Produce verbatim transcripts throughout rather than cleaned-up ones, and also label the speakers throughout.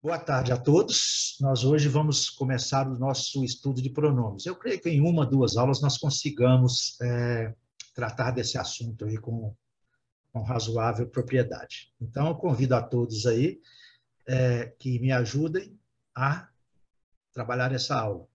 Speaker 1: Boa tarde a todos. Nós hoje vamos começar o nosso estudo de pronomes. Eu creio que em uma, duas aulas nós consigamos é, tratar desse assunto aí com, com razoável propriedade. Então, eu convido a todos aí é, que me ajudem a trabalhar essa aula.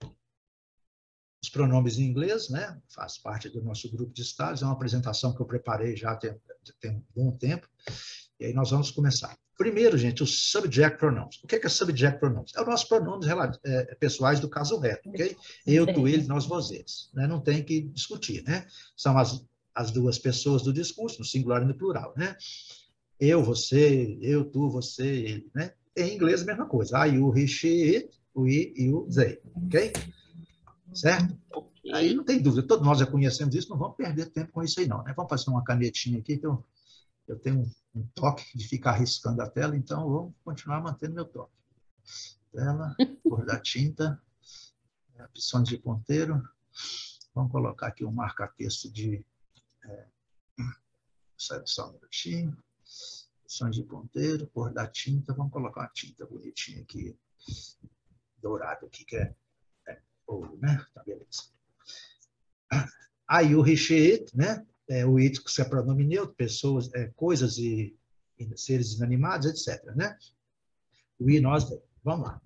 Speaker 1: Os pronomes em inglês, né? Faz parte do nosso grupo de estágios, é uma apresentação que eu preparei já tem, tem um bom tempo. E aí nós vamos começar. Primeiro, gente, os subject pronouns. O que é subject pronouns? É os nossos pronomes é, pessoais do caso reto, ok? Eu, tu, ele, nós, vocês. Né? Não tem que discutir, né? São as, as duas pessoas do discurso, no singular e no plural, né? Eu, você, eu, tu, você, ele, né? Em inglês, a mesma coisa. I, you, he, she, it, we, you, they, ok? Certo? Okay. Aí não tem dúvida, todos nós já conhecemos isso, não vamos perder tempo com isso aí não, né? Vamos fazer uma canetinha aqui, que eu, eu tenho um um toque de ficar riscando a tela, então eu vou continuar mantendo meu toque. Tela, cor da tinta, opções de ponteiro. Vamos colocar aqui um marca-texto de... É, só um minutinho. Opções de ponteiro, cor da tinta. Vamos colocar uma tinta bonitinha aqui, dourada aqui, que é, é ouro, né? Tá, beleza. Aí o recheio, né? É, o it, que é pronome neutro, pessoas, é, coisas e, e seres inanimados, etcétera. Né? O i, nós, vamos lá.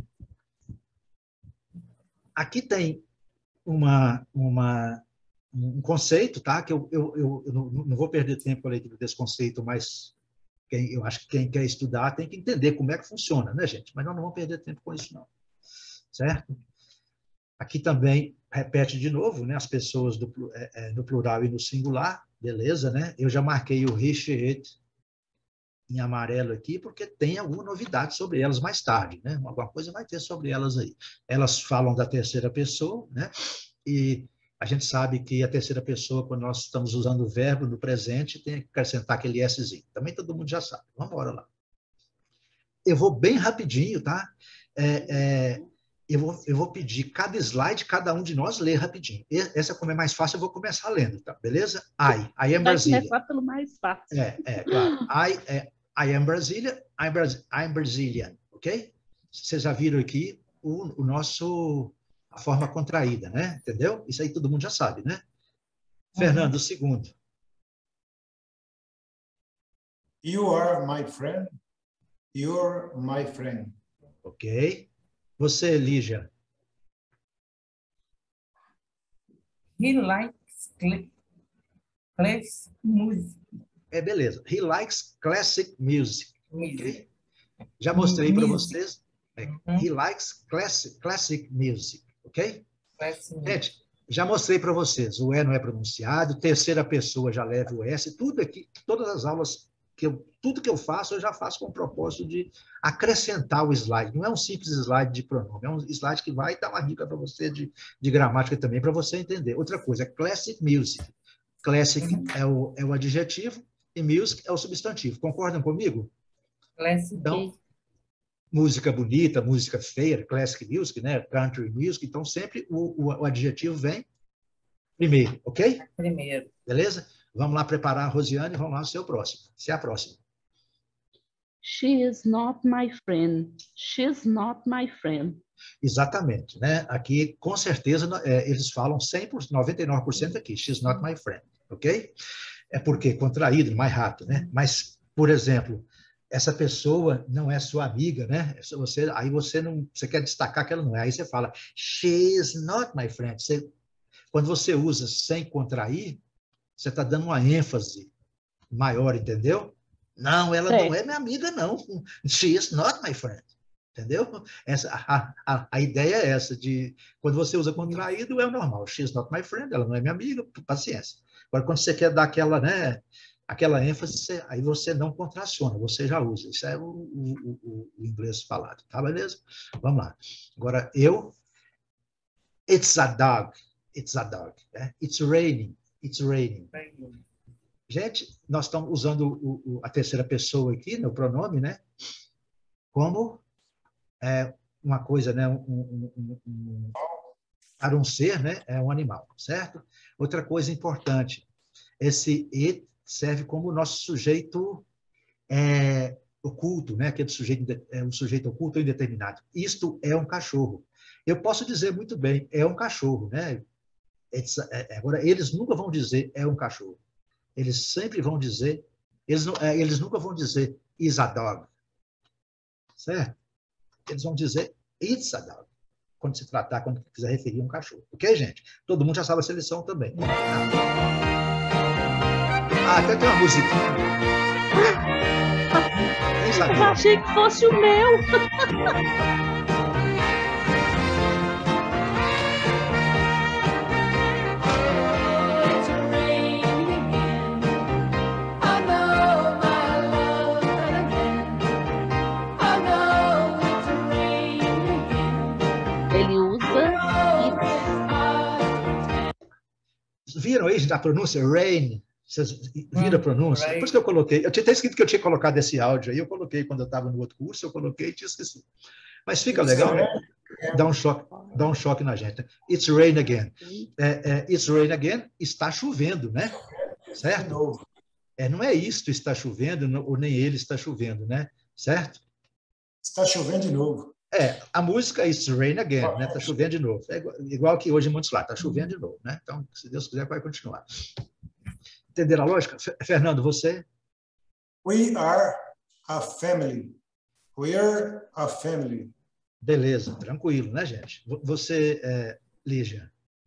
Speaker 1: Aqui tem uma, uma, um conceito, tá? Que eu, eu, eu, eu não, não vou perder tempo com a leitura desse conceito, mas quem, eu acho que quem quer estudar tem que entender como é que funciona, né, gente? Mas nós não vamos perder tempo com isso, não. Certo? Aqui também repete de novo, né? As pessoas do, é, no plural e no singular, beleza, né? Eu já marquei o recheio em amarelo aqui, porque tem alguma novidade sobre elas mais tarde, né? Alguma coisa vai ter sobre elas aí. Elas falam da terceira pessoa, né? E a gente sabe que a terceira pessoa, quando nós estamos usando o verbo no presente, tem que acrescentar aquele Szinho. Também todo mundo já sabe. Vamos embora lá. Eu vou bem rapidinho, tá? É, é, eu, vou, eu vou pedir cada slide, cada um de nós ler rapidinho. Essa, como é mais fácil, eu vou começar lendo, tá? Beleza? I, I am Brasília.
Speaker 2: Vai começar pelo mais fácil.
Speaker 1: É, é, claro. I, é, I am Brasília, I'm, Bras I'm Brazilian, ok? Vocês já viram aqui o, o nosso, a forma contraída, né? Entendeu? Isso aí todo mundo já sabe, né? Uhum. Fernando, o segundo.
Speaker 3: You are my friend. You're my friend.
Speaker 1: Ok. Você, Lígia.
Speaker 4: He likes classic music.
Speaker 1: É, beleza. He likes classic music. Okay? Já mostrei para vocês. É, uhum. He likes classic, classic music. Ok? Classic. Gente, já mostrei para vocês. O E não é pronunciado, terceira pessoa já leva o S. Tudo aqui, todas as aulas, que eu, tudo que eu faço, eu já faço com o propósito de acrescentar o slide. Não é um simples slide de pronome, é um slide que vai dar uma dica para você de, de gramática também, para você entender. Outra coisa, classic music. Classic uhum. é, o, é o adjetivo e music é o substantivo. Concordam comigo?
Speaker 4: Classic.
Speaker 1: Então, música bonita, música feia, classic music, né? Country music. Então, sempre o, o, o adjetivo vem primeiro, ok?
Speaker 4: Primeiro.
Speaker 1: Beleza? Vamos lá preparar a Rosiane, vamos lá, o seu próximo. Você é a próxima.
Speaker 2: She is not my friend. She's not my friend.
Speaker 1: Exatamente, né? Aqui, com certeza, é, eles falam cem por cento, noventa e nove por cento aqui. She's not my friend, ok? É porque contraído, mais rápido, né? Mas, por exemplo, essa pessoa não é sua amiga, né? Você, aí você não, você quer destacar que ela não é. Aí você fala, she's not my friend. Você, quando você usa sem contrair, você está dando uma ênfase maior, entendeu? Não, ela certo. Não é minha amiga, não. She is not my friend. Entendeu? Essa, a, a, a ideia é essa, de quando você usa contraído, é o normal. She is not my friend, ela não é minha amiga, paciência. Agora, quando você quer dar aquela, né, aquela ênfase, você, aí você não contraciona, você já usa. Isso é o, o, o, o inglês falado, tá, beleza? Vamos lá. Agora, eu, it's a dog, it's a dog. Né? It's raining, it's raining. Gente, nós estamos usando o, o, a terceira pessoa aqui, no pronome, né? Como é, uma coisa, né? Um, um, um, um, para um ser, né? É um animal, certo? Outra coisa importante, esse it serve como nosso sujeito é, oculto, né? Aquele sujeito, é um sujeito oculto ou indeterminado. Isto é um cachorro. Eu posso dizer muito bem, é um cachorro, né? Agora, eles nunca vão dizer é um cachorro. Eles sempre vão dizer, eles, eles nunca vão dizer is a dog. Certo? Eles vão dizer it's a dog. Quando se tratar, quando quiser referir a um cachorro. Ok, gente? Todo mundo já sabe essa lição também. Ah, até tem uma musiquinha.
Speaker 2: Eu achei que fosse o meu. Ele usa
Speaker 1: Viram aí a pronúncia? Rain. Vocês viram a pronúncia?
Speaker 4: Right.
Speaker 1: Por isso que eu coloquei. Eu tinha até escrito que eu tinha colocado esse áudio aí, eu coloquei quando eu estava no outro curso, eu coloquei e tinha esquecido. Mas fica legal, né? Dá um choque, dá um choque na gente. It's rain again. É, é, it's rain again, está chovendo, né? Certo? É, não é isto está chovendo, ou nem ele está chovendo, né? Certo?
Speaker 3: Está chovendo de novo.
Speaker 1: É, a música It's Rain Again, né? Está chovendo de novo. É igual, igual que hoje em muitos lá, está chovendo de novo, né? Então, se Deus quiser, vai continuar. Entenderam a lógica? Fernando, você?
Speaker 3: We are a family. We're a family.
Speaker 1: Beleza, tranquilo, né, gente? Você, é, Lígia?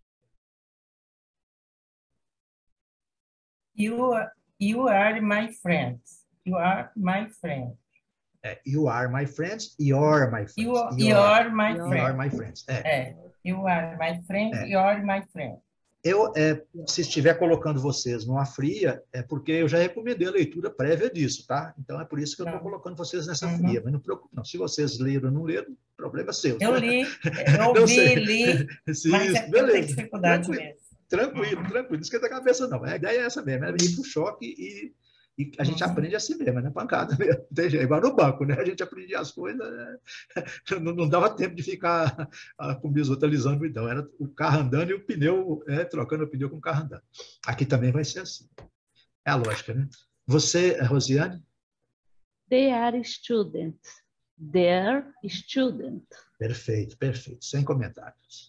Speaker 4: You are, you are my friends. You are my friend.
Speaker 1: É, you are my friends, you're my friends.
Speaker 4: You, are- you are my
Speaker 1: you
Speaker 4: friend.
Speaker 1: are my friends. É.
Speaker 4: É. You are my friend.
Speaker 1: É.
Speaker 4: You are my friend.
Speaker 1: Eu, é, se estiver colocando vocês numa fria, é porque eu já recomendei a leitura prévia disso, tá? Então é por isso que eu estou
Speaker 4: Não.
Speaker 1: colocando vocês nessa
Speaker 4: Uhum.
Speaker 1: fria. Mas não preocupe, não. Se vocês leram ou não leram, problema seu.
Speaker 4: Eu li,
Speaker 1: Não
Speaker 4: eu
Speaker 1: sei.
Speaker 4: vi, li,
Speaker 1: Sim,
Speaker 4: mas
Speaker 1: isso,
Speaker 4: é porque eu tenho
Speaker 1: beleza.
Speaker 4: dificuldade
Speaker 1: Tranquilo.
Speaker 4: mesmo.
Speaker 1: Tranquilo, tranquilo. Não esquenta a cabeça, não. A ideia é essa mesmo, é ir para o choque e, e a gente
Speaker 4: Uhum.
Speaker 1: aprende assim mesmo, né? Pancada mesmo. Tem jeito. Igual no banco, né? A gente aprendia as coisas, né? não, não dava tempo de ficar, como diz o outro, alisando o bidão. Era o carro andando e o pneu, é, trocando o pneu com o carro andando. Aqui também vai ser assim. É a lógica, né? Você, Rosiane?
Speaker 2: They are students. They're students.
Speaker 1: Perfeito, perfeito. Sem comentários.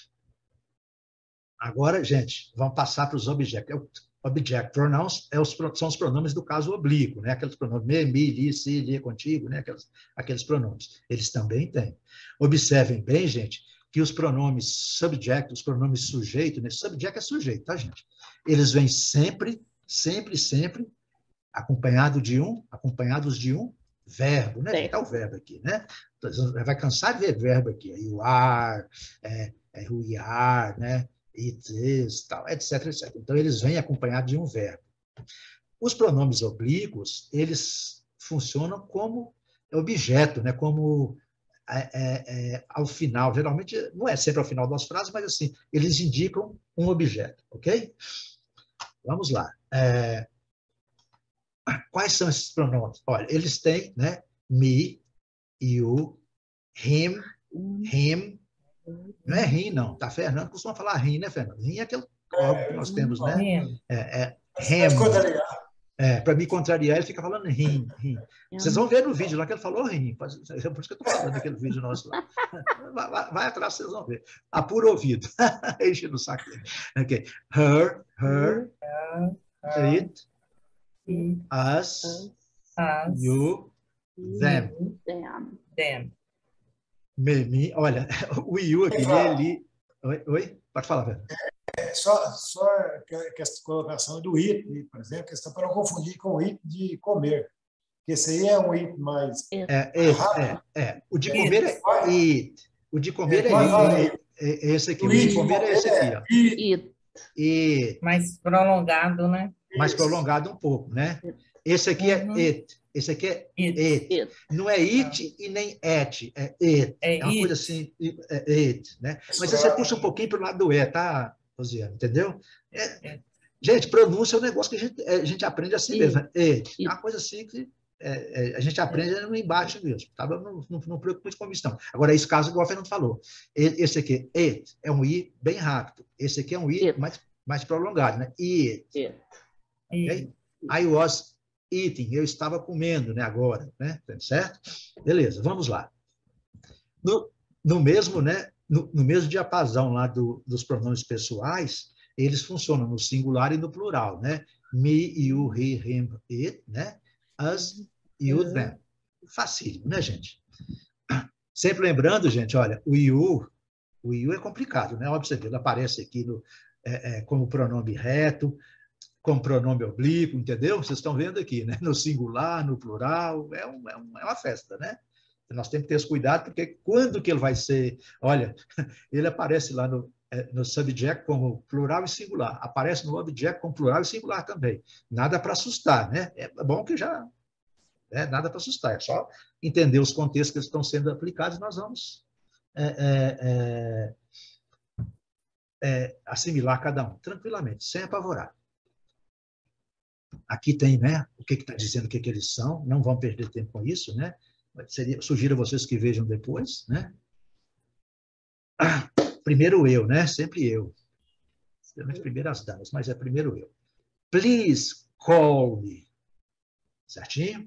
Speaker 1: Agora, gente, vamos passar para os objetos. Object pronouns é os, são os pronomes do caso oblíquo, né? Aqueles pronomes me, me, li, se, li, contigo, né? Aqueles, aqueles pronomes. Eles também têm. Observem bem, gente, que os pronomes subject, os pronomes sujeito, né? Subject é sujeito, tá, gente? Eles vêm sempre, sempre, sempre acompanhado de um, acompanhados de um verbo, né? Está o verbo aqui, né? Vai cansar de ver verbo aqui. You are, é, é, we are, né? It is, tal, etc, etcétera. Então, eles vêm acompanhados de um verbo. Os pronomes oblíquos, eles funcionam como objeto, né? Como é, é, ao final, geralmente, não é sempre ao final das frases, mas assim, eles indicam um objeto, ok? Vamos lá. É, quais são esses pronomes? Olha, eles têm, né? Me, you, him, him. Não é rim, não. Tá, Fernando costuma falar rim, né, Fernando? Rim é aquele órgão que nós temos, né?
Speaker 4: Him.
Speaker 1: É, é him. É, para me contrariar, ele fica falando rim, rim. Vocês vão ver no vídeo lá que ele falou rim. É por isso que eu estou falando daquele vídeo nosso lá. Vai, vai, vai atrás, vocês vão ver. Apura ouvido. Enche no saco dele. Ok. Her, her, it, us,
Speaker 4: Us,
Speaker 1: you, them.
Speaker 2: Them.
Speaker 4: them.
Speaker 1: Me, me. Olha, o you aqui, ele... Oi? Oi? Pode falar, velho.
Speaker 3: É, só, só que essa colocação do it, por exemplo, questão para não confundir com o it de comer. Porque esse aí é um it mais...
Speaker 1: É, é, é, é. O de comer é it. O de comer é, it. É, é esse aqui. O de comer é esse aqui, ó.
Speaker 2: It.
Speaker 1: It.
Speaker 4: Mais prolongado, né?
Speaker 1: Mais prolongado um pouco, né? Esse aqui é
Speaker 4: Uhum.
Speaker 1: it. Esse aqui é
Speaker 4: It.
Speaker 1: it.
Speaker 2: It.
Speaker 1: Não é it e nem et. É it.
Speaker 4: É
Speaker 1: É uma
Speaker 4: it.
Speaker 1: coisa assim, é it, né? Mas aí você puxa um pouquinho para o lado do e, tá, Rosiane? Entendeu? É,
Speaker 4: É.
Speaker 1: gente, pronúncia é um negócio que a gente, a gente aprende assim
Speaker 2: It.
Speaker 1: mesmo. É it.
Speaker 2: It.
Speaker 1: É uma coisa assim que é, é, a gente aprende no embate mesmo. Tá? Não, não, não preocupe muito com isso, não. Agora, esse caso, igual o Fernando falou. Esse aqui, it, é um i bem rápido. Esse aqui é um i
Speaker 2: It.
Speaker 1: mais, mais prolongado, né? It.
Speaker 2: It.
Speaker 1: Okay? I was eating, eu estava comendo, né, agora, né, certo? Beleza, vamos lá. No, no mesmo, né, no, no mesmo diapasão lá do, dos pronomes pessoais, eles funcionam no singular e no plural, né? Me, you, he, him, it, né? Us, you, them. Facílimo, né, gente? Sempre lembrando, gente, olha, o you, o you é complicado, né? Óbvio, você vê, ele aparece aqui no, é, é, como pronome reto, como pronome oblíquo, entendeu? Vocês estão vendo aqui, né? No singular, no plural, é, um, é, um, é uma festa, né? Nós temos que ter esse cuidado, porque quando que ele vai ser... Olha, ele aparece lá no, no subject como plural e singular, aparece no object como plural e singular também. Nada para assustar, né? É bom que já... É, nada para assustar, é só entender os contextos que estão sendo aplicados e nós vamos é, é, é, é, assimilar cada um, tranquilamente, sem apavorar. Aqui tem, né, o que está dizendo, o que, que eles são, não vão perder tempo com isso, né? Seria, sugiro a vocês que vejam depois, né? Ah, primeiro eu, né? Sempre eu. Primeiro as damas, mas é primeiro eu. Please call me. Certinho?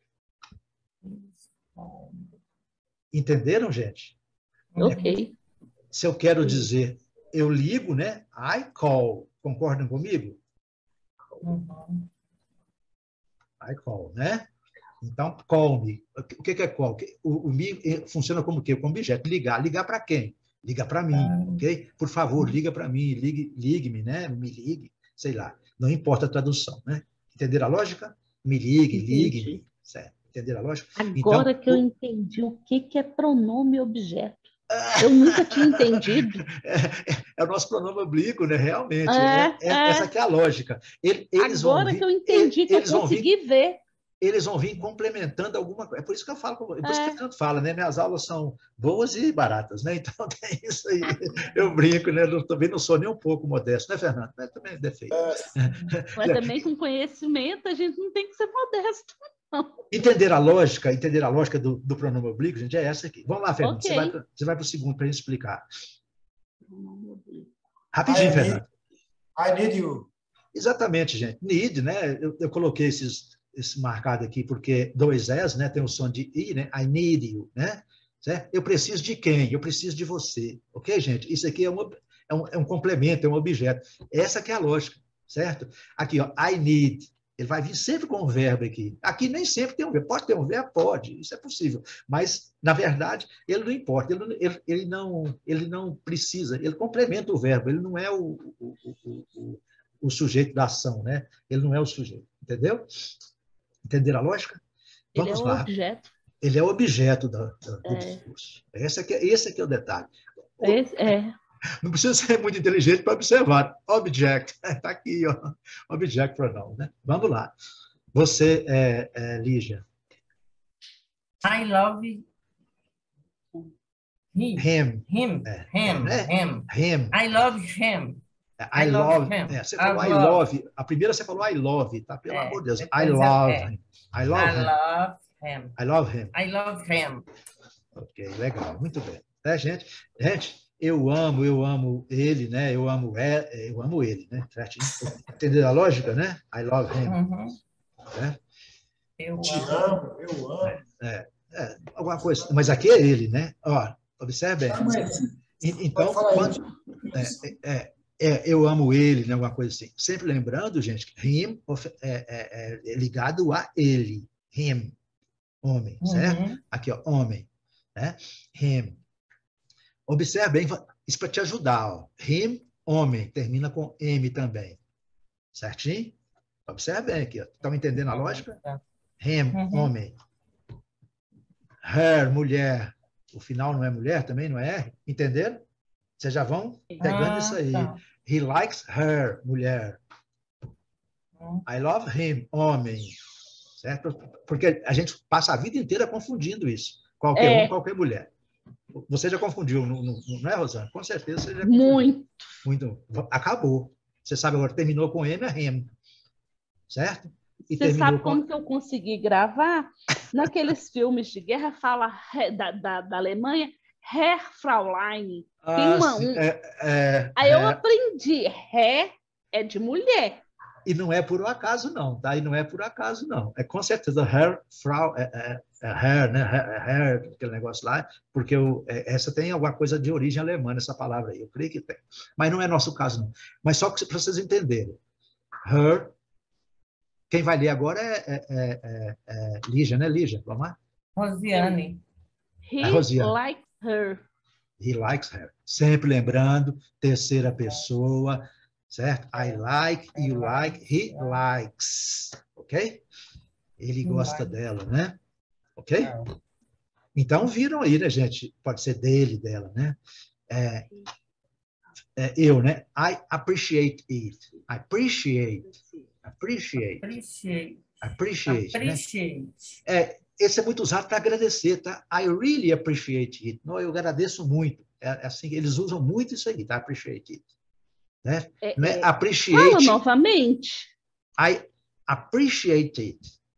Speaker 1: Entenderam, gente?
Speaker 2: Ok.
Speaker 1: Se eu quero dizer eu ligo, né? I call. Concordam comigo?
Speaker 4: Uhum.
Speaker 1: I call, né? Então, call me. O que é call? O, o me funciona como o quê? Como objeto. Ligar. Ligar para quem? Liga para mim, ok? Por favor, liga para mim. Ligue, ligue-me, né? Me ligue. Sei lá. Não importa a tradução, né? Entenderam a lógica? Me ligue, ligue-me. Certo. Entenderam a lógica?
Speaker 2: Agora
Speaker 1: então,
Speaker 2: que eu entendi o que, que é pronome objeto. Eu nunca tinha entendido.
Speaker 1: É, é, é o nosso pronome oblíquo, né? Realmente.
Speaker 2: É,
Speaker 1: é, é,
Speaker 2: é.
Speaker 1: Essa aqui é a lógica. Eles, eles
Speaker 2: Agora
Speaker 1: vão vir,
Speaker 2: que eu entendi,
Speaker 1: eles,
Speaker 2: que eu
Speaker 1: eles
Speaker 2: consegui
Speaker 1: vir,
Speaker 2: ver.
Speaker 1: Eles vão vir complementando alguma coisa. É por isso que eu falo, é por isso
Speaker 2: É.
Speaker 1: que a gente fala, né? Minhas aulas são boas e baratas, né? Então tem isso aí. Eu brinco, né? Eu também não sou nem um pouco modesto, né, Fernando? Mas também é defeito.
Speaker 2: Mas também com conhecimento a gente não tem que ser modesto, não.
Speaker 1: Entender a lógica, entender a lógica do, do pronome oblíquo, gente, é essa aqui. Vamos lá, Fernando.
Speaker 2: Okay.
Speaker 1: Você vai para você vai para o segundo para a gente explicar. Rapidinho,
Speaker 3: I
Speaker 1: Fernando.
Speaker 3: Need, I need you.
Speaker 1: Exatamente, gente. Need, né? Eu, eu coloquei esses, esse marcado aqui porque dois S, né? Tem o som de I, né? I need you, né? Certo? Eu preciso de quem? Eu preciso de você. Ok, gente? Isso aqui é um, é um, é um complemento, é um objeto. Essa que é a lógica, certo? Aqui, ó, I need. Ele vai vir sempre com um verbo aqui. Aqui nem sempre tem um verbo. Pode ter um verbo? Pode. Isso é possível. Mas, na verdade, ele não importa. Ele, ele, ele, não, ele não precisa. Ele complementa o verbo. Ele não é o, o, o, o, o sujeito da ação, né? Ele não é o sujeito. Entendeu? Entenderam a lógica? Vamos
Speaker 2: Ele é o
Speaker 1: lá.
Speaker 2: objeto.
Speaker 1: Ele é o objeto do, do, do
Speaker 2: É.
Speaker 1: discurso. Esse aqui, esse aqui é o detalhe.
Speaker 2: Esse, é.
Speaker 1: Não precisa ser muito inteligente para observar. Object. Está aqui, ó. Object pronoun, né? Vamos lá. Você, é, é, Lígia.
Speaker 4: I love he.
Speaker 1: Him.
Speaker 4: Him.
Speaker 1: É,
Speaker 4: Him.
Speaker 1: né?
Speaker 4: Him.
Speaker 1: Him.
Speaker 4: I love him.
Speaker 1: I,
Speaker 4: I
Speaker 1: love,
Speaker 4: love him.
Speaker 1: É, você falou
Speaker 4: I
Speaker 1: I
Speaker 4: love.
Speaker 1: love. A primeira você falou I love, tá? Pelo
Speaker 4: É,
Speaker 1: amor de Deus. I
Speaker 4: depois eu-
Speaker 1: love
Speaker 4: é.
Speaker 1: him. I love
Speaker 4: I
Speaker 1: him.
Speaker 4: love him.
Speaker 1: I love him.
Speaker 4: I love him.
Speaker 1: Ok, legal, muito bem. É, gente, gente, eu amo, eu amo ele, né? Eu amo, é, eu amo ele, né? Certinho? Entendeu a lógica, né? I love him.
Speaker 4: Uhum.
Speaker 1: Né?
Speaker 4: Eu
Speaker 3: Te
Speaker 4: amo.
Speaker 3: amo, eu amo.
Speaker 1: É, é, alguma coisa. Mas aqui é ele, né? Ó, observe bem.
Speaker 3: Ah, mas
Speaker 1: E- Então,
Speaker 3: pode falar
Speaker 1: quando, é, é, é, eu amo ele, né? Alguma coisa assim. Sempre lembrando, gente, que him é, é, é ligado a ele. Him, homem, certo?
Speaker 4: Uhum.
Speaker 1: Aqui, ó, homem, né? Him. Observe bem, isso para te ajudar, ó. Him, homem, termina com M também. Certinho? Observe bem aqui, ó. Estão entendendo a lógica? Him,
Speaker 4: Uhum.
Speaker 1: homem. Her, mulher. O final não é mulher também, não é R? Entenderam? Vocês já vão pegando
Speaker 4: Ah,
Speaker 1: isso aí.
Speaker 4: tá.
Speaker 1: He likes her, mulher.
Speaker 4: Hum.
Speaker 1: I love him, homem. Certo? Porque a gente passa a vida inteira confundindo isso. Qualquer
Speaker 2: É.
Speaker 1: um, qualquer mulher. Você já confundiu, não, não, não é, Rosana? Com certeza você já confundiu.
Speaker 2: Muito.
Speaker 1: Muito. Acabou. Você sabe agora, terminou com M, é him. Certo? E
Speaker 2: Você
Speaker 1: terminou
Speaker 2: sabe
Speaker 1: com...
Speaker 2: como que eu consegui gravar? Naqueles filmes de guerra, fala da, da, da Alemanha, Herr Fraulein. Tem
Speaker 1: Ah,
Speaker 2: uma,
Speaker 1: sim.
Speaker 2: um...
Speaker 1: É, é,
Speaker 2: Aí eu
Speaker 1: é,
Speaker 2: aprendi, Herr é de mulher.
Speaker 1: E não é por um acaso, não, tá? E não é por acaso, não. É com certeza Herr, Frau, é, é, é Herr, né? Herr, Herr, aquele negócio lá, porque eu, é, essa tem alguma coisa de origem alemã, essa palavra aí, eu creio que tem. Mas não é nosso caso, não. Mas só para vocês entenderem. Her, quem vai ler agora é, é, é, é, é Lígia, né, Lígia? Vamos lá?
Speaker 4: Rosiane.
Speaker 2: He
Speaker 1: A Rosiane.
Speaker 2: likes her.
Speaker 1: He likes her. Sempre lembrando, terceira pessoa, certo? I like, you like, he likes. Ok? Ele gosta dela, né? Ok? Então, viram aí, né, gente? Pode ser dele, dela, né? É, é, eu, né? I appreciate it. I appreciate. Appreciate.
Speaker 4: Appreciate.
Speaker 1: Appreciate,
Speaker 4: Appreciate.
Speaker 1: né? É, esse é muito usado para agradecer, tá? I really appreciate it. Não, eu agradeço muito. É assim, eles usam muito isso aí, tá? Appreciate it. Né?
Speaker 2: É,
Speaker 1: Não é,
Speaker 2: é,
Speaker 1: appreciate.
Speaker 2: Fala novamente.
Speaker 1: I appreciate it.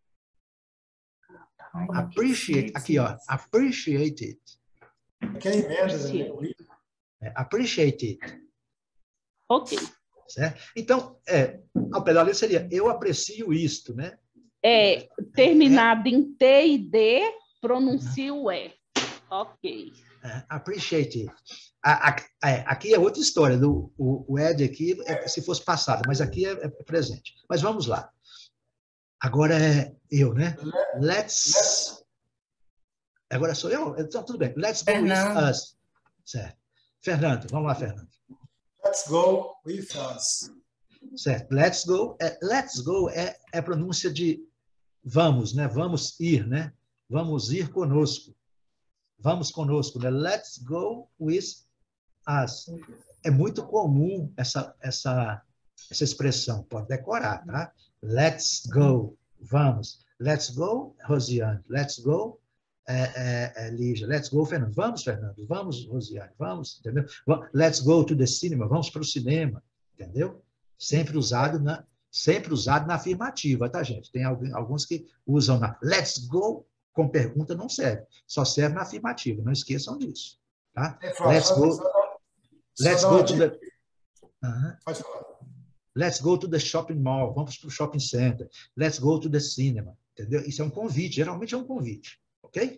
Speaker 4: I
Speaker 1: Appreciate. Aqui, ó. Appreciate it.
Speaker 3: Aquele emenda, né?
Speaker 1: É, appreciate it.
Speaker 2: Ok.
Speaker 1: Certo? Então, é, ao pé da letra seria eu aprecio isto, né?
Speaker 2: É, terminado em T e D, pronuncia o E. Ok.
Speaker 1: É, appreciate it. A, a, a, aqui é outra história. Do, o, o Ed aqui é se fosse passado, mas aqui é, é presente. Mas vamos lá. Agora é eu, né? Let's. Agora sou eu? Então, tudo bem. Let's go
Speaker 4: Fernando.
Speaker 1: with us. Certo. Fernando, vamos lá, Fernando.
Speaker 3: Let's go with us.
Speaker 1: Certo. Let's go. É, let's go é, é pronúncia de vamos, né? Vamos ir, né? Vamos ir conosco. Vamos conosco, né? Let's go with us. É muito comum essa, essa, essa expressão. Pode decorar, tá? Let's go. Vamos. Let's go, Rosiane. Let's go, é, é, é, Lígia. Let's go, Fernando. Vamos, Fernando. Vamos, Rosiane. Vamos, entendeu? Let's go to the cinema. Vamos para o cinema, entendeu? Sempre usado na, sempre usado na afirmativa, tá, gente? Tem alguns que usam na let's go com pergunta, não serve. Só serve na afirmativa. Não esqueçam disso, tá?
Speaker 3: É, Flávio,
Speaker 1: let's
Speaker 3: só,
Speaker 1: go,
Speaker 3: só,
Speaker 1: let's
Speaker 3: só
Speaker 1: go to the... Uh-huh.
Speaker 3: Pode falar.
Speaker 1: Let's go to the shopping mall. Vamos para o shopping center. Let's go to the cinema. Entendeu? Isso é um convite. Geralmente é um convite. Ok?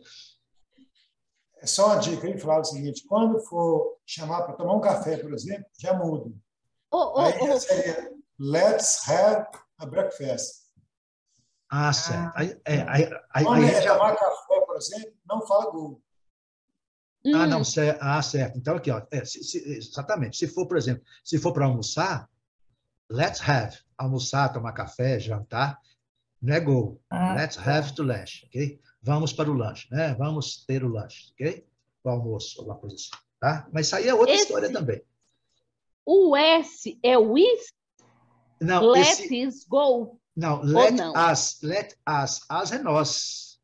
Speaker 3: É só uma dica, hein, Flávio, é o seguinte, quando for chamar para tomar um café, por exemplo, já muda.
Speaker 2: Oh, oh,
Speaker 3: Aí
Speaker 2: oh.
Speaker 3: seria let's have a breakfast.
Speaker 1: Ah, certo. Aí, é, aí, aí,
Speaker 3: Quando
Speaker 1: aí
Speaker 3: é
Speaker 1: já...
Speaker 3: tomar café, por exemplo, não fala go.
Speaker 1: Ah,
Speaker 2: Hum.
Speaker 1: não, certo. Ah, certo. Então, aqui, ó, é, se, se, exatamente. Se for, por exemplo, se for para almoçar, let's have. Almoçar, tomar café, jantar, não é go.
Speaker 4: Ah,
Speaker 1: Let's have to lunch, ok? Vamos para o lanche, né? Vamos ter o lanche, ok? O almoço, alguma coisa assim, tá? Mas isso aí é outra
Speaker 2: Esse-
Speaker 1: história também.
Speaker 2: O S é with,
Speaker 1: Não,
Speaker 2: let
Speaker 1: esse,
Speaker 2: us go.
Speaker 1: não, let
Speaker 2: não?
Speaker 1: us, let us, us é nós.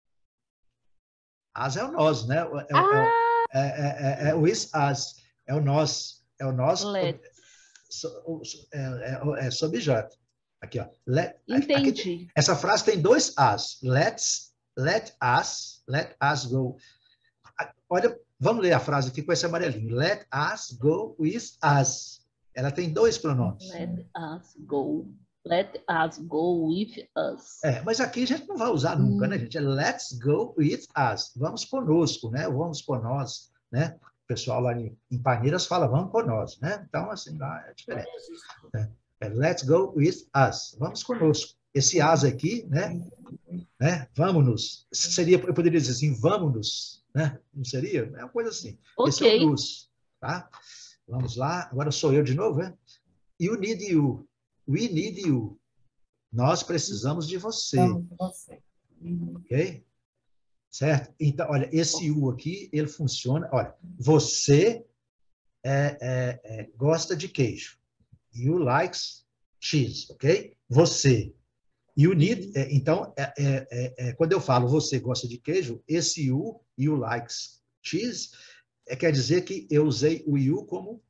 Speaker 1: Us é o nós, né? É, o- é, o-
Speaker 2: Ah,
Speaker 1: é, é, é, é o is us, é o nós, é o nós,
Speaker 2: let.
Speaker 1: so- é, é, é sob objeto. Aqui, ó. Let, aqui,
Speaker 2: Entendi.
Speaker 1: essa frase tem dois as. Let's, let us, let us go. Olha, vamos ler a frase aqui com esse amarelinho. Let us go with us. Ela tem dois pronomes.
Speaker 2: Let us go. Let us go with us.
Speaker 1: É, mas aqui a gente não vai usar nunca,
Speaker 2: Hum.
Speaker 1: né, gente? É let's go with us. Vamos conosco, né? Vamos por nós, né? O pessoal lá em, em Paneiras fala vamos por nós, né? Então, assim, lá é diferente. É, let's go with us. Vamos conosco. Esse as aqui, né? né? Vamos-nos. Seria, eu poderia dizer assim, vamos-nos, né? Não seria? É uma coisa assim. Esse é
Speaker 2: Ok.
Speaker 1: o nos, tá? Vamos lá. Agora sou eu de novo, né? You need you. We need you. Nós precisamos de você,
Speaker 4: vamos com você.
Speaker 1: ok? Certo? Então, olha, esse you aqui, ele funciona. Olha, você é, é, é, gosta de queijo. You likes cheese, ok? Você. You need, é, então, é, é, é, é, quando eu falo você gosta de queijo, esse you, you likes cheese, é, quer dizer que eu usei o you como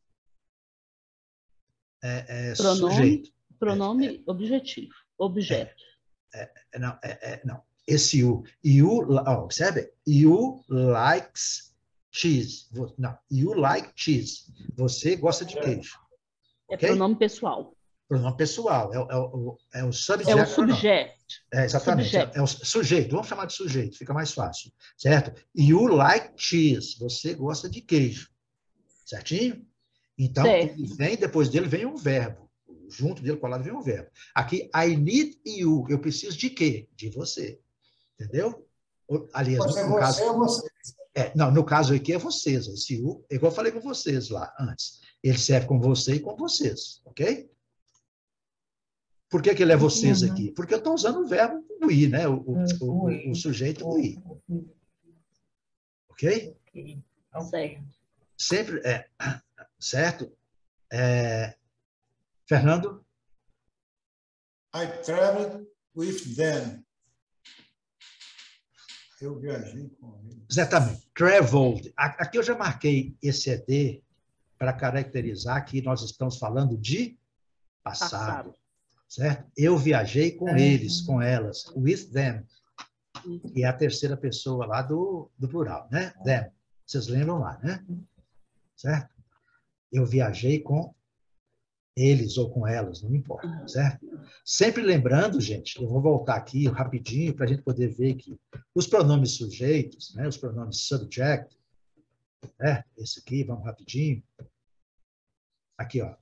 Speaker 1: é, é,
Speaker 2: Pronome,
Speaker 1: sujeito.
Speaker 2: pronome objetivo. Objeto.
Speaker 1: É, não, é, é, não, esse you, you, ó, observe? You likes cheese. Não, you like cheese. Você gosta de queijo.
Speaker 2: É
Speaker 1: ok?
Speaker 2: pronome pessoal.
Speaker 1: Pronome pessoal, é, o- é, o, é o subject.
Speaker 2: É o
Speaker 1: pronoun.
Speaker 2: subjeto.
Speaker 1: É, exatamente,
Speaker 2: Subject.
Speaker 1: é, é o sujeito, vamos chamar de sujeito, fica mais fácil, certo? You like cheese, você gosta de queijo, certinho? Então,
Speaker 2: Certo.
Speaker 1: ele vem, depois dele vem um verbo, junto dele, colado, vem um verbo. Aqui, I need you, eu preciso de quê? De você, entendeu? Ou, aliás,
Speaker 3: Pode
Speaker 1: no,
Speaker 3: ser
Speaker 1: no
Speaker 3: você
Speaker 1: caso,
Speaker 3: ou você.
Speaker 1: é, não, no caso aqui é vocês, esse you, igual eu falei com vocês lá antes, ele serve com você e com vocês, ok? Por que, que ele é vocês
Speaker 4: Uhum.
Speaker 1: aqui? Porque eu estou usando o verbo we, né? O, o,
Speaker 4: Hum,
Speaker 1: o,
Speaker 4: we.
Speaker 1: o sujeito
Speaker 4: O-
Speaker 1: we,
Speaker 4: o-
Speaker 1: ok?
Speaker 4: ok. Ok.
Speaker 2: Certo.
Speaker 1: Sempre é, certo? É, Fernando?
Speaker 3: I traveled with them. Eu viajei com eles.
Speaker 1: Exatamente. Traveled. A- Aqui eu já marquei esse E D para caracterizar que nós estamos falando de passado,
Speaker 2: Passado.
Speaker 1: certo? Eu viajei com
Speaker 4: Ah.
Speaker 1: eles, com elas, with them, que é a terceira pessoa lá do, do plural, né? Them. Vocês lembram lá, né? Certo? Eu viajei com eles ou com elas, não importa, certo? Sempre lembrando, gente, eu vou voltar aqui rapidinho para a gente poder ver que os pronomes sujeitos, né, os pronomes subject, né, esse aqui, vamos rapidinho. Aqui, ó.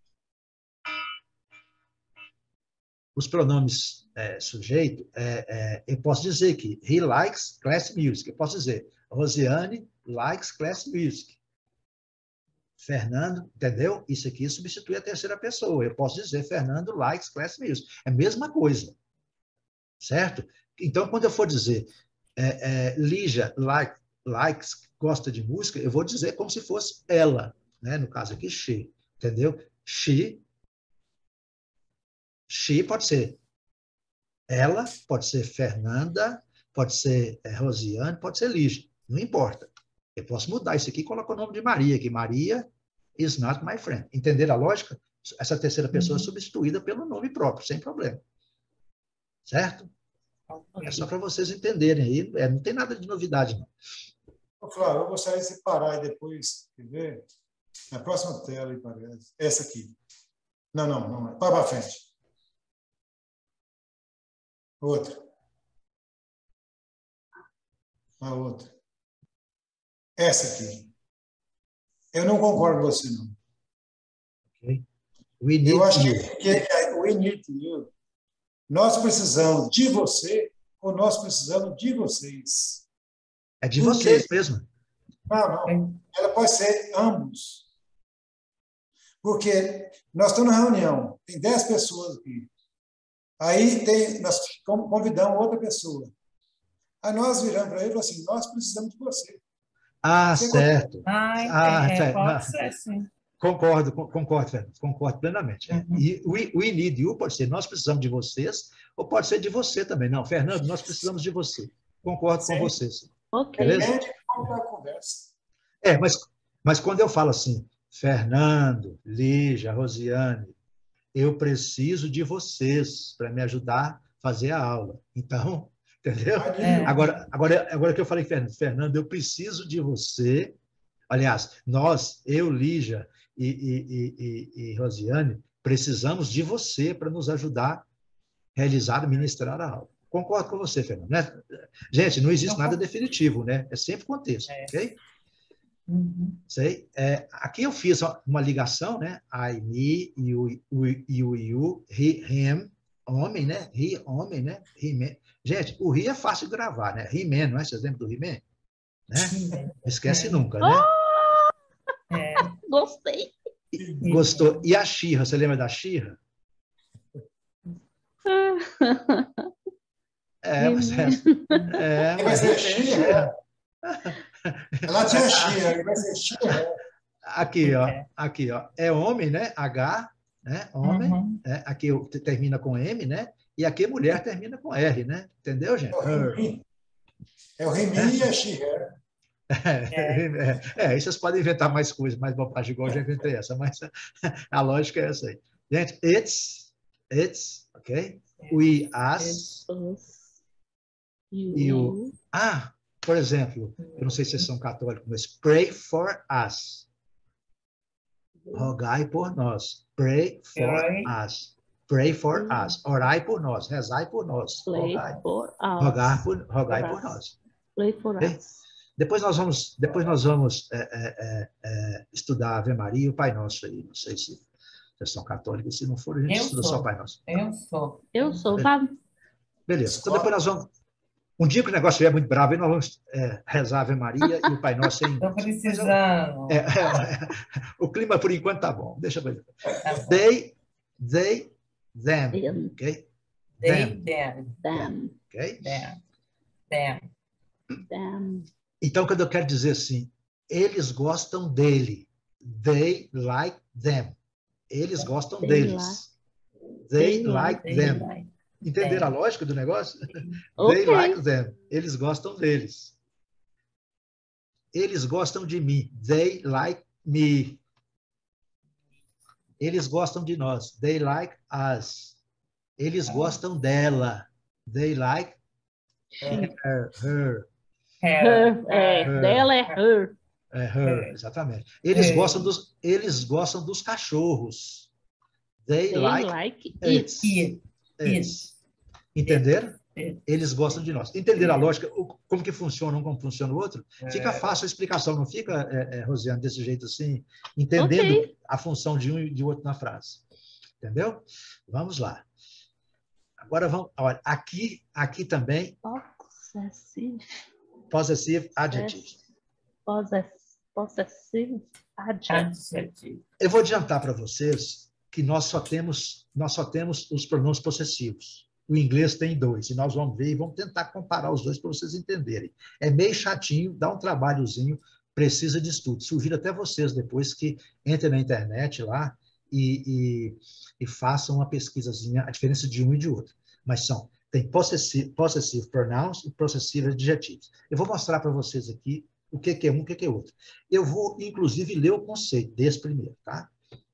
Speaker 1: Os pronomes é, sujeito, é, é, eu posso dizer que he likes classic music. Eu posso dizer, Rosiane likes classic music. Fernando, entendeu? Isso aqui substitui a terceira pessoa. Eu posso dizer, Fernando likes classic music. É a mesma coisa, certo? Então, quando eu for dizer, é, é, Lígia like, likes, gosta de música, eu vou dizer como se fosse ela, né? No caso aqui, she, entendeu? She, she pode ser ela, pode ser Fernanda, pode ser é, Rosiane, pode ser Lígia, não importa. Eu posso mudar isso aqui e colocar o nome de Maria, que Maria is not my friend. Entenderam a lógica? Essa terceira pessoa é substituída pelo nome próprio, sem problema. Certo? É só para vocês entenderem aí, é, não tem nada de novidade, não.
Speaker 3: Ô, Flávio, eu gostaria de separar e depois, quer ver? Na próxima tela, aí parece. Essa aqui. Não, não, não. Vai para frente. Outra. A outra. Essa aqui. Eu não concordo com você, não.
Speaker 1: Okay? We need
Speaker 3: Eu acho
Speaker 1: you.
Speaker 3: que, que we need you. Nós precisamos de você ou nós precisamos de vocês?
Speaker 1: É de
Speaker 3: Por
Speaker 1: vocês
Speaker 3: quê?
Speaker 1: mesmo.
Speaker 3: Não, não. Ela pode ser ambos. Porque nós estamos na reunião, tem dez pessoas aqui. Aí tem, nós convidamos outra pessoa. Aí nós viramos para ele e falamos assim, nós precisamos de você.
Speaker 1: Ah,
Speaker 3: Você
Speaker 1: certo.
Speaker 4: Ah,
Speaker 1: Ah,
Speaker 4: é,
Speaker 1: certo.
Speaker 4: pode ser, sim.
Speaker 1: Concordo, con- concordo, Fernando, concordo plenamente. É.
Speaker 4: Uhum.
Speaker 1: E we, we need you pode ser nós precisamos de vocês, ou pode ser de você também. Não, Fernando, nós precisamos de você. Concordo
Speaker 3: Sim.
Speaker 1: com vocês.
Speaker 2: Ok.
Speaker 1: Beleza?
Speaker 3: Depende de como está a conversa.
Speaker 1: É, mas, mas quando eu falo assim, Fernando, Lígia, Rosiane, eu preciso de vocês para me ajudar a fazer a aula. Então, entendeu?
Speaker 4: É.
Speaker 1: Agora, agora, agora que eu falei, Fernando, Fernando, eu preciso de você. Aliás, nós, eu, Lígia e, e, e, e, e Rosiane, precisamos de você para nos ajudar a realizar, ministrar a aula. Concordo com você, Fernando. Né? Gente, não existe nada definitivo, né? É sempre contexto,
Speaker 4: É.
Speaker 1: ok?
Speaker 4: Uhum.
Speaker 1: Sei. É, aqui eu fiz uma ligação, né? I, me, you, you, you, you he, him, homem, né? He, homem, né? He, man. Gente, o he é fácil de gravar, né? He-man, não é? Vocês lembram do He-man? Né? Não esquece
Speaker 4: É.
Speaker 1: nunca, né?
Speaker 4: É.
Speaker 2: Gostei.
Speaker 1: Gostou. E a Xirra, você lembra da Xirra? É, mas é, é,
Speaker 3: Vai
Speaker 1: mas
Speaker 3: ser
Speaker 1: é
Speaker 3: Xirra. Ela tinha Xirra, vai ser Xirra.
Speaker 1: Aqui, ó, aqui, ó, é homem, né? H, né? Homem,
Speaker 4: Uhum.
Speaker 1: né? Aqui termina com M, né? E aqui mulher termina com R, né? Entendeu, gente?
Speaker 3: É o Remy. É o Remy e a Xirra.
Speaker 1: É, é, é, aí vocês podem inventar mais coisas, mais bobagem, igual eu já inventei essa, mas a lógica é essa aí. Gente, it's, it's, ok? We, us,
Speaker 2: Us, you,
Speaker 1: e o...
Speaker 2: you.
Speaker 1: Ah, por exemplo, eu não sei se vocês são católicos, mas pray for us. Rogai por nós. Pray for
Speaker 4: Pray.
Speaker 1: us. Pray for
Speaker 2: Hum.
Speaker 1: us. Orai por nós. Rezai por nós.
Speaker 2: Play
Speaker 1: Rogai,
Speaker 2: for us.
Speaker 1: rogar por, rogai
Speaker 2: For
Speaker 1: por
Speaker 2: us.
Speaker 1: nós.
Speaker 2: Play for
Speaker 1: Ok?
Speaker 2: us.
Speaker 1: Depois nós vamos, depois nós vamos é, é, é, estudar a Ave Maria e o Pai Nosso aí. Não sei se vocês são católicos. Se não for, a gente
Speaker 4: Eu
Speaker 1: estuda
Speaker 4: sou.
Speaker 1: só o Pai Nosso.
Speaker 4: Eu sou.
Speaker 2: Eu sou, tá?
Speaker 1: Beleza. Então depois nós vamos... Um dia que o negócio estiver muito bravo, aí nós vamos é, rezar a Ave Maria e o Pai Nosso em
Speaker 4: Estou precisando.
Speaker 1: É, é, é, o clima, por enquanto, tá bom. Deixa eu ver.
Speaker 4: Tá bom.
Speaker 1: They, they, them.
Speaker 2: Them.
Speaker 1: Ok?
Speaker 4: They,
Speaker 1: Them.
Speaker 4: them,
Speaker 2: Them.
Speaker 1: Ok?
Speaker 4: them, them.
Speaker 2: Them.
Speaker 1: Então, quando eu quero dizer assim, eles gostam dele. They like them. Eles gostam
Speaker 2: They
Speaker 1: deles. They
Speaker 2: they
Speaker 1: like
Speaker 4: They
Speaker 1: them.
Speaker 4: like
Speaker 1: Entenderam a
Speaker 4: them.
Speaker 1: lógica do negócio?
Speaker 2: Ok.
Speaker 1: They like them. Eles gostam deles. Eles gostam de mim. They like me. Eles gostam de nós. They like us. Eles gostam dela. They like
Speaker 2: She.
Speaker 1: her. Her.
Speaker 2: Her. É,
Speaker 1: Her.
Speaker 2: dela é her.
Speaker 1: É, her, exatamente. Eles gostam dos, eles gostam dos cachorros. They,
Speaker 2: They
Speaker 1: like,
Speaker 2: like
Speaker 1: it.
Speaker 2: it.
Speaker 4: It.
Speaker 1: It. Entenderam?
Speaker 4: It.
Speaker 1: Eles gostam de nós. Entenderam a lógica? O- Como que funciona um, como funciona o outro? Fica fácil a explicação, não fica, é, é, Rosiane, desse jeito assim, entendendo
Speaker 2: Ok.
Speaker 1: a função de um e de outro na frase. Entendeu? Vamos lá. Agora vamos, olha, aqui, aqui também,
Speaker 2: Possessive.
Speaker 1: possessive adjective.
Speaker 2: Possess- Possessive adjective.
Speaker 4: Adjective.
Speaker 1: Eu vou adiantar para vocês que nós só temos, nós só temos os pronomes possessivos. O inglês tem dois, e nós vamos ver e vamos tentar comparar os dois para vocês entenderem. É meio chatinho, dá um trabalhozinho, precisa de estudo. Sugiro até vocês depois que entrem na internet lá e, e, e façam uma pesquisazinha, a diferença de um e de outro. Mas são, tem possessive, possessive pronouns e possessive adjectives. Eu vou mostrar para vocês aqui o que, que é um e o que, que é outro. Eu vou, inclusive, ler o conceito desse primeiro, tá?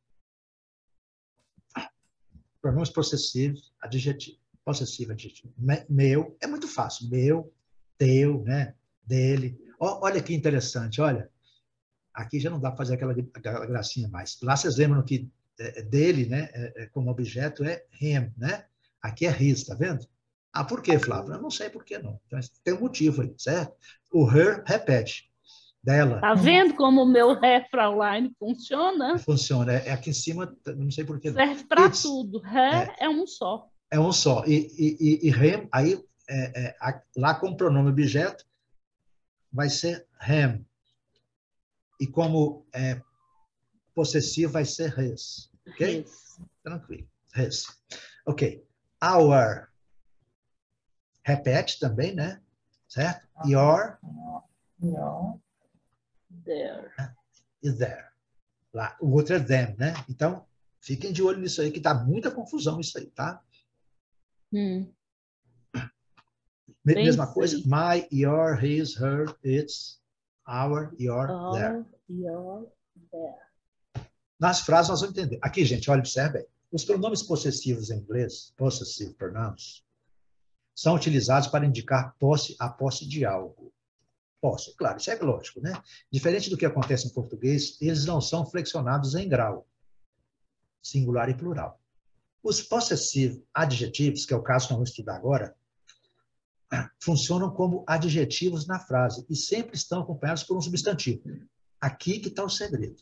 Speaker 1: Pronomes possessivos, adjetivo. Possessivo, adjetivo. Me- Meu, é muito fácil. Meu, teu, né? Dele. Ó, olha que interessante, olha. Aqui já não dá para fazer aquela, aquela gracinha mais. Lá vocês lembram que é, dele, né? É, é, como objeto é him, né? Aqui é his, tá vendo? Ah, por quê, Flávio? Eu não sei por que não. Então, tem um motivo aí, certo? O her repete. Dela.
Speaker 2: Tá vendo como o meu Refrauline funciona?
Speaker 1: Funciona. É, é aqui em cima, não sei por que não.
Speaker 2: Serve para
Speaker 1: It's-
Speaker 2: tudo. Ré é. um só.
Speaker 1: É um só. E, e, e, e him, aí, é, é, a- lá com o pronome objeto, vai ser him. E como é, possessivo, vai ser his. Ok?
Speaker 2: His.
Speaker 1: Tranquilo. His. Ok. Our. Repete também, né? Certo? Your
Speaker 4: No.
Speaker 2: There.
Speaker 1: is there. Lá, o outro é them, né? Então, fiquem de olho nisso aí, que dá muita confusão isso aí, tá?
Speaker 2: Hum.
Speaker 1: Me-
Speaker 2: Bem
Speaker 1: Mesma
Speaker 2: sei.
Speaker 1: coisa. My, your, his, her, its, our, your, there.
Speaker 2: All, your, there.
Speaker 1: Nas frases nós vamos entender. Aqui, gente, olha, observe bem. Os pronomes possessivos em inglês, possessive pronouns, são utilizados para indicar posse, a posse de algo. Posse, claro, isso é lógico, né? Diferente do que acontece em português, eles não são flexionados em grau, singular e plural. Os possessive adjetivos, que é o caso que nós vamos estudar agora, funcionam como adjetivos na frase e sempre estão acompanhados por um substantivo. Aqui que está o segredo.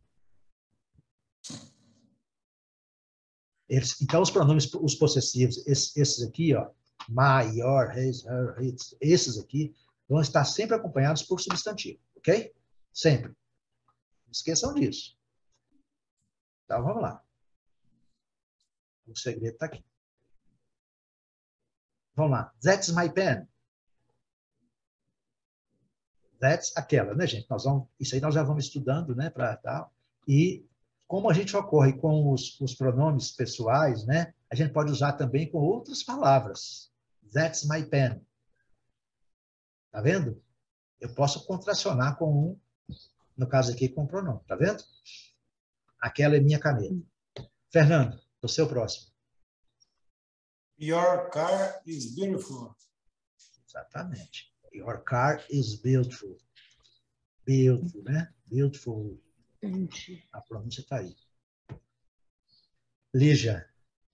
Speaker 1: Eles, então, os pronomes, os possessivos, esses, esses aqui, ó, my, your, his, her, its, esses aqui, vão estar sempre acompanhados por substantivo, ok? Sempre. Não esqueçam disso. Então, vamos lá. O segredo está aqui. Vamos lá. That's my pen. That's aquela, né, gente? Nós vamos, isso aí nós já vamos estudando, né, para tal. E como a gente ocorre com os, os pronomes pessoais, né, a gente pode usar também com outras palavras. That's my pen. Tá vendo? Eu posso contracionar com um, no caso aqui, com o pronome. Tá vendo? Aquela é minha caneta. Fernando, o seu próximo.
Speaker 3: Your car is beautiful.
Speaker 1: Exatamente. Your car is beautiful. Beautiful, né? Beautiful.
Speaker 2: Entendi.
Speaker 1: A pronúncia está aí. Lígia.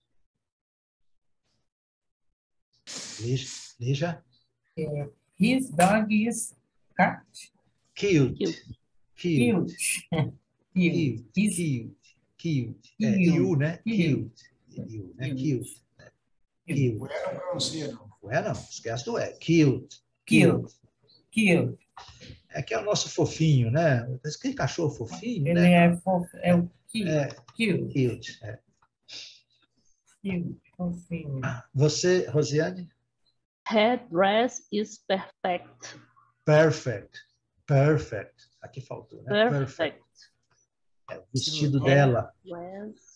Speaker 1: Lígia. Lígia.
Speaker 4: É, his dog is cat.
Speaker 1: Cute. Cute.
Speaker 4: Cute.
Speaker 1: Cute.
Speaker 4: His
Speaker 1: Cute. Cute. É,
Speaker 4: cute.
Speaker 1: you, né?
Speaker 4: Cute.
Speaker 1: Cute. You, né?
Speaker 4: Cute.
Speaker 1: Cute.
Speaker 4: Cute.
Speaker 3: O E não pronuncia, não.
Speaker 1: O é não, esquece do é. Cute.
Speaker 4: Cute. Cute.
Speaker 1: É que é o nosso fofinho, né? Aquele cachorro fofinho,
Speaker 4: Ele
Speaker 1: né?
Speaker 4: é fofo. É o cute.
Speaker 1: É,
Speaker 4: Cute.
Speaker 1: cute. É.
Speaker 4: Cute. Fofinho.
Speaker 1: Você, Rosiane?
Speaker 2: Her dress is perfect.
Speaker 1: Perfect. Perfect. Aqui faltou, né?
Speaker 2: Perfect.
Speaker 1: É, o vestido
Speaker 4: Her
Speaker 1: dela.
Speaker 2: Dress.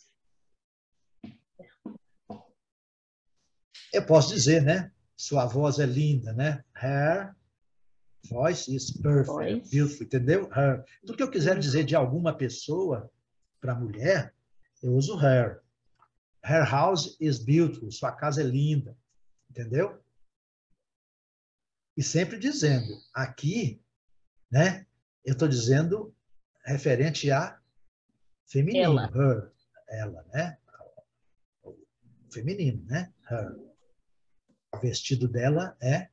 Speaker 1: Eu posso dizer, né? Sua voz é linda, né? Her voice is perfect.
Speaker 2: Voice.
Speaker 1: Beautiful, entendeu? Her. Tudo que eu quiser dizer de alguma pessoa para mulher, eu uso her. Her house is beautiful. Sua casa é linda. Entendeu? E sempre dizendo, aqui, né? Eu estou dizendo referente a feminino,
Speaker 2: Ela.
Speaker 1: her, ela, né? O feminino, né? Her. O vestido dela é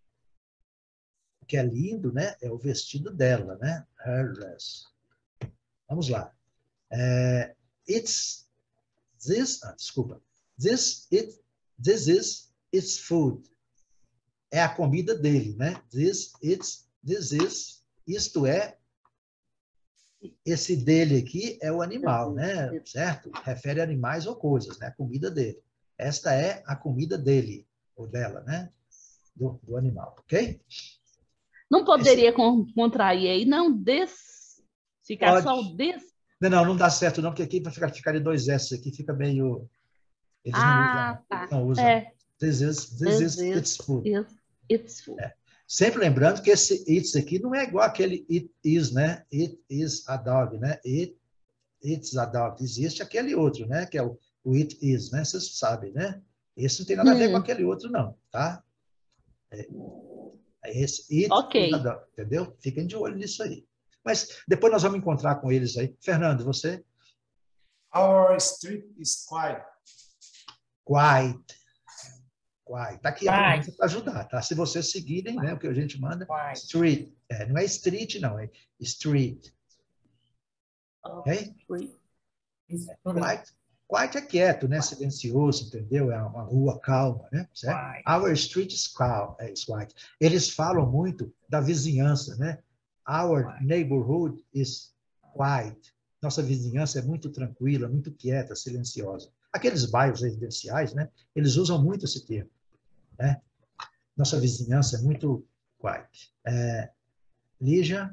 Speaker 1: o que é lindo, né? É o vestido dela, né? Her dress. Vamos lá. É, it's this, ah, desculpa. This it this is its food. É a comida dele, né? This it's this is isto é esse dele aqui é o animal, né? Certo? Refere a animais ou coisas, né? A comida dele. Esta é a comida dele, ou dela, né? Do, do animal, ok?
Speaker 2: Não poderia con- contrair aí, não, this. Ficar
Speaker 1: Pode.
Speaker 2: só o this.
Speaker 1: Não, não, não dá certo não, porque aqui vai ficar, ficar de dois S, aqui fica meio... Eles não usam,
Speaker 2: Ah,
Speaker 1: não.
Speaker 2: tá.
Speaker 1: Eles não usam.
Speaker 2: É.
Speaker 1: This is, this
Speaker 2: This
Speaker 1: is
Speaker 2: is,
Speaker 1: its food.
Speaker 2: is its food.
Speaker 1: É. Sempre lembrando que esse it's aqui não é igual aquele it is, né? It is a dog, né? It, it's a dog. Existe aquele outro, né? Que é o, o it is, né? Vocês sabem, né? Esse não tem nada a ver
Speaker 2: Hum.
Speaker 1: com aquele outro, não, tá? É, é esse it
Speaker 2: Ok.
Speaker 1: is a dog, entendeu? Fiquem de olho nisso aí. Mas depois nós vamos encontrar com eles aí. Fernando, você?
Speaker 3: Our street is quiet.
Speaker 1: Quiet. Quiet. Tá aqui a
Speaker 4: Quiet.
Speaker 1: pronúncia para ajudar, tá? Se vocês seguirem, né, o que a gente manda,
Speaker 4: Quiet.
Speaker 1: street. É, não é street, não, é street. Ok?
Speaker 4: It's
Speaker 1: Quiet. Quiet é quieto, né? Silencioso, entendeu? É uma rua calma, né? Certo?
Speaker 4: quiet.
Speaker 1: Our street is calm, é is quiet. Eles falam muito da vizinhança, né? Our
Speaker 4: Quiet.
Speaker 1: neighborhood is quiet. Nossa vizinhança é muito tranquila, muito quieta, silenciosa. Aqueles bairros residenciais, né? Eles usam muito esse termo, né? Nossa vizinhança é muito quiet. É, Lígia?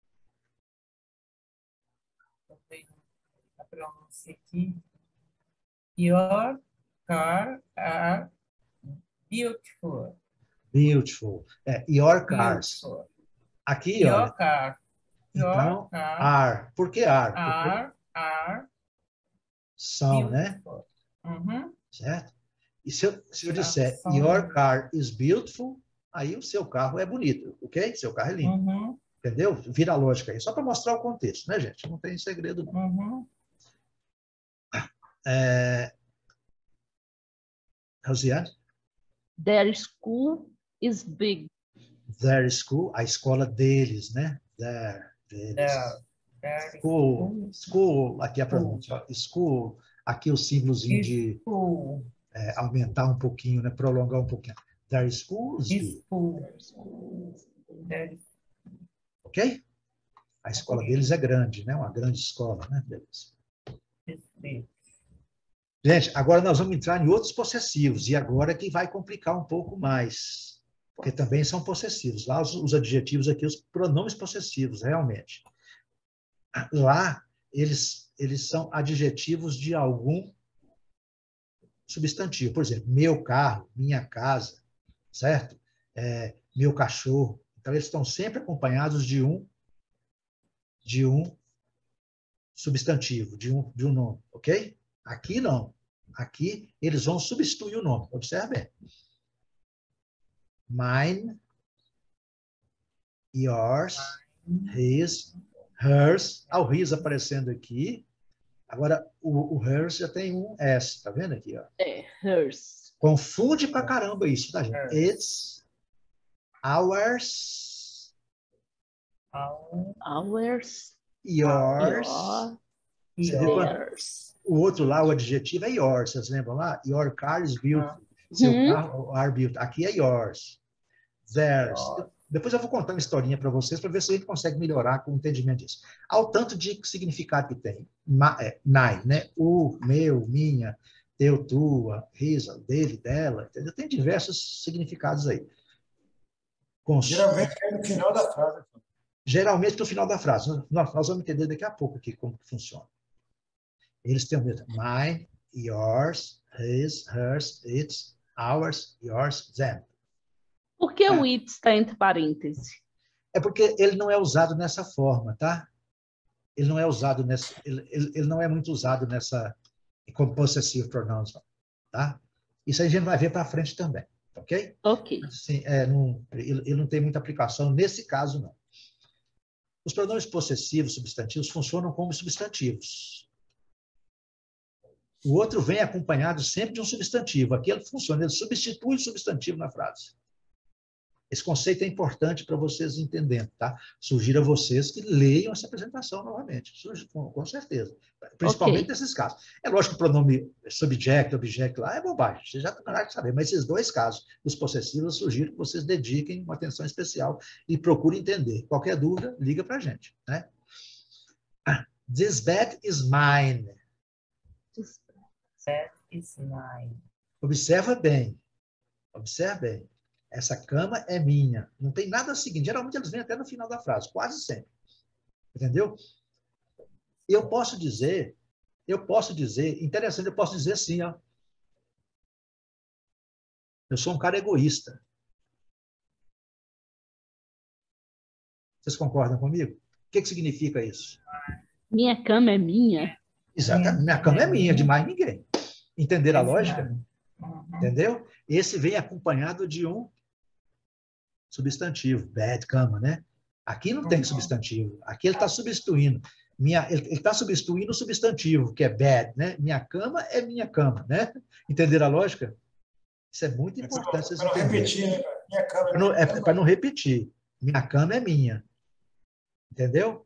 Speaker 4: A pronúncia aqui. Your car are beautiful.
Speaker 1: Beautiful. É, your cars.
Speaker 4: Beautiful.
Speaker 1: Aqui,
Speaker 4: Your
Speaker 1: olha.
Speaker 4: car. Your
Speaker 1: Então,
Speaker 4: car
Speaker 1: are. Por que are? Porque
Speaker 4: are, are
Speaker 1: são, né?
Speaker 4: beautiful. Uhum.
Speaker 1: Certo? E se eu, se eu disser
Speaker 4: São.
Speaker 1: your car is beautiful, aí o seu carro é bonito, ok? Seu carro é lindo.
Speaker 4: Uhum.
Speaker 1: Entendeu? Vira a lógica aí. Só para mostrar o contexto, né, gente? Não tem segredo, não.
Speaker 4: Uhum.
Speaker 1: É... Rosiane?
Speaker 2: Their school is big.
Speaker 1: Their school, a escola deles, né? Their, deles.
Speaker 4: There, there
Speaker 1: School, school, aqui a pronúncia. ó. School, aqui o símbolozinho
Speaker 4: is
Speaker 1: de
Speaker 4: school.
Speaker 1: é, aumentar um pouquinho, né? Prolongar um pouquinho. Their school is
Speaker 4: Is
Speaker 1: big,
Speaker 4: school. There is
Speaker 1: ok? A escola deles é grande, né? Uma grande escola, né? Deles.
Speaker 4: big.
Speaker 1: Gente, agora nós vamos entrar em outros possessivos, e agora que vai complicar um pouco mais, porque também são possessivos. Lá os, os adjetivos aqui, os pronomes possessivos, realmente. Lá, eles, eles são adjetivos de algum substantivo. Por exemplo, meu carro, minha casa, certo? É, meu cachorro. Então, eles estão sempre acompanhados de um, de um substantivo, de um, de um nome, ok? Aqui não. Aqui eles vão substituir o nome. Observe bem. Mine, yours, his, hers, ah, o his aparecendo aqui. Agora, o, o hers já tem um S, tá vendo aqui? Ó?
Speaker 2: É, hers.
Speaker 1: Confunde pra caramba isso, tá, gente?
Speaker 4: Hers.
Speaker 1: It's, ours,
Speaker 2: Ours.
Speaker 1: yours.
Speaker 2: Your.
Speaker 1: Você viu quando-
Speaker 2: Theirs.
Speaker 1: O outro lá, o adjetivo é yours, vocês lembram lá? Your car is beautiful. Seu
Speaker 2: Uhum.
Speaker 1: carro are beautiful. Aqui é yours. Theirs.
Speaker 4: Yours.
Speaker 1: Depois eu vou contar uma historinha para vocês para ver se a gente consegue melhorar com o entendimento disso. Ao tanto de significado que tem. Ma, é, nai, né? O, meu, minha, teu, tua, his, dele, dela. Entendeu? Tem diversos significados aí. Cons-
Speaker 3: Geralmente é no final da frase.
Speaker 1: Geralmente no final da frase. Nós, nós vamos entender daqui a pouco aqui como que funciona. Eles têm o mesmo. Mine, yours, his, hers, its, ours, yours, them.
Speaker 2: Por que
Speaker 1: É.
Speaker 2: o it está entre parênteses?
Speaker 1: É porque ele não é usado nessa forma, tá? Ele não é usado nessa, ele, ele, ele não é muito usado nessa como possessive pronouns, não, tá? Isso aí a gente vai ver para frente também, ok?
Speaker 2: Ok.
Speaker 1: Assim, é, não, ele, ele não tem muita aplicação nesse caso, não. Os pronomes possessivos, substantivos, funcionam como substantivos. O outro vem acompanhado sempre de um substantivo. Aqui ele funciona, ele substitui o substantivo na frase. Esse conceito é importante para vocês entenderem, tá? Sugiro a vocês que leiam essa apresentação novamente, com, com certeza. Principalmente
Speaker 2: Ok.
Speaker 1: nesses casos. É lógico que o pronome subject, object lá é bobagem, você já terá que saber, mas esses dois casos, os possessivos, eu sugiro que vocês dediquem uma atenção especial e procurem entender. Qualquer dúvida, liga para a gente, né? This bed is mine.
Speaker 4: That is mine.
Speaker 1: Observa bem, observa bem. Essa cama é minha. Não tem nada seguinte. Geralmente eles vêm até no final da frase, quase sempre. Entendeu? Eu posso dizer, eu posso dizer, interessante, eu posso dizer assim, ó. Eu sou um cara egoísta. Vocês concordam comigo? O que, que significa isso?
Speaker 2: Minha cama é minha.
Speaker 1: Exatamente. Minha cama é minha, de mais ninguém. Entenderam a lógica?
Speaker 4: Uhum.
Speaker 1: Entendeu? Esse vem acompanhado de um substantivo, bed, cama, né? Aqui não tem
Speaker 4: Uhum.
Speaker 1: substantivo. Aqui ele está substituindo. Minha, ele está substituindo o substantivo, que é bed, né? Minha cama é minha cama, né? Entenderam a lógica? Isso é muito importante vocês
Speaker 3: Para não
Speaker 1: entenderem.
Speaker 3: repetir, né? Minha câmera.
Speaker 1: Pra não- É para não repetir. Minha cama é minha. Entendeu?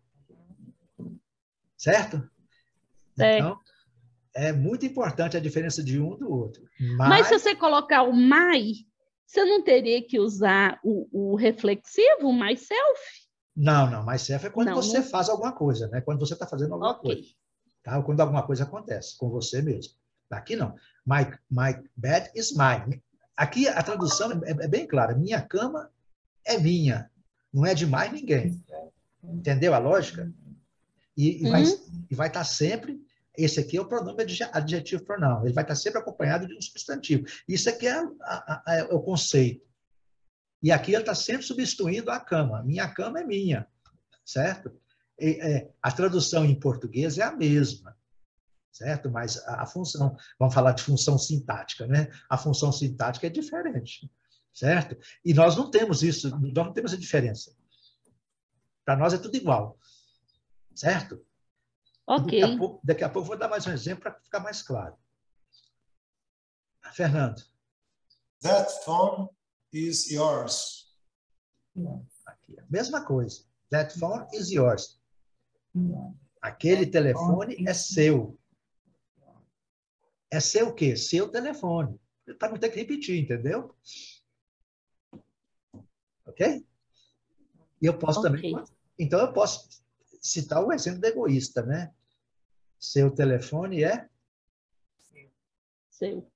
Speaker 1: Certo?
Speaker 2: É.
Speaker 1: Então, é muito importante a diferença de um do outro.
Speaker 2: Mas
Speaker 1: Mas,
Speaker 2: se você colocar o my, você não teria que usar o, o reflexivo, o myself?
Speaker 1: não, não, mais self é quando
Speaker 2: Não,
Speaker 1: você
Speaker 2: não.
Speaker 1: faz alguma coisa, né? Quando você está fazendo alguma coisa.
Speaker 2: Ok.
Speaker 1: Tá? Ou quando alguma coisa acontece com você mesmo. Aqui não. My, my bed is mine. Aqui a tradução é, é bem clara. Minha cama é minha. Não é de mais ninguém. Entendeu a lógica? E, e vai, e vai estar sempre... Esse aqui é o pronome adje- adjetivo pronoun. Ele vai estar sempre acompanhado de um substantivo. Isso aqui é, a- a- a- é o conceito. E aqui ele está sempre substituindo a cama. Minha cama é minha. Certo? E, é, a tradução em português é a mesma. Certo? Mas a, a função, vamos falar de função sintática, né? A função sintática é diferente. Certo? E nós não temos isso, nós não temos a diferença. Para nós é tudo igual. Certo?
Speaker 2: Ok.
Speaker 1: Daqui a pouco, daqui a pouco eu vou dar mais um exemplo para ficar mais claro. Fernando.
Speaker 3: That phone is yours.
Speaker 1: Aqui, a mesma coisa. That phone is yours. Aquele telefone é seu. É seu o quê? Seu telefone. Para não ter que repetir, entendeu? Ok? E eu posso
Speaker 2: Ok.
Speaker 1: também... Então, eu posso citar o exemplo do egoísta, né? Seu telefone é...
Speaker 2: Seu.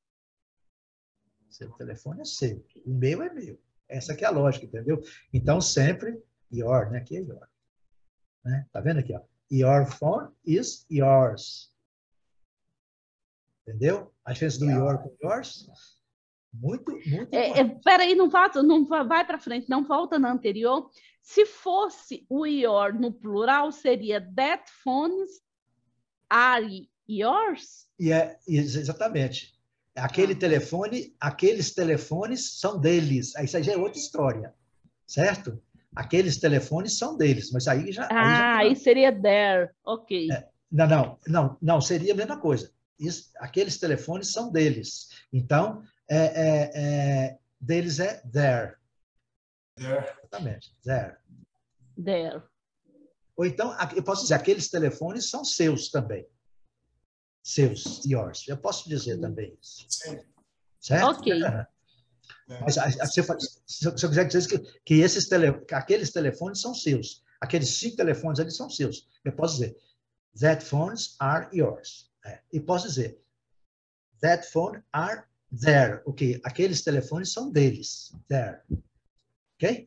Speaker 1: Seu telefone é seu. O meu é meu. Essa que é a lógica, entendeu? Então, sempre your, né? Aqui é your. Né? Tá vendo aqui, ó? Your phone is yours. Entendeu? A diferença do your com yours? Muito, muito
Speaker 2: É,
Speaker 1: importante.
Speaker 2: é, peraí, não, volta, não va- vai para frente, não volta na anterior. Se fosse o your no plural, seria that phones are yours?
Speaker 1: E é, ex- exatamente. Aquele telefone, aqueles telefones são deles. Aí isso aí já é outra história. Certo? Aqueles telefones são deles, mas aí já...
Speaker 2: Ah,
Speaker 1: aí, já,
Speaker 2: aí seria there. Ok.
Speaker 1: É, não, não, não, não, seria a mesma coisa. Isso, aqueles telefones são deles. Então, é, é, é, deles é there.
Speaker 3: There.
Speaker 1: Exatamente, there.
Speaker 2: There.
Speaker 1: Ou então, eu posso dizer, aqueles telefones são seus também. Seus, yours. Eu posso dizer também isso.
Speaker 3: Sim.
Speaker 1: Certo?
Speaker 2: Ok.
Speaker 1: Mas se eu, se eu quiser dizer que, que esses tele, que aqueles telefones são seus, aqueles cinco telefones ali são seus, eu posso dizer, that phones are yours. É. E posso dizer, that phone are there. Ok, aqueles telefones são deles. There. Ok?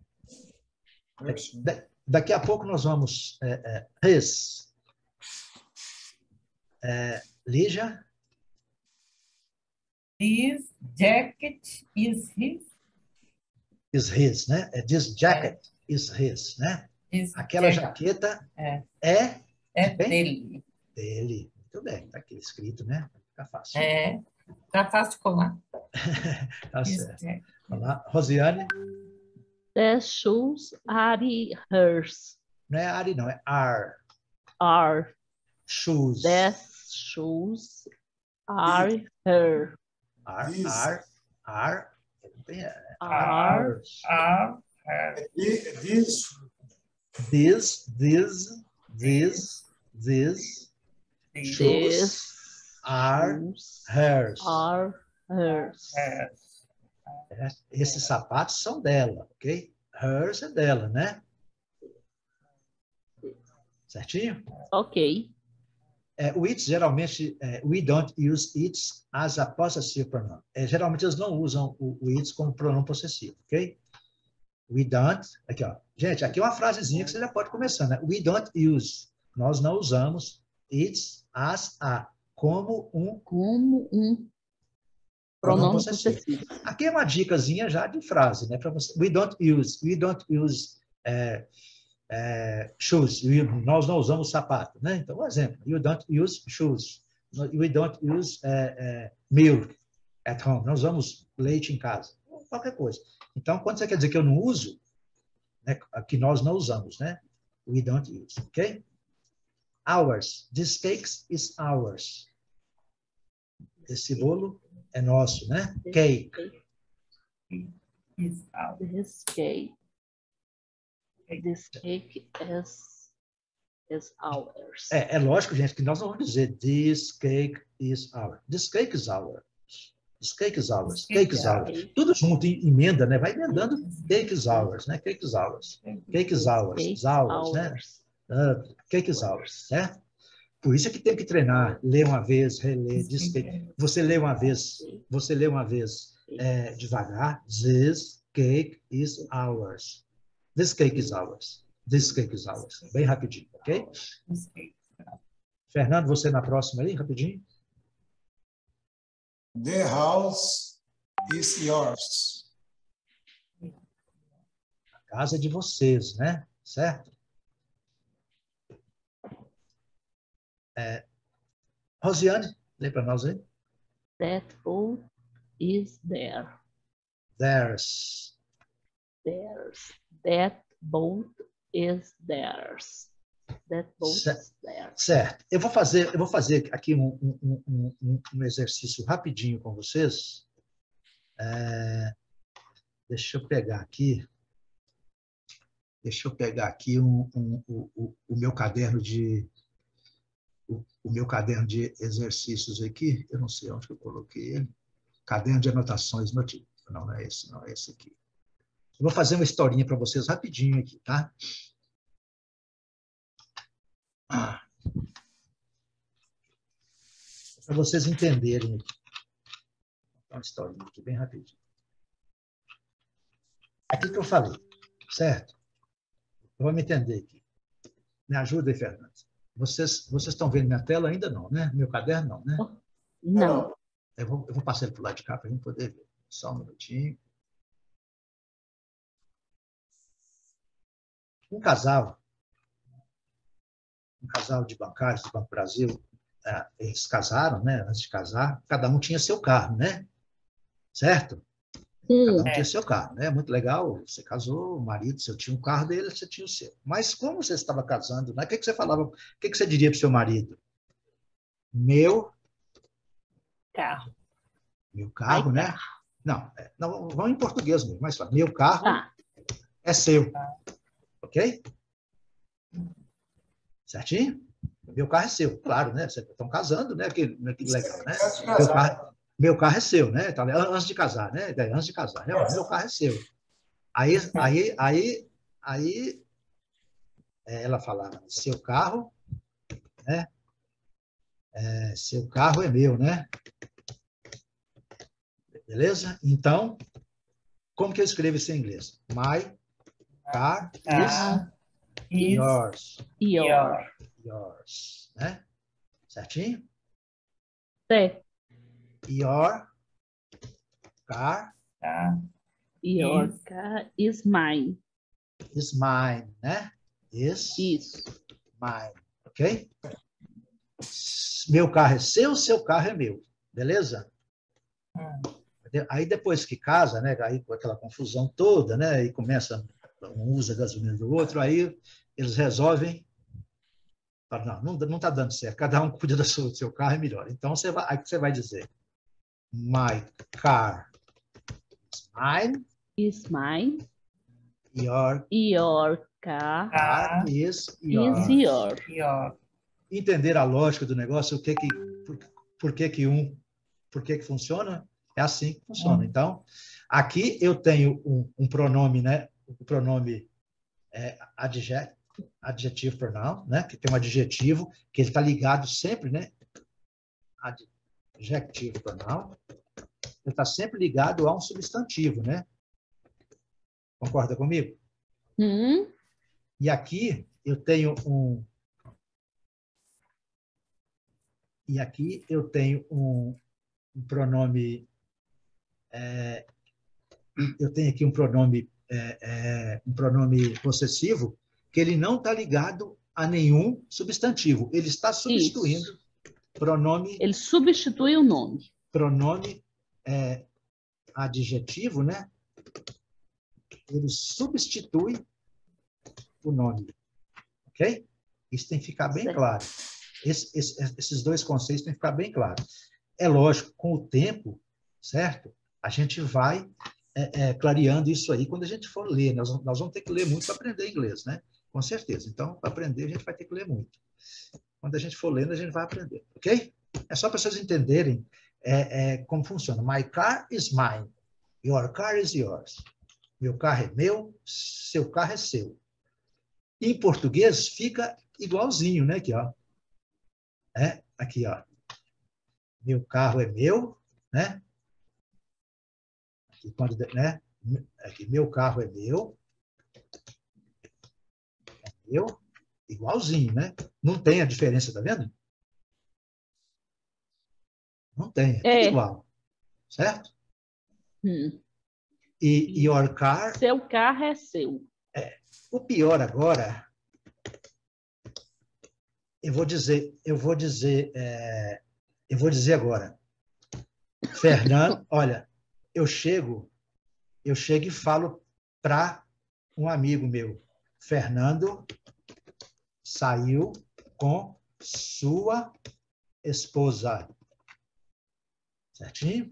Speaker 1: Da, daqui a pouco nós vamos... É, é, his. É, Lígia?
Speaker 4: This jacket is his.
Speaker 1: Is his, né? This jacket é. is his, né?
Speaker 4: This
Speaker 1: Aquela
Speaker 4: jacket.
Speaker 1: jaqueta
Speaker 4: é,
Speaker 1: é,
Speaker 4: é
Speaker 1: bem?
Speaker 4: dele.
Speaker 1: Dele. Muito bem, está aqui escrito, né? Fica fácil.
Speaker 4: É, tá fácil de colar.
Speaker 1: Tá
Speaker 4: This
Speaker 1: certo.
Speaker 4: jacket.
Speaker 1: Vamos lá. Rosiane?
Speaker 2: The shoes are hers.
Speaker 1: Não é Ari, não, é are.
Speaker 2: Are.
Speaker 1: Shoes.
Speaker 2: The shoes are her.
Speaker 1: Are,
Speaker 3: These.
Speaker 1: are, are.
Speaker 2: Are.
Speaker 4: Are her.
Speaker 3: This.
Speaker 1: This, this, this, this
Speaker 4: These
Speaker 1: shoes are
Speaker 2: shoes
Speaker 1: hers.
Speaker 2: are hers.
Speaker 4: hers.
Speaker 1: É, esses sapatos são dela, ok? Hers é dela, né? Certinho?
Speaker 2: Ok.
Speaker 1: É, o it, geralmente, é, we don't use it as a possessive pronoun. É, geralmente, eles não usam o, o it como pronome possessivo, ok? We don't... Aqui, ó. Gente, aqui é uma frasezinha que você já pode começar, né? We don't use. Nós não usamos it as a, como um
Speaker 2: Como um pronome possessivo.
Speaker 1: Aqui é uma dicasinha já de frase, né? Para você. We don't use. We don't use é, é, shoes. We, nós não usamos sapato, né? Então, um exemplo. You don't use shoes. We don't use é, é, milk at home. Nós usamos leite em casa. Qualquer coisa. Então, quando você quer dizer que eu não uso, né, que nós não usamos, né? We don't use, ok? Ours. This cake is ours. Esse bolo é nosso, né? Cake.
Speaker 4: Is out.
Speaker 2: This cake. This cake is, is ours.
Speaker 1: É, é lógico, gente, que nós não vamos dizer this cake is ours. This cake is ours. This cake is ours. Cake is ours. Tudo junto, emenda, né? Vai emendando cake is ours, né? Cake is ours. Cake is ours. Is ours, né? Uh, cake is ours, certo? Por isso é que tem que treinar, ler uma vez, reler, this cake. Você lê uma vez, você lê uma vez é, devagar. This cake is ours. This cake is ours. This cake is ours. Bem rapidinho, ok? Fernando, você na próxima aí, rapidinho.
Speaker 3: The house is yours.
Speaker 1: A casa é de vocês, né? Certo? É, Rosiane, lê para nós aí.
Speaker 2: That boat is there.
Speaker 1: Theirs.
Speaker 2: Theirs. That boat is theirs. That boat
Speaker 1: Certo.
Speaker 2: is theirs.
Speaker 1: Certo. Eu vou fazer, eu vou fazer aqui um, um, um, um, um exercício rapidinho com vocês. É, deixa eu pegar aqui. Deixa eu pegar aqui um, um, um, um, o meu caderno de o, o meu caderno de exercícios aqui. Eu não sei onde que eu coloquei ele. Caderno de anotações. Não, não é esse, não é esse aqui. Eu vou fazer uma historinha para vocês rapidinho aqui, tá? Ah. Para vocês entenderem aqui. Uma historinha aqui, bem rapidinho. Aquilo que eu falei, certo? Vamos entender aqui. Me ajuda aí, Fernando. Vocês, vocês estão vendo minha tela ainda não, né? Meu caderno não, né?
Speaker 2: Não.
Speaker 1: Eu vou, eu vou passar ele para o lado de cá para a gente poder ver. Só um minutinho. Um casal, um casal de bancários do Banco Brasil, eles casaram, né? Antes de casar, cada um tinha seu carro, né? Certo? Cada
Speaker 2: Um.
Speaker 1: um tinha seu carro, né? Muito legal. Você casou, o marido, você tinha um carro dele, você tinha o seu. Mas como você estava casando, né? O que, que você falava? O que, que você diria para o seu marido? Meu,
Speaker 4: Carro.
Speaker 1: meu carro,
Speaker 2: My
Speaker 1: né? Não, é, não, vamos em português mesmo, mais fácil. Meu carro
Speaker 2: Tá.
Speaker 1: é seu. Ok? Certinho? Meu carro é seu, claro, né? Vocês estão casando, né? Que, que legal, né?
Speaker 3: Antes de
Speaker 1: Meu
Speaker 3: casar.
Speaker 1: carro, meu carro é seu, né? Então, antes de casar, né? Antes de casar, né? Meu carro é seu. Aí, aí, aí, aí é, ela falava, seu carro, né? É, seu carro é meu, né? Beleza? Então, como que eu escrevo isso em inglês? My car is
Speaker 4: Car is
Speaker 1: yours.
Speaker 2: Your.
Speaker 4: your.
Speaker 1: Yours, né? Certinho?
Speaker 2: Certo.
Speaker 1: Your car
Speaker 4: Car
Speaker 2: Your
Speaker 4: Is.
Speaker 2: car is mine.
Speaker 1: is mine, né? Is
Speaker 2: Isso.
Speaker 1: mine, ok? Meu carro é seu, seu carro é meu, beleza?
Speaker 4: Hum.
Speaker 1: Aí depois que casa, né? Aí com aquela confusão toda, né? E começa, um usa a gasolina do outro, aí eles resolvem, falam, não, não está dando certo, cada um cuida do seu, do seu carro, é melhor. Então, você vai, aí você vai dizer, my car is mine,
Speaker 2: Is mine.
Speaker 1: your
Speaker 2: Your car
Speaker 1: car
Speaker 4: Car
Speaker 1: is
Speaker 2: is
Speaker 1: yours.
Speaker 2: your.
Speaker 4: your.
Speaker 1: Entender a lógica do negócio, o que que, por, por que que um, por que que funciona? É assim que funciona.
Speaker 4: Hum.
Speaker 1: Então, aqui eu tenho um, um pronome, né? O pronome é adjetivo, adjetivo pronoun, né? Que tem um adjetivo que ele está ligado sempre, né? Adjetivo pronoun, ele está sempre ligado a um substantivo, né? Concorda comigo?
Speaker 2: Hum.
Speaker 1: E aqui eu tenho um e aqui eu tenho um, um pronome é, eu tenho aqui um pronome é, é, um pronome possessivo que ele não está ligado a nenhum substantivo. Ele está substituindo
Speaker 2: Isso.
Speaker 1: pronome
Speaker 2: Ele substitui o nome.
Speaker 1: pronome é, adjetivo, né? Ele substitui o nome, ok? Isso tem que ficar bem
Speaker 2: Certo.
Speaker 1: claro. Esse, esse, esses dois conceitos têm que ficar bem claros. É lógico, com o tempo, certo? A gente vai é, é, clareando isso aí quando a gente for ler. Nós, nós vamos ter que ler muito para aprender inglês, né? Com certeza. Então, para aprender, a gente vai ter que ler muito. Quando a gente for lendo, a gente vai aprender, ok? É só para vocês entenderem é, é, como funciona. My car is mine. Your car is yours. Meu carro é meu, seu carro é seu. Em português, fica igualzinho, né? Aqui, ó. É, aqui, ó. Meu carro é meu, né? Aqui, quando, né? Aqui, meu carro é meu. É meu. Igualzinho, né? Não tem a diferença, tá vendo? Não tem, é tudo
Speaker 2: É.
Speaker 1: igual. Certo?
Speaker 2: Hum.
Speaker 1: E your car,
Speaker 2: Seu carro é seu.
Speaker 1: o pior agora, eu vou dizer, eu vou dizer, é, eu vou dizer agora, Fernando, olha, eu chego, eu chego e falo para um amigo meu, Fernando saiu com sua esposa. Certinho?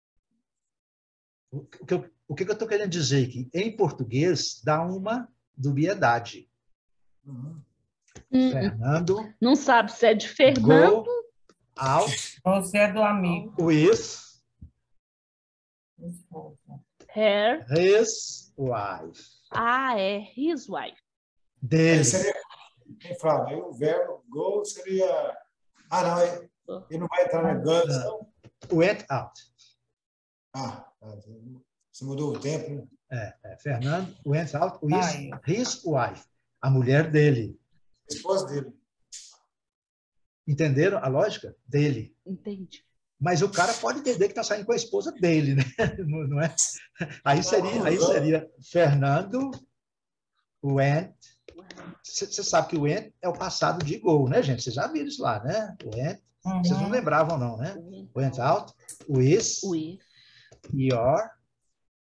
Speaker 1: O que eu, o que eu estou querendo dizer aqui? Em português, dá uma dubiedade.
Speaker 3: Uhum.
Speaker 2: Hum.
Speaker 1: Fernando
Speaker 2: Não sabe se é de Fernando.
Speaker 1: go out
Speaker 4: Você é do amigo.
Speaker 1: with
Speaker 4: Esposa.
Speaker 2: Her.
Speaker 1: his wife.
Speaker 2: Ah, é his wife.
Speaker 3: Aí
Speaker 1: Dele.
Speaker 3: seria, hein, Flávio? Aí o verbo go seria. Ah, não, ele ele não vai entrar na guns, não?
Speaker 1: Went out.
Speaker 3: Ah, você mudou o tempo, né?
Speaker 1: É, é, Fernando went out with
Speaker 4: Ai.
Speaker 1: his wife. A mulher dele.
Speaker 3: A esposa dele.
Speaker 1: Entenderam a lógica? Dele.
Speaker 2: Entendi.
Speaker 1: Mas o cara pode entender que está saindo com a esposa dele, né? Não, não é? Aí seria, aí seria Fernando went. Você sabe que o went é o passado de go, né, gente? Vocês já viram isso lá, né? Went.
Speaker 4: Uhum.
Speaker 1: Vocês não lembravam, não, né? Went out with
Speaker 2: With
Speaker 1: your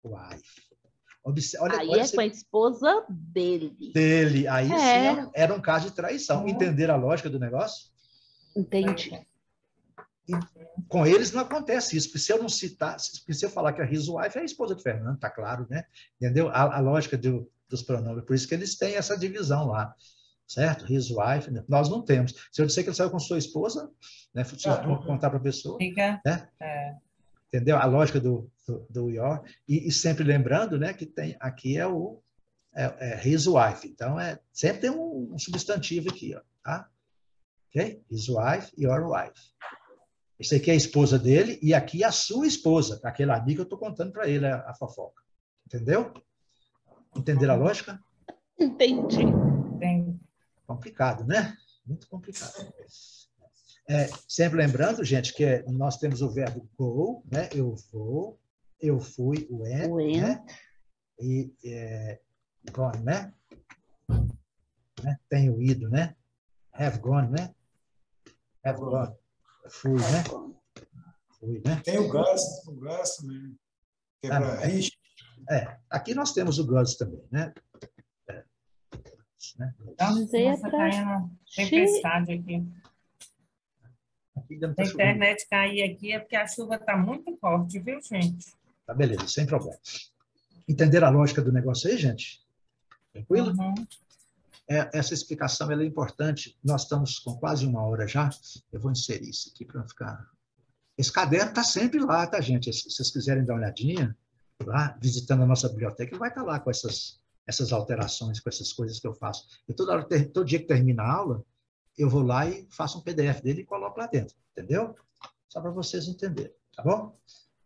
Speaker 1: wife. Obse olha,
Speaker 2: aí
Speaker 1: olha
Speaker 2: é
Speaker 1: esse...
Speaker 2: com a esposa dele.
Speaker 1: Dele. Aí
Speaker 2: é.
Speaker 1: sim era, era um caso de traição. Entenderam a lógica do negócio?
Speaker 2: Entendi.
Speaker 1: E com eles não acontece isso, porque se eu não citar, se eu falar que a his wife é a esposa do Fernando, tá claro, né? Entendeu? A, a lógica do, dos pronomes, por isso que eles têm essa divisão lá, certo? His wife, né? Nós não temos. Se eu disser que ele saiu com sua esposa, né? Se eu ah, contar para a pessoa,
Speaker 4: fica,
Speaker 1: né?
Speaker 4: É.
Speaker 1: Entendeu? A lógica do, do, do your, e, e sempre lembrando, né, que tem, aqui é o é, é his wife, então é, sempre tem um, um substantivo aqui, ó, tá? Ok? His wife, your wife. Isso aqui é a esposa dele e aqui é a sua esposa, aquele amigo que eu estou contando para ele, a, a fofoca. Entendeu? Entenderam a lógica?
Speaker 2: Entendi.
Speaker 4: Bem...
Speaker 1: Complicado, né? Muito complicado. É, sempre lembrando, gente, que é, nós temos o verbo go, né? Eu vou, eu fui, went,
Speaker 2: Went.
Speaker 1: né? E é, gone, né? né? Tenho ido, né? Have gone, né? Have gone. Fui, né? Fui, né?
Speaker 3: Tem o Gus, o Gus também, que é
Speaker 1: Ah,
Speaker 3: para Rich.
Speaker 1: É, aqui nós temos o Gus também, né? É, né?
Speaker 4: Nossa,
Speaker 2: é
Speaker 4: nossa, caindo tempestade aqui.
Speaker 1: Aqui dentro
Speaker 4: Se
Speaker 1: tá
Speaker 4: a
Speaker 1: chovendo.
Speaker 4: internet cair aqui é porque a chuva está muito forte, viu, gente?
Speaker 1: Tá, beleza, sem problema. Entenderam a lógica do negócio aí, gente? Tranquilo?
Speaker 4: Uhum.
Speaker 1: É, essa explicação ela é importante. Nós estamos com quase uma hora já. Eu vou inserir isso aqui para ficar... Esse caderno está sempre lá, tá, gente? Se vocês quiserem dar uma olhadinha, lá, visitando a nossa biblioteca, ele vai estar lá com essas, essas alterações, com essas coisas que eu faço. E toda hora, todo dia que termina a aula, eu vou lá e faço um P D F dele e coloco lá dentro, entendeu? Só para vocês entenderem, tá bom?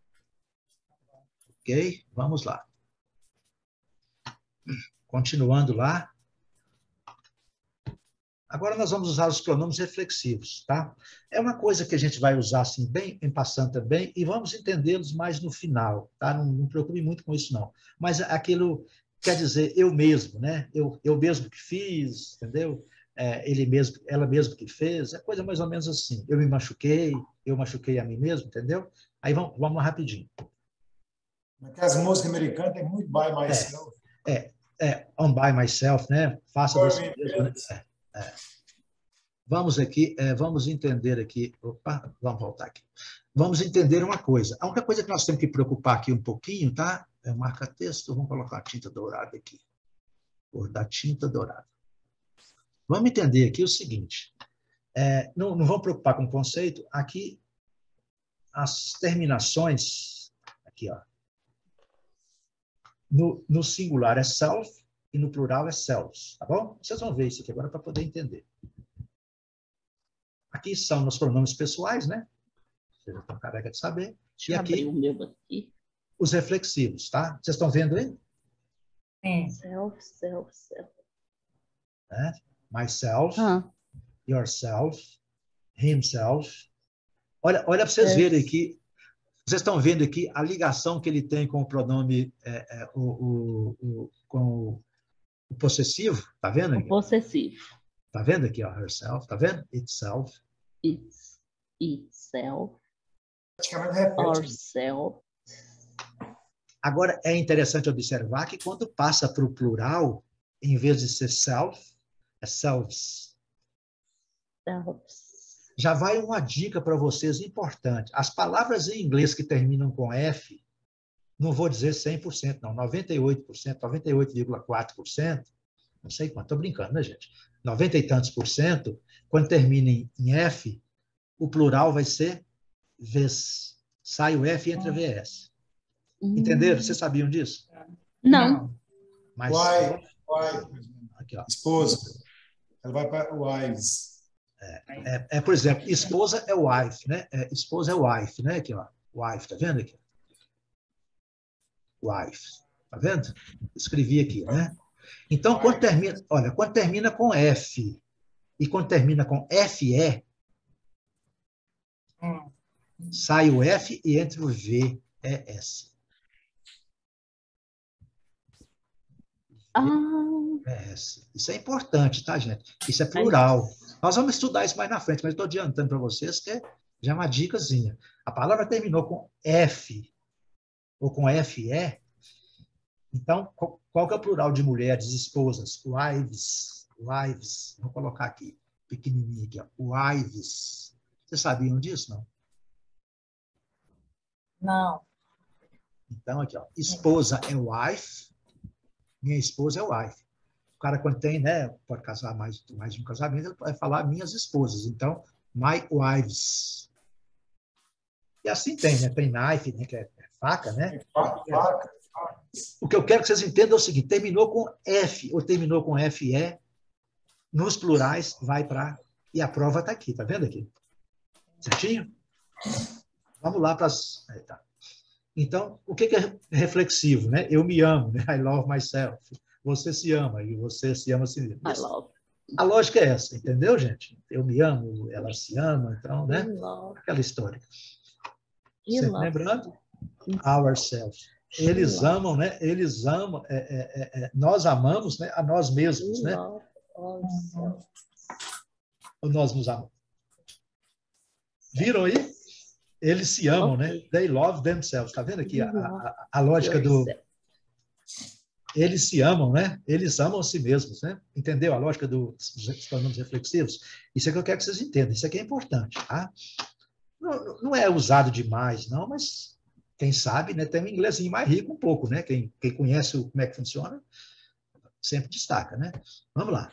Speaker 1: Ok, vamos lá. Continuando lá. Agora nós vamos usar os pronomes reflexivos, tá? É uma coisa que a gente vai usar assim bem em passando também e vamos entendê-los mais no final, tá? Não, não preocupe muito com isso não. Mas aquilo quer dizer eu mesmo, né? Eu, eu mesmo que fiz, entendeu? É, ele mesmo, ela mesmo que fez, é coisa mais ou menos assim. Eu me machuquei, eu machuquei a mim mesmo, entendeu? Aí vamos, vamos lá rapidinho.
Speaker 3: Naquelas músicas americanas tem muito by myself.
Speaker 1: É, é, é on by myself, né? Faça você mesmo, né? É, é. Vamos aqui, é, vamos entender aqui, opa, vamos voltar aqui. Vamos entender uma coisa. A única coisa que nós temos que preocupar aqui um pouquinho, tá? É marca-texto, vamos colocar a tinta dourada aqui. Cor da tinta dourada. Vamos entender aqui o seguinte, é, não, não vamos preocupar com o conceito, aqui as terminações, aqui ó, no, no singular é self e no plural é selves, tá bom? Vocês vão ver isso aqui agora para poder entender. Aqui são os pronomes pessoais, né? Vocês já estão careca de saber.
Speaker 2: Deixa
Speaker 1: e
Speaker 2: eu
Speaker 1: aqui,
Speaker 2: abrir o meu aqui.
Speaker 1: Os reflexivos, tá? Vocês estão vendo aí?
Speaker 4: Sim.
Speaker 2: Self, self, self.
Speaker 1: É? Myself,
Speaker 2: Ah.
Speaker 1: yourself, himself. Olha, olha para vocês é. verem aqui. Vocês estão vendo aqui a ligação que ele tem com o pronome, é, é, o, o, o, com o, o possessivo. Tá vendo aqui?
Speaker 2: O possessivo.
Speaker 1: Tá vendo aqui, ó, herself, tá vendo? Itself.
Speaker 2: It's, itself.
Speaker 3: Praticamente repete.
Speaker 2: Ourself.
Speaker 1: Agora, é interessante observar que quando passa para o plural, em vez de ser self, é selves.
Speaker 2: Selves.
Speaker 1: Já vai uma dica para vocês importante. As palavras em inglês que terminam com F, não vou dizer cem por cento, não, noventa e oito por cento, noventa e oito vírgula quatro por cento, não sei quanto, estou brincando, né, gente? noventa e tantos por cento, quando termina em F, o plural vai ser Vs. Sai o F e entra V S. Entenderam? Vocês sabiam disso?
Speaker 2: Não.
Speaker 1: Mas,
Speaker 3: Why, why,
Speaker 1: aqui, ó.
Speaker 3: esposa. Ela vai para wives.
Speaker 1: É, é, é, por exemplo, esposa é wife, né? É, esposa é wife, né? Aqui, ó. Wife, tá vendo aqui? Wife, tá vendo? Escrevi aqui, né? Então, quando termina, olha, quando termina com F e quando termina com F E,
Speaker 4: Hum.
Speaker 1: sai o F e entra o V E S.
Speaker 2: Ah.
Speaker 1: V E S. Isso é importante, tá, gente? Isso é plural. Nós vamos estudar isso mais na frente, mas estou adiantando para vocês que já é uma dicasinha. A palavra terminou com F ou com F E, Então, qual, qual que é o plural de mulheres, esposas? Wives. Wives. Vou colocar aqui, pequenininho aqui, ó. Wives. Vocês sabiam disso, não?
Speaker 4: Não.
Speaker 1: Então, aqui, ó. Esposa é wife. Minha esposa é wife. O cara, quando tem, né, pode casar mais, mais de um casamento, ele vai falar minhas esposas. Então, my wives. E assim tem, né? Tem knife, né? Que é faca, né?
Speaker 3: Faca.
Speaker 1: O que eu quero que vocês entendam é o seguinte: terminou com F ou terminou com F E, nos plurais vai para. E a prova está aqui, tá vendo aqui? Certinho? Vamos lá para as. Tá. Então, o que é reflexivo, né? Eu me amo, né? I love myself. Você se ama e você se ama a si mesmo.
Speaker 2: I love.
Speaker 1: A lógica é essa, entendeu, gente? Eu me amo, ela se ama, então, né? Aquela história. Sempre lembrando, ourselves. Eles amam, né? Eles amam, é, é, é, nós amamos, né? A nós mesmos, né? Ou nós nos amamos. Viram aí? Eles se amam, né? They love themselves. Tá vendo aqui a, a, a lógica do... Eles se amam, né? Eles amam a si mesmos, né? Entendeu a lógica do, dos pronomes reflexivos? Isso é que eu quero que vocês entendam. Isso aqui é importante, tá? Não, não é usado demais, não, mas quem sabe, né? Tem um inglesinho mais rico um pouco, né? Quem, quem conhece o, como é que funciona, sempre destaca, né? Vamos lá.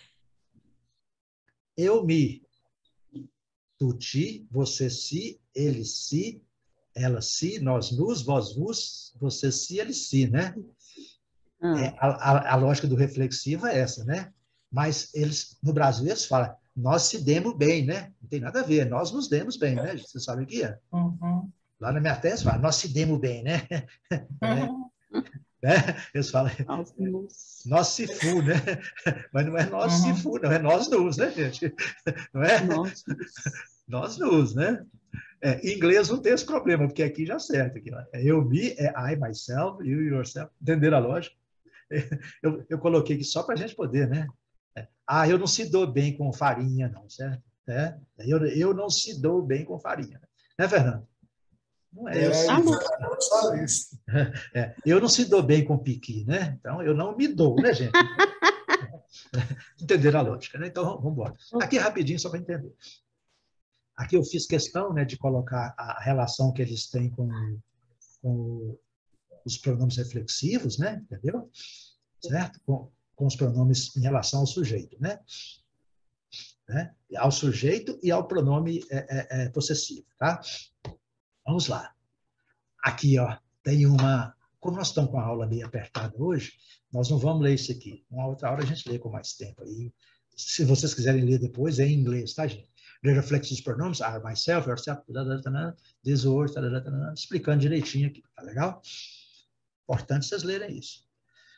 Speaker 1: Eu me, tu te, você se, ele se, ela se, nós nos, vós vos, você se, ele se, né?
Speaker 2: Ah.
Speaker 1: É, a, a, a lógica do reflexivo é essa, né? Mas eles, no Brasil, eles falam, nós se demos bem, né? Não tem nada a ver, nós nos demos bem, né? Você sabe o que é?
Speaker 4: Uhum.
Speaker 1: Lá na minha tese, fala, nós se demos bem, né? É, né? Eles falam, nós se fu, né? Mas não é nós
Speaker 4: Uhum.
Speaker 1: se fu, não, é nós nos, né, gente? Não é?
Speaker 2: Nós,
Speaker 1: nós nos, né? É, em inglês não tem esse problema, porque aqui já acerta. Aqui, ó. Eu, me, é I, myself, you, yourself. Entenderam a lógica? Eu, eu coloquei aqui só para a gente poder, né? Ah, eu não se dou bem com farinha, não, certo? É? Eu, eu não se dou bem com farinha. Né, Fernando? Não é, eu,
Speaker 3: É,
Speaker 1: se,
Speaker 3: eu sabe isso.
Speaker 1: é, eu não se dou bem com piqui, né? Então, eu não me dou, né, gente? Entenderam a lógica, né? Então, vamos embora. Aqui, rapidinho, só para entender. Aqui eu fiz questão, né, de colocar a relação que eles têm com, com os pronomes reflexivos, né? Entendeu? Certo? Com, com os pronomes em relação ao sujeito, né? né? Ao sujeito e ao pronome é, é, é, possessivo, tá? Vamos lá. Aqui, ó, tem uma... Como nós estamos com a aula meio apertada hoje, nós não vamos ler isso aqui. Uma outra hora a gente lê com mais tempo. Aí, se vocês quiserem ler depois, é em inglês, tá, gente? The reflexive pronouns are myself, yourself, this word, explicando direitinho aqui, tá legal? Importante vocês lerem isso.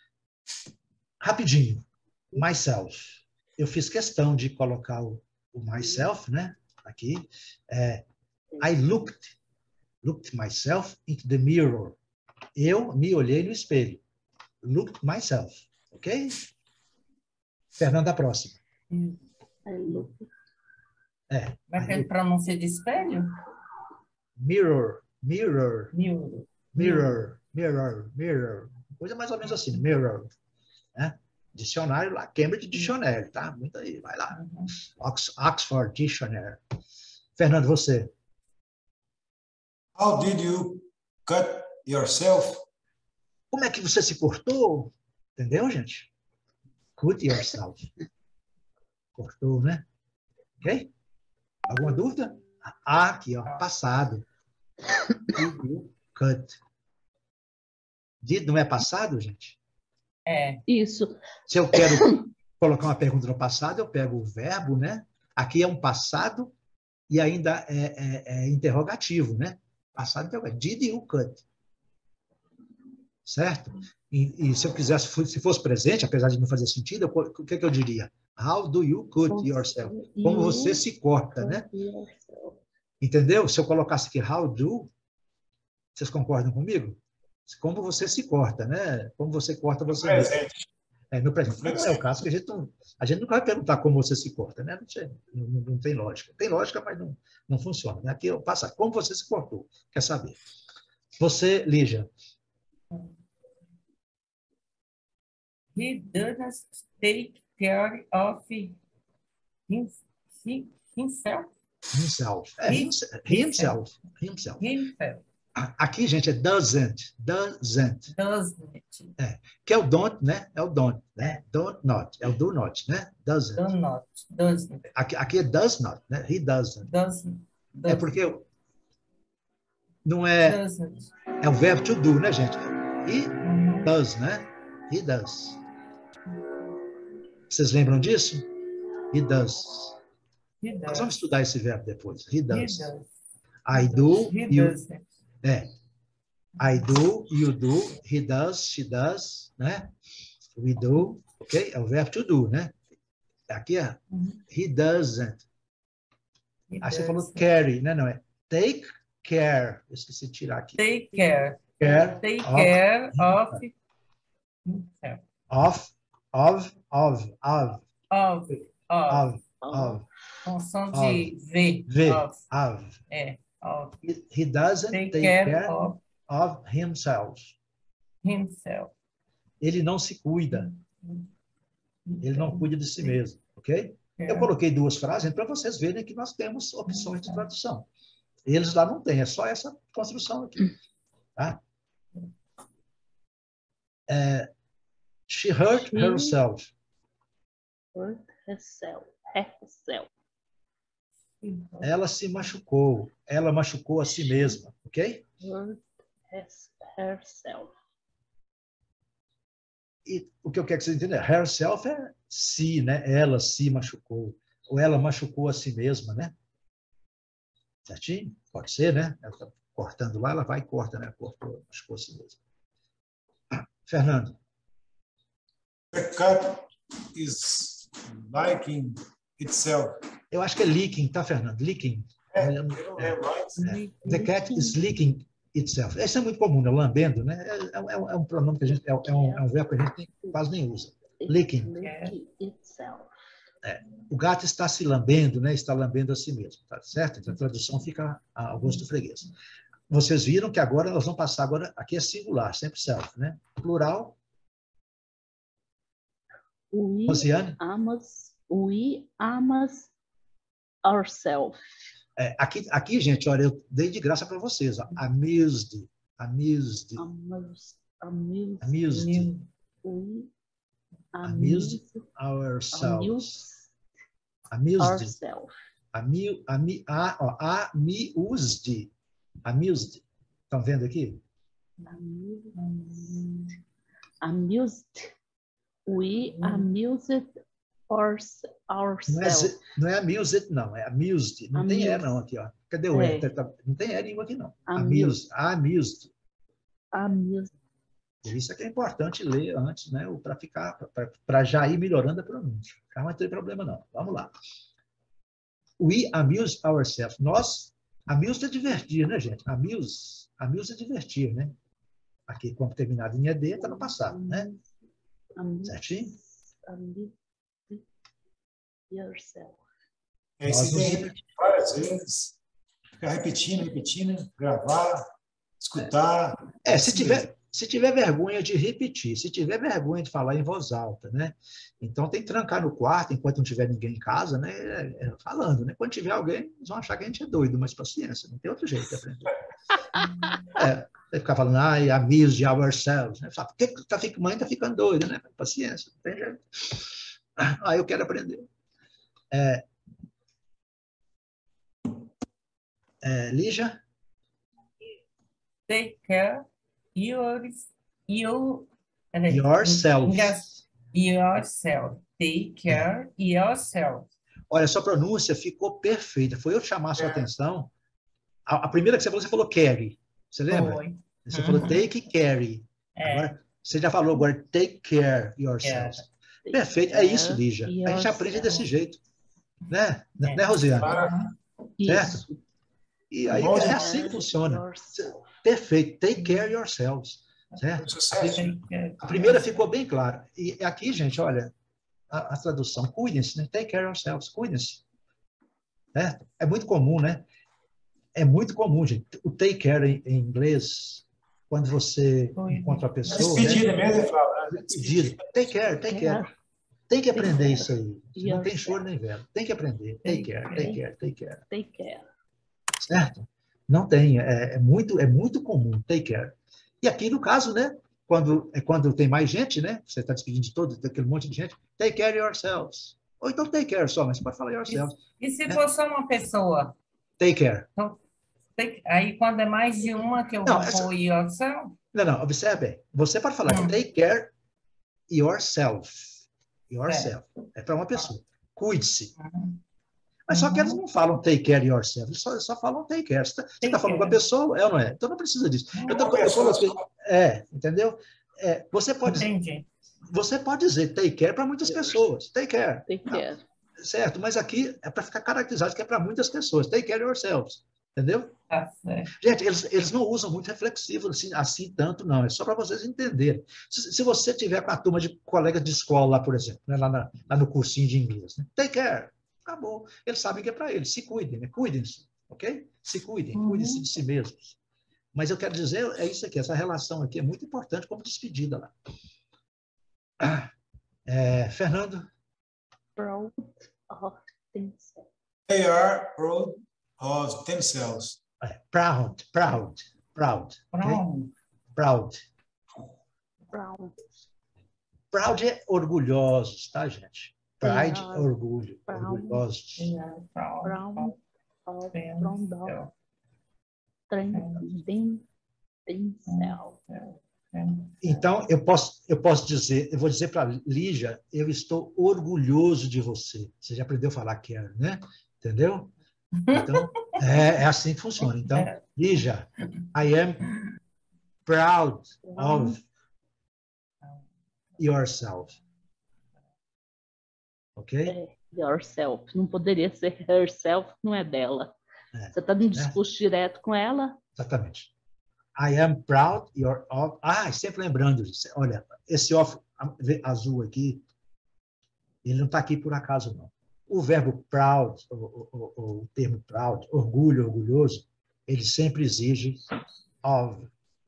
Speaker 1: Rapidinho. Myself. Eu fiz questão de colocar o, o myself, né? Aqui. É, I looked, looked myself into the mirror. Eu me olhei no espelho. Looked myself. Ok? Fernanda, a próxima.
Speaker 2: I looked.
Speaker 1: É.
Speaker 4: Vai ter pronúncia de espelho?
Speaker 1: Mirror, mirror,
Speaker 4: Mirror.
Speaker 1: mirror, mirror, mirror. Coisa mais ou menos assim, mirror. Né? Dicionário lá, Cambridge Dictionary, tá? Muito aí, vai lá.
Speaker 4: Uhum.
Speaker 1: Ox Oxford Dictionary. Fernando, você.
Speaker 3: How did you cut yourself?
Speaker 1: Como é que você se cortou? Entendeu, gente? Cut yourself. Cortou, né? Ok? Alguma dúvida? Ah, aqui, ó, passado. Did you cut. Did não é passado, gente?
Speaker 4: É.
Speaker 2: Isso.
Speaker 1: Se eu quero colocar uma pergunta no passado, eu pego o verbo, né? Aqui é um passado e ainda é, é, é interrogativo, né? Passado interrogativo. Did you cut? Certo? E, e se eu quisesse, se fosse presente, apesar de não fazer sentido, eu, o que, que eu diria? How do you cut yourself? Como você se corta, né? Entendeu? Se eu colocasse aqui how do, vocês concordam comigo? Como você se corta, né? Como você corta você mesmo. É, no presente. Não é o caso que a gente não, a gente nunca vai perguntar como você se corta, né? Não, sei, não, não tem lógica. Tem lógica, mas não, não funciona. Né? Aqui eu passo, como você se cortou? Quer saber? Você, Lígia.
Speaker 4: He doesn't take care of him, he, himself.
Speaker 1: Himself. É,
Speaker 4: He-
Speaker 1: himself. Himself. Himself.
Speaker 4: Himself.
Speaker 1: Aqui, gente, é doesn't. Doesn't.
Speaker 4: Doesn't.
Speaker 1: Que é o don't, né? É o don't, né? Don't not. É o do not, né? Doesn't.
Speaker 4: Do not. Doesn't.
Speaker 1: Aqui, aqui é does not, né? He doesn't.
Speaker 4: Doesn't.
Speaker 1: É porque não é...
Speaker 4: Doesn't.
Speaker 1: É o verbo to do, né, gente? He
Speaker 4: Uhum.
Speaker 1: does, né? He does. Vocês lembram disso? He does.
Speaker 4: He
Speaker 1: Nós
Speaker 4: does.
Speaker 1: vamos estudar esse verbo depois. He
Speaker 4: He
Speaker 1: does.
Speaker 4: does.
Speaker 1: I do,
Speaker 4: He
Speaker 1: you...
Speaker 4: doesn't.
Speaker 1: É. I do, you do, he does, she does, né? We do, ok? É o verbo to do, né? Aqui é
Speaker 4: Uhum.
Speaker 1: he doesn't.
Speaker 4: He
Speaker 1: Aí você falou
Speaker 4: doesn't.
Speaker 1: carry, né? Não é take care. Eu esqueci de tirar aqui.
Speaker 4: Take care.
Speaker 1: Care
Speaker 4: Take
Speaker 1: of,
Speaker 4: care of himself.
Speaker 1: of, of, of, of,
Speaker 4: Of. Of.
Speaker 1: of, of,
Speaker 4: Com som de V.
Speaker 1: V,
Speaker 4: Of.
Speaker 1: of.
Speaker 4: É. Of.
Speaker 1: He, he doesn't
Speaker 4: Take
Speaker 1: take
Speaker 4: care
Speaker 1: care
Speaker 4: of
Speaker 1: of himself.
Speaker 4: himself.
Speaker 1: Ele não se cuida. Ele não cuida de si mesmo, ok? Eu
Speaker 4: É.
Speaker 1: coloquei duas frases para vocês verem que nós temos opções de tradução. Eles lá não têm, é só essa construção aqui. Tá? É, she hurt
Speaker 2: She-
Speaker 1: herself.
Speaker 2: Hurt herself. Herself.
Speaker 1: Ela se machucou. Ela machucou a si mesma, ok?
Speaker 2: Hurt hers- herself.
Speaker 1: E o que eu quero que vocês entendam, herself é si, né? Ela se machucou. Ou ela machucou a si mesma, né? Certinho? Pode ser, né? Ela está cortando lá, ela vai e corta, né? Cortou, machucou a si mesma. Fernando.
Speaker 3: The cat is liking itself.
Speaker 1: Eu acho que é licking, tá, Fernando? Licking.
Speaker 3: É,
Speaker 1: Olha,
Speaker 3: eu não lembro mais.
Speaker 1: The cat is licking itself. Isso é muito comum, né? Lambendo, né? É, é, um- é um pronome que a gente, é, é um, é um verbo que a gente nem- quase nem usa. Licking.
Speaker 2: Licking itself.
Speaker 1: O gato está se lambendo, né? Está lambendo a si mesmo, tá certo? Então a tradução fica ao gosto do freguês. Vocês viram que agora nós vamos passar agora, aqui é singular, sempre self, né? Plural,
Speaker 2: We
Speaker 1: Rosiane?
Speaker 2: amas, we amas ourselves.
Speaker 1: É, aqui, aqui, gente, olha, eu dei de graça para vocês. Ó. Amused, amused,
Speaker 2: Amas, amused.
Speaker 1: amused
Speaker 2: We
Speaker 1: Amused
Speaker 2: amuse,
Speaker 1: ourselves.
Speaker 2: amuse
Speaker 1: Amused.
Speaker 2: ourselves.
Speaker 1: Ami, ami, a, ó, amused. Amused. Estão vendo aqui?
Speaker 2: Amused. Amused. We amused ours,
Speaker 1: Não é,
Speaker 2: ourselves.
Speaker 1: ze- não é amused, não. É amused. Não tem E,
Speaker 2: Amused.
Speaker 1: não, aqui, ó. Cadê o
Speaker 2: É.
Speaker 1: E? Tá- Não tem E nenhuma aqui, não.
Speaker 2: Amused.
Speaker 1: Amused. Amused.
Speaker 2: Amused.
Speaker 1: Por isso é que é importante ler antes, né? Para ficar, para já ir melhorando a pronúncia. Não vai ter problema, não. Vamos lá. We amuse ourselves. Nós, amuse é divertir, né, gente? Amuse, amuse é divertir, né? Aqui, quando terminado em E D, está no passado, né?
Speaker 2: Amuse,
Speaker 1: Certinho?
Speaker 2: amuse yourself.
Speaker 3: É isso
Speaker 1: Nós
Speaker 3: aí,
Speaker 1: nos-
Speaker 3: repetir várias vezes. Ficar repetindo, repetindo, gravar, escutar.
Speaker 1: É, se
Speaker 3: Isso
Speaker 1: tiver, se tiver vergonha de repetir, se tiver vergonha de falar em voz alta, né? Então tem que trancar no quarto enquanto não tiver ninguém em casa, né? É, é, falando, né? Quando tiver alguém, eles vão achar que a gente é doido, mas paciência, não tem outro jeito de aprender. É, vai ficar falando, ai, amuse ourselves, né? Fala, por que que tá, fica- mãe está ficando doida, né? Paciência, não tem jeito. Ah, eu quero aprender. É, é, Lígia?
Speaker 4: Take care yours, you, peraí,
Speaker 1: Yourself.
Speaker 4: engas- yourself. Take care yourself.
Speaker 1: Olha, sua pronúncia ficou perfeita. Foi eu chamar a sua
Speaker 3: É.
Speaker 1: atenção. A, a primeira que você falou, você falou carry. Você lembra?
Speaker 4: Foi.
Speaker 1: Você falou
Speaker 4: Uhum.
Speaker 1: take carry.
Speaker 4: É.
Speaker 1: Agora, você já falou agora take care yourselves. Perfeito. É isso, Lígia. A gente aprende desse jeito. Né?
Speaker 4: É.
Speaker 1: Né, Rosiane?
Speaker 3: Para.
Speaker 2: Isso.
Speaker 1: E aí
Speaker 3: Bom
Speaker 1: é
Speaker 3: demais.
Speaker 1: assim que funciona.
Speaker 2: Yourself.
Speaker 1: Perfeito. Take care yourselves. Certo?
Speaker 3: Sucesso.
Speaker 4: Take care.
Speaker 1: A primeira ficou bem clara. E aqui, gente, olha, a, a tradução, cuidem-se, né? Take care yourselves, cuidem-se. Certo? É muito comum, né? É muito comum, gente. O take care em, em inglês, quando você
Speaker 4: Cuide.
Speaker 1: encontra a pessoa, né?
Speaker 3: Despedida mesmo, Flávio.
Speaker 1: pedido. Take care, take care. Tem que aprender isso aí. Não tem choro nem vela. Tem que aprender. Take care, take care, take care.
Speaker 2: Take care.
Speaker 1: Certo? Não tem. É, é, muito, é muito comum. Take care. E aqui, no caso, né? Quando, é quando tem mais gente, né? Você está despedindo de todo, daquele monte de gente. Take care yourselves. Ou então take care só, mas você pode falar yourselves.
Speaker 4: E se
Speaker 1: né?
Speaker 4: for só uma pessoa?
Speaker 1: Take care.
Speaker 4: Então, take, aí, quando é mais de uma, que eu
Speaker 1: Não,
Speaker 4: vou
Speaker 1: essa-
Speaker 4: pôr yourself?
Speaker 1: Não, não, observe bem. Você pode falar
Speaker 4: Hum.
Speaker 1: take care yourself. Yourself. É para uma pessoa. Cuide-se.
Speaker 4: Uhum.
Speaker 1: Mas só que eles
Speaker 4: Uhum.
Speaker 1: não falam take care yourself, eles só, só falam take care. Você está falando com a
Speaker 4: care.
Speaker 1: pessoa, é ou não é? Então não precisa disso. Eu, tô,
Speaker 3: Uma
Speaker 1: eu
Speaker 3: pessoa
Speaker 1: coloquei.
Speaker 3: só.
Speaker 1: É, entendeu? É, você, pode,
Speaker 4: Entendi.
Speaker 1: você pode dizer take care para muitas pessoas. Take care.
Speaker 2: Take care.
Speaker 1: Certo, mas aqui é para ficar caracterizado que é para muitas pessoas. Take care yourselves. Entendeu?
Speaker 4: Tá certo.
Speaker 1: Gente, eles, eles não usam muito reflexivo assim, assim tanto, não. É só para vocês entenderem. Se, se você tiver com a turma de colegas de escola lá, por exemplo, né, lá, na, lá no cursinho de inglês, né? Take care. Acabou. Eles sabem que é para eles. Se cuidem, né? Cuidem-se, ok? Se cuidem,
Speaker 4: Uhum.
Speaker 1: cuidem-se de si mesmos. Mas eu quero dizer, é isso aqui, essa relação aqui é muito importante como despedida lá. Ah, é, Fernando?
Speaker 2: Proud of themselves.
Speaker 3: They are proud of themselves.
Speaker 1: É, proud, proud, proud. ok?
Speaker 4: Pronto.
Speaker 1: Proud.
Speaker 2: Proud.
Speaker 1: Proud é orgulhosos, tá, gente? Pride
Speaker 2: They
Speaker 1: é
Speaker 2: are
Speaker 1: orgulho,
Speaker 2: proud.
Speaker 1: orgulhosos.
Speaker 4: Pronto.
Speaker 2: Proud of
Speaker 4: Themselves.
Speaker 2: them- themselves.
Speaker 1: Então, eu posso, eu posso dizer, eu vou dizer para a Lígia, eu estou orgulhoso de você. Você já aprendeu a falar care, né? Entendeu? Então, é, é assim que funciona. Então, Lígia, I am proud of yourself. Ok?
Speaker 2: É, yourself. Não poderia ser herself, não é dela.
Speaker 1: É,
Speaker 2: Você está num discurso direto com ela?
Speaker 1: Exatamente. I am proud your of. Ah, sempre lembrando, olha, esse off azul aqui, ele não está aqui por acaso, não. O verbo proud, o, o, o, o termo proud, orgulho, orgulhoso, ele sempre exige of.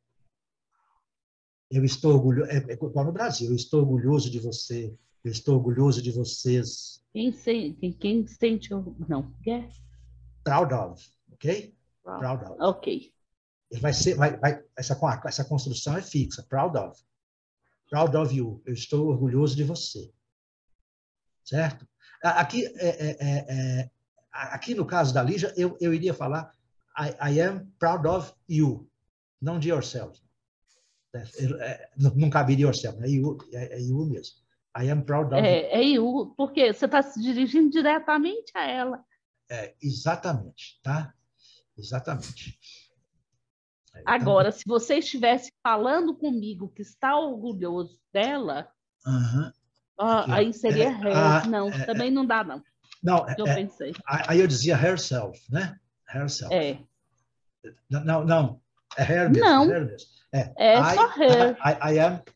Speaker 1: Eu estou orgulhoso, é, é igual no Brasil, eu estou orgulhoso de você, eu estou orgulhoso de vocês.
Speaker 2: Quem sente, quem sente não, quer?
Speaker 1: Proud of, ok?
Speaker 2: Proud.
Speaker 1: Proud of.
Speaker 2: Ok.
Speaker 1: Ele vai ser, vai, vai, essa, essa construção é fixa. Proud of. Proud of you. Eu estou orgulhoso de você. Certo? Aqui, é, é, é, aqui no caso da Lígia, eu, eu iria falar I, I am proud of you, não de yourself. É, é, não caberia yourself, é you, é, é you mesmo. I am proud of
Speaker 2: É, é you, porque você está se dirigindo diretamente a ela.
Speaker 1: you. É, exatamente, tá? Exatamente.
Speaker 2: Agora, se você estivesse falando comigo que está orgulhoso dela,
Speaker 1: Uhum.
Speaker 2: ah,
Speaker 1: Aqui, ó.
Speaker 2: aí seria
Speaker 1: É,
Speaker 2: her.
Speaker 1: ah,
Speaker 2: não,
Speaker 1: é,
Speaker 2: também não dá, não.
Speaker 1: Não,
Speaker 2: Eu
Speaker 1: é,
Speaker 2: pensei.
Speaker 1: aí eu dizia herself, né? Herself.
Speaker 2: É.
Speaker 1: Não, não, não. É her mesmo.
Speaker 2: Não.
Speaker 1: Her mesmo. É,
Speaker 2: É
Speaker 1: I,
Speaker 2: só her.
Speaker 1: I, I am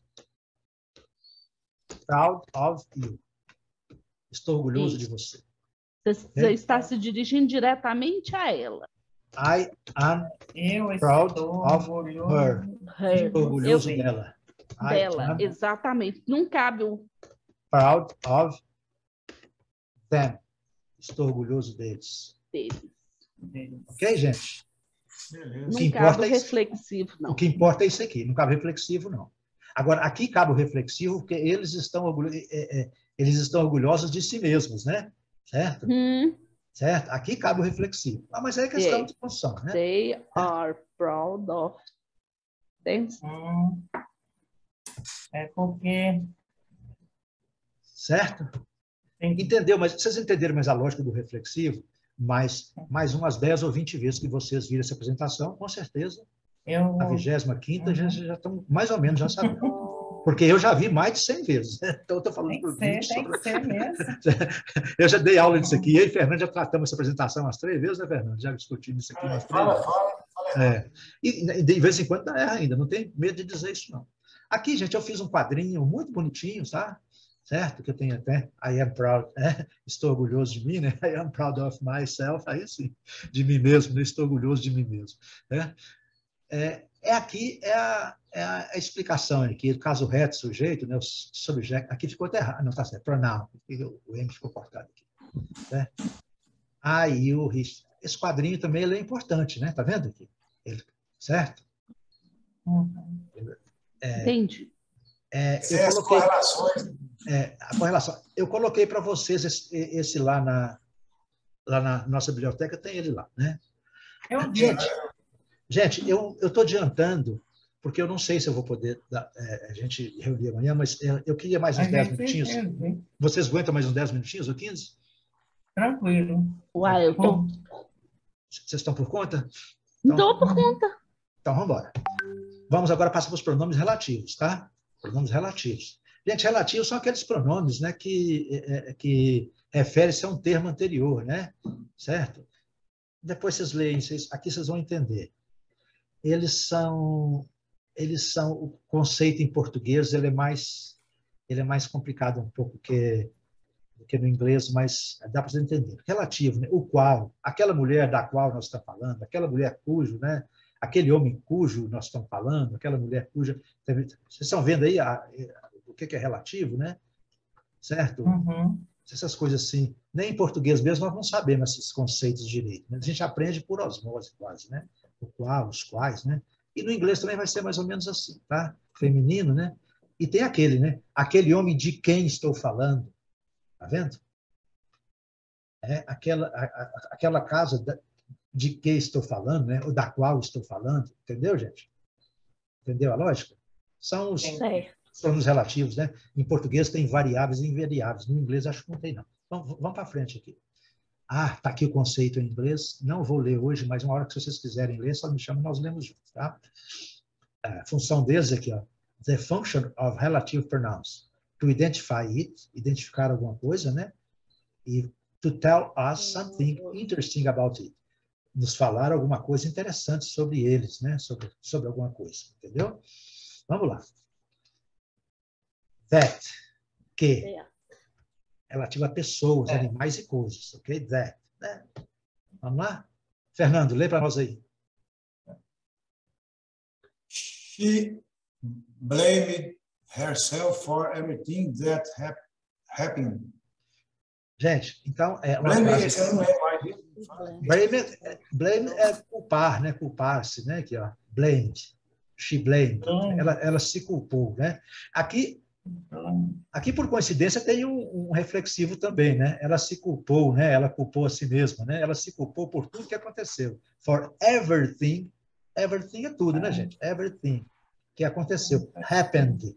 Speaker 1: proud of you. Estou orgulhoso
Speaker 2: Isso.
Speaker 1: de você.
Speaker 2: Você, você está se dirigindo diretamente a ela.
Speaker 1: I am
Speaker 4: Eu
Speaker 1: proud
Speaker 4: estou
Speaker 1: of
Speaker 4: orgulhoso.
Speaker 1: her.
Speaker 2: Her.
Speaker 1: Estou orgulhoso
Speaker 4: Eu-
Speaker 1: dela. I
Speaker 2: Dela,
Speaker 1: am
Speaker 2: exatamente. Não cabe o
Speaker 1: proud of them. Estou orgulhoso deles.
Speaker 2: dele.
Speaker 1: Ok, gente?
Speaker 3: Beleza.
Speaker 1: O
Speaker 2: Não
Speaker 1: que
Speaker 2: cabe
Speaker 1: importa
Speaker 2: o
Speaker 1: é isso.
Speaker 2: reflexivo, não.
Speaker 1: O que importa é isso aqui, não cabe reflexivo, não. Agora, aqui cabe o reflexivo, porque eles estão, orgulho, é, é, eles estão orgulhosos de si mesmos, né? Certo?
Speaker 2: Hum,
Speaker 1: Certo? Aqui cabe o reflexivo. Ah, mas é questão
Speaker 2: É.
Speaker 1: de função, né?
Speaker 2: they are proud of them.
Speaker 4: Hum, é porque
Speaker 1: Certo?
Speaker 4: tem que
Speaker 1: Entendeu? Mas vocês entenderam mais a lógica do reflexivo? Mais, mais umas dez ou vinte vezes que vocês viram essa apresentação, com certeza,
Speaker 4: eu
Speaker 1: a vigésima quinta já,
Speaker 4: Uhum.
Speaker 1: já estão mais ou menos já sabendo. Porque eu já vi mais de cem vezes. Então, eu estou falando
Speaker 4: tem que
Speaker 1: por
Speaker 4: ser,
Speaker 1: vinte.
Speaker 4: tem que ser mesmo.
Speaker 1: Eu já dei aula disso aqui. Eu e Fernando já tratamos essa apresentação umas três vezes, né, Fernando? Já discutimos isso aqui umas três
Speaker 3: Fala,
Speaker 1: vezes.
Speaker 3: fala, fala.
Speaker 1: É. E, de vez em quando erra ainda, não tem medo de dizer isso, não. Aqui, gente, eu fiz um quadrinho muito bonitinho, tá? Certo? Que eu tenho até, I am proud, é? Estou orgulhoso de mim, né? I am proud of myself, aí sim, de mim mesmo, né? Estou orgulhoso de mim mesmo. Né? É, é aqui, é, a, é a, a explicação aqui, o caso reto, sujeito, né, o subject, aqui ficou até errado, não está certo, pronoun, o M ficou cortado aqui. Né? Aí o esse quadrinho também ele é importante, né? Tá vendo aqui? Ele, certo?
Speaker 4: Uhum.
Speaker 1: É,
Speaker 2: Entendi.
Speaker 1: É, eu
Speaker 3: é,
Speaker 1: coloquei,
Speaker 3: as correlações.
Speaker 1: É, a correlação. Eu coloquei para vocês esse, esse lá, na, lá na nossa biblioteca, tem ele lá, né?
Speaker 4: Eu vi.
Speaker 1: Gente, gente eu estou adiantando, porque eu não sei se eu vou poder dar, é, a gente reunir amanhã, mas é, eu queria mais uns
Speaker 4: A
Speaker 1: dez
Speaker 4: gente
Speaker 1: minutinhos.
Speaker 4: vê.
Speaker 1: Vocês aguentam mais uns dez minutinhos ou quinze?
Speaker 4: Tranquilo.
Speaker 2: Uai, eu tô...
Speaker 1: Vocês estão por conta?
Speaker 2: Então,
Speaker 1: Então,
Speaker 2: tô por conta.
Speaker 1: Então, vamos embora. Vamos agora passar para os pronomes relativos, tá? Pronomes relativos. Gente, relativos são aqueles pronomes, né, que, é, que refere-se a um termo anterior, né? Certo? Depois vocês leem, vocês, aqui vocês vão entender. Eles são, eles são, o conceito em português, ele é mais, ele é mais complicado um pouco que, que no inglês, mas dá para você entender. Relativo, né? O qual, aquela mulher da qual nós estamos falando, aquela mulher cujo, né? Aquele homem cujo nós estamos falando, aquela mulher cuja... Vocês estão vendo aí a, a, o que é relativo, né? Certo?
Speaker 4: Uhum.
Speaker 1: Essas coisas assim. Nem em português mesmo nós não sabemos esses conceitos direito. Né? A gente aprende por osmose quase, né? O qual, os quais, né? E no inglês também vai ser mais ou menos assim, tá? Feminino, né? E tem aquele, né? Aquele homem de quem estou falando. Tá vendo? É aquela, a, a, aquela casa... Da, de que estou falando, né? Ou da qual estou falando, entendeu, gente? Entendeu a lógica? São os pronomes relativos, né? Em português tem variáveis e invariáveis, no inglês acho que não tem, não. Então, vamos para frente aqui. Ah, está aqui o conceito em inglês, não vou ler hoje, mas uma hora que vocês quiserem ler, só me chamam, nós lemos juntos, tá? A função deles aqui, ó, the function of relative pronouns, to identify it, identificar alguma coisa, né? E to tell us something interesting about it. Nos falar alguma coisa interessante sobre eles, né? Sobre, sobre alguma coisa, entendeu? Vamos lá. That, que, é. Relativo a pessoas, é. Animais e coisas, ok? That, né? Vamos lá? Fernando, lê para nós aí.
Speaker 3: She blamed herself for everything that happened.
Speaker 1: Gente, então... É uma
Speaker 3: blame,
Speaker 1: frase...
Speaker 3: esse eu não lembro mais.
Speaker 1: Blame, blame é culpar, né? Culpar-se, né? Aqui, ó. Blamed. She blamed. Ela, ela se culpou, né? Aqui, aqui por coincidência, tem um, um reflexivo também, né? Ela se culpou, né? Ela culpou a si mesma, né? Ela se culpou por tudo que aconteceu. For everything. Everything é tudo, né, gente? Everything que aconteceu. Happened.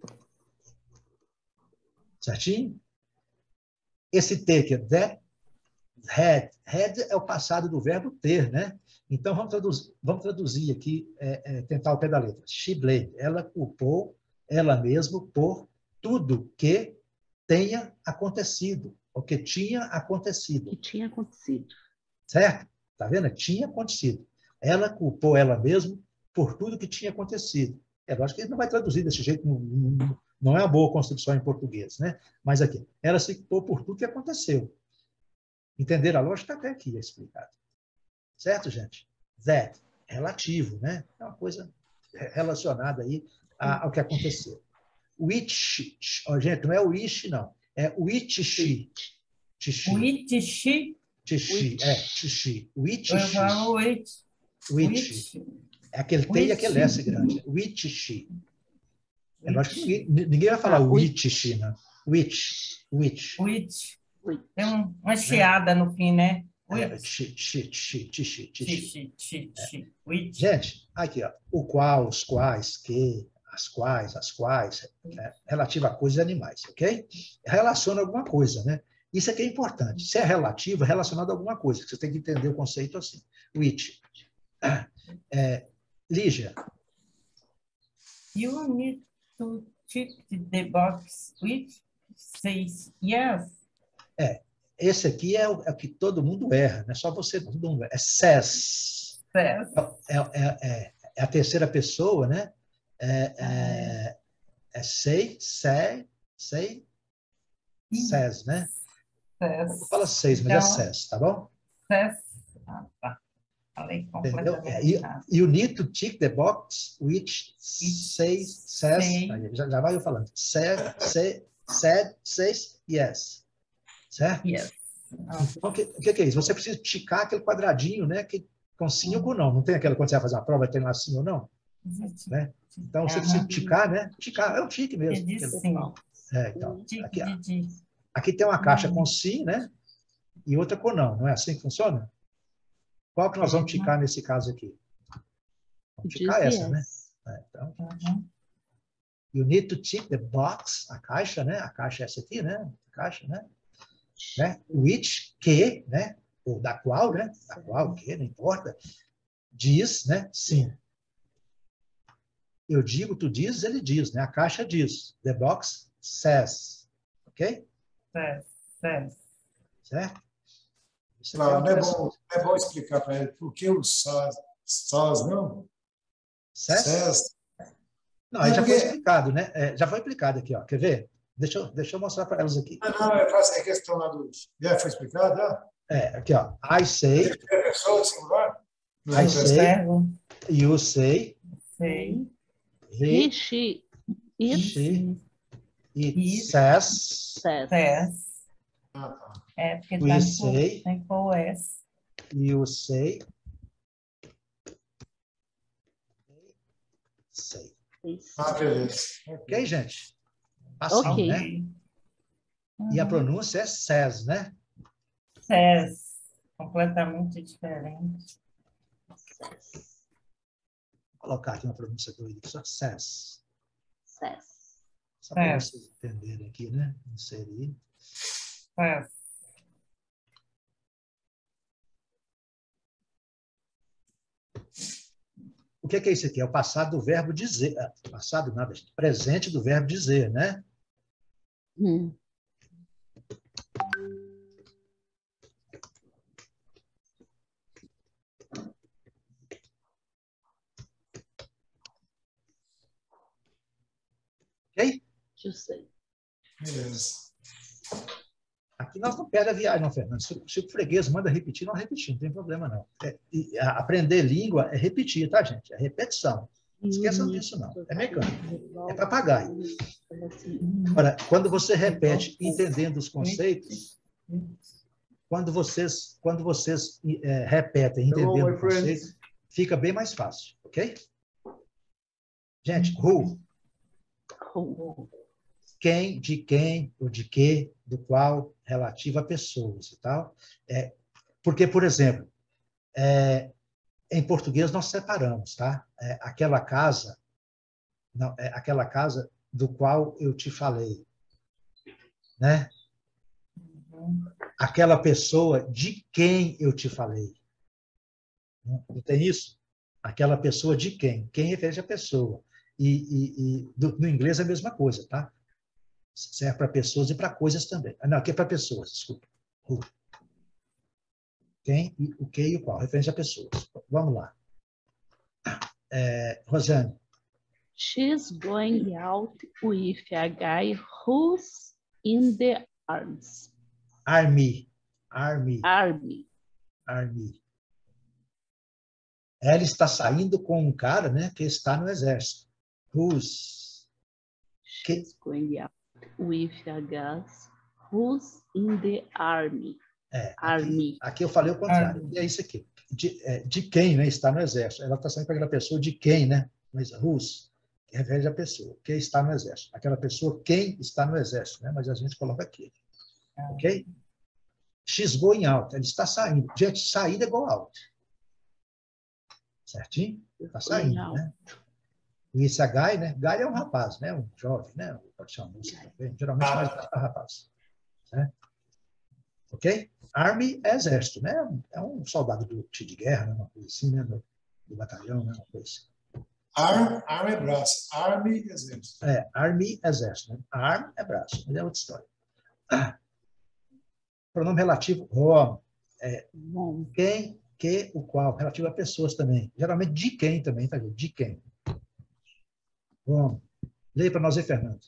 Speaker 1: Certinho? Esse take, that had. Had é o passado do verbo ter, né? Então, vamos traduzir, vamos traduzir aqui, é, é, tentar o pé da letra. She blamed. Ela culpou ela mesma por tudo que tenha acontecido, ou que tinha acontecido.
Speaker 2: Que tinha acontecido.
Speaker 1: Certo? Tá vendo? Tinha acontecido. Ela culpou ela mesma por tudo que tinha acontecido. É lógico que ele não vai traduzir desse jeito, não, não, não é uma boa construção em português, né? Mas aqui, ela se culpou por tudo que aconteceu. Entenderam a lógica? Até aqui é explicado. Certo, gente? That, relativo, né? É uma coisa relacionada aí ao que aconteceu. Which, oh, gente, não é o ish, não. É which she.
Speaker 4: Which she?
Speaker 1: Tishi, é, tishi. Which
Speaker 4: Eu
Speaker 1: she.
Speaker 4: falo which.
Speaker 1: Which. É aquele T e aquele S grande. Which she. É lógico que ninguém, ninguém vai falar ah, which she, não. Which. Which.
Speaker 4: Which. Tem uma chiada no fim, né?
Speaker 1: É, chi, chi, chi, chi, chi,
Speaker 4: chi.
Speaker 1: Gente, aqui, ó, o qual, os quais, que, as quais, as quais, né, relativo a coisas e animais, ok? Relaciona alguma coisa, né? Isso aqui é importante. Se é relativo, é relacionado a alguma coisa. Você tem que entender o conceito assim. Which. É, Lígia.
Speaker 4: You need to check the box which says yes.
Speaker 1: É. Esse aqui é o, é o que todo mundo erra, não é só você, todo mundo erra. É says.
Speaker 4: Says.
Speaker 1: É, é, é, é a terceira pessoa, né? É, é, é say, say, say, says, né?
Speaker 4: Says.
Speaker 1: Fala says, mas então, é says, tá bom?
Speaker 4: Says. Ah, tá. Falei
Speaker 1: Entendeu?
Speaker 4: completamente
Speaker 1: You,
Speaker 4: errado.
Speaker 1: you need to tick the box which says, says,
Speaker 4: say.
Speaker 1: já, já vai eu falando, said, say, said, says, yes. Certo?
Speaker 4: Yes.
Speaker 1: Então, o que, o que é isso? Você precisa ticar aquele quadradinho, né? Que, com sim ou com não. Não tem aquela, quando você vai fazer uma prova, tem lá sim ou não? Né? Então, você precisa ticar, né? Ticar, é o tique mesmo.
Speaker 4: Que diz sim.
Speaker 1: É, então,
Speaker 4: Tique
Speaker 1: aqui,
Speaker 4: de diz.
Speaker 1: aqui tem uma caixa com sim, né? E outra com não. Não é assim que funciona? Qual que nós vamos ticar nesse caso aqui? Vamos ticar
Speaker 2: Diz
Speaker 1: essa, né?
Speaker 2: yes.
Speaker 1: É, então,
Speaker 4: Uhum.
Speaker 1: you need to tick the box, a caixa, né? A caixa é essa aqui, né? A caixa, né? né? Which, que, né? Ou da qual, né? Da qual, que, não importa. Diz, né? Sim. Eu digo, tu dizes, ele diz, né? A caixa diz. The box says. Ok?
Speaker 4: Says, says.
Speaker 1: Certo? Isso
Speaker 3: Claro, não é
Speaker 1: interessante.
Speaker 3: bom, é bom explicar para ele por que o sós, sós não?
Speaker 1: Says?
Speaker 3: Sés.
Speaker 1: Não, aí
Speaker 3: Não,
Speaker 1: já foi
Speaker 3: porque-
Speaker 1: explicado, né? É, já foi explicado aqui, ó. Quer ver? Deixa eu, deixa eu mostrar para elas aqui.
Speaker 3: Ah, não, eu faço a questão lá do. Já foi explicado, já?
Speaker 1: É, aqui, ó. I say,
Speaker 3: Terceira pessoa, singular?
Speaker 1: I
Speaker 3: Não,
Speaker 1: say,
Speaker 4: Observo.
Speaker 1: you say,
Speaker 4: Sei.
Speaker 1: he,
Speaker 2: He, she, it
Speaker 1: she, it
Speaker 4: It
Speaker 1: says,
Speaker 2: says.
Speaker 4: says.
Speaker 3: Ah, tá.
Speaker 4: É porque
Speaker 1: We
Speaker 4: tá
Speaker 1: say.
Speaker 4: tem que pôr o S.
Speaker 1: you say, say.
Speaker 3: Ah, beleza.
Speaker 1: Ok, gente? Assim,
Speaker 2: Ok.
Speaker 1: né? E a
Speaker 4: Uhum.
Speaker 1: pronúncia é says, né?
Speaker 4: Says. Completamente diferente.
Speaker 1: Vou colocar aqui uma pronúncia doida, só says.
Speaker 2: Says.
Speaker 1: Só para
Speaker 4: Says.
Speaker 1: vocês entenderem aqui, né? Inserir.
Speaker 4: Says.
Speaker 1: O que é, que é isso aqui? É o passado do verbo dizer. Ah, passado nada, presente do verbo dizer, né?
Speaker 2: Hum.
Speaker 1: Ok?
Speaker 2: You say.
Speaker 3: Beleza.
Speaker 1: Aqui nós não perdemos a viagem, não, Fernando. Se, se o freguês manda repetir, nós repetimos, não tem problema, não. É, e, a, aprender língua é repetir, tá, gente? É repetição. Não esqueçam disso, não. É mecânico. É papagaio. Agora, quando você repete entendendo os conceitos, quando vocês, quando vocês é, repetem entendendo o conceito, fica bem mais fácil, ok? Gente, who,
Speaker 2: Who.
Speaker 1: quem, de quem, ou de que, do qual, relativo a pessoas e tal. É, porque, por exemplo, é, em português nós separamos, tá? É, aquela casa, não, é aquela casa do qual eu te falei, né? Aquela pessoa de quem eu te falei. Não tem isso? Aquela pessoa de quem? Quem refere a pessoa. E, e, e do, no inglês é a mesma coisa, tá? Serve para pessoas e para coisas também. Não, aqui é para pessoas, desculpa. Who. Quem, o que e o qual, referente a pessoas. Vamos lá. É, Rosane.
Speaker 2: She's going out with a guy who's in the arms.
Speaker 1: Army. Army.
Speaker 2: Army.
Speaker 1: Army. Ela está saindo com um cara, né, que está no exército. Who's.
Speaker 2: She's going out with a guy who's in the army.
Speaker 1: É,
Speaker 2: Army.
Speaker 1: aqui, aqui eu falei o contrário. Army. E é isso aqui. De, é, de quem, né, está no exército. Ela está saindo com aquela pessoa de quem, né? Mas who's, que refere a pessoa. Quem está no exército. Aquela pessoa, quem está no exército, né? Mas a gente coloca aqui. Ok? She's going out. Ela está saindo. Gente, saída é go out. Certinho? Está saindo, né? E esse é guy, né? Guy é um rapaz, né? Um jovem, né? Pode ser uma moça também. Geralmente mais para rapaz. Né? Ok? Army é exército, né? É um soldado do tiro de guerra, né? Uma coisa assim, né? Do, do batalhão, né? Uma coisa assim.
Speaker 3: Arm, arm é braço. Army, exército.
Speaker 1: É, Army, exército. Né? Arm é braço, mas é outra história. Ah. Pronome relativo, home. É, quem, que, o qual. Relativo a pessoas também. Geralmente de quem também, tá? De quem. Home. Leia para nós aí, Fernando.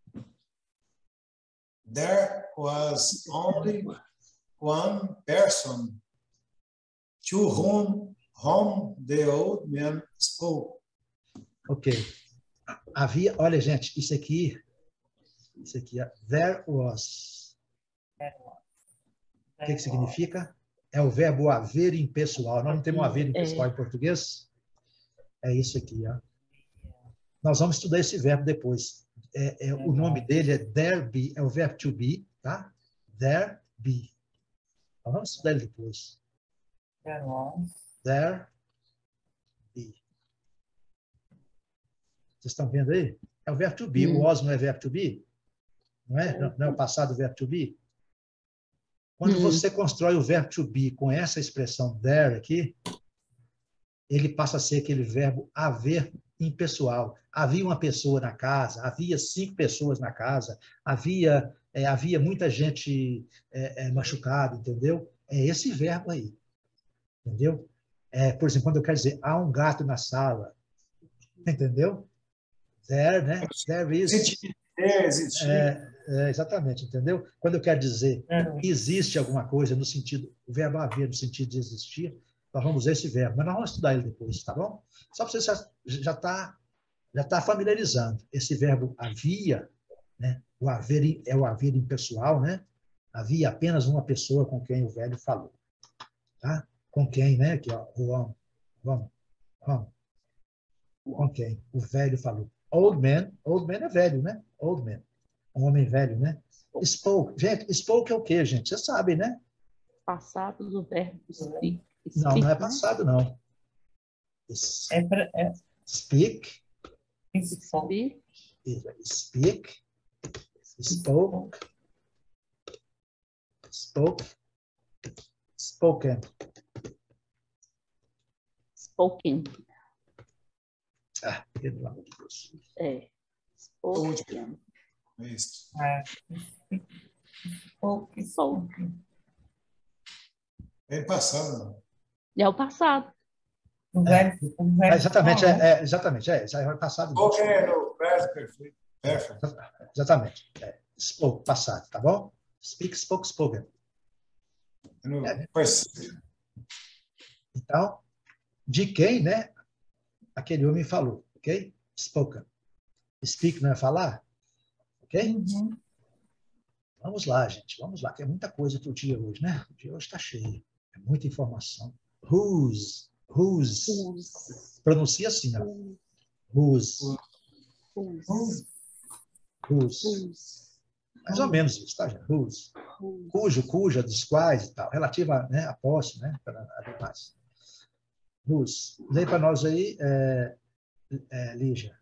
Speaker 3: There was only one person to whom whom the old man spoke.
Speaker 1: Ok. Havia, olha, gente, isso aqui, isso aqui, there was. O que, que significa? É o verbo haver impessoal. Nós não temos um haver impessoal em português? É isso aqui, ó. Nós vamos estudar esse verbo depois. É, é, o nome dele é there be, é o verbo to be, tá? There be. Nós vamos estudar ele depois. There be. Vocês estão vendo aí? É o verbo to be. Hum. O was não é verbo to be? Não é? Não, não é o passado verbo to be? Quando hum. você constrói o verbo to be com essa expressão there aqui, ele passa a ser aquele verbo haver impessoal. Havia uma pessoa na casa, havia cinco pessoas na casa, havia, é, havia muita gente é, é, machucada, entendeu? É esse verbo aí, entendeu? É, por exemplo, quando eu quero dizer, há um gato na sala, entendeu? There, né? There is.
Speaker 3: É, existe.
Speaker 1: É, é, exatamente, entendeu? Quando eu quero dizer que existe alguma coisa no sentido, o verbo haver no sentido de existir, nós vamos usar esse verbo, mas nós vamos estudar ele depois, tá bom? Só para você já está já tá familiarizando. Esse verbo havia, né? O haver é o haver impessoal, né? Havia apenas uma pessoa com quem o velho falou, tá? Com quem, né? Aqui, ó, o homem, vamos, vamos. Com quem o velho falou. Old man, old man é velho, né? Old man, um homem velho, né? Spoke, gente, spoke é o quê, gente? Vocês sabem, né?
Speaker 2: Passado do verbo speak.
Speaker 1: Não, não é passado, não.
Speaker 4: É pra, é.
Speaker 1: Speak.
Speaker 2: Speak.
Speaker 1: Speak. Spoke. Spoke. Spoken.
Speaker 2: Spoken.
Speaker 1: Ah, pelo amor de Deus.
Speaker 2: É. Spoken.
Speaker 3: Isso.
Speaker 4: É. Spoke, spoke.
Speaker 3: É passado, não.
Speaker 2: É o passado.
Speaker 4: O verbo,
Speaker 1: é,
Speaker 4: o verbo
Speaker 1: é, exatamente, é, é, exatamente, é, é passado.
Speaker 3: Spoke é no present perfeito.
Speaker 1: Exatamente. É, spoke, passado, tá bom? Speak, spoke, spoken.
Speaker 3: No,
Speaker 1: é.
Speaker 3: Pois.
Speaker 1: Então, de quem, né? Aquele homem falou, ok? Spoken. Speak não é falar? Ok?
Speaker 4: Uhum.
Speaker 1: Vamos lá, gente, vamos lá, que é muita coisa pro dia hoje, né? O dia hoje está cheio, é muita informação. Whose, whose, whose. Pronuncia assim, ó. Whose.
Speaker 2: Whose.
Speaker 1: Whose. Whose. Mais ou menos isso, tá, gente? Whose. Whose. Cujo, cuja, dos quais e tal, relativa, né, a posse, né, para animais. Whose. Lê para nós aí, é, é, Lígia.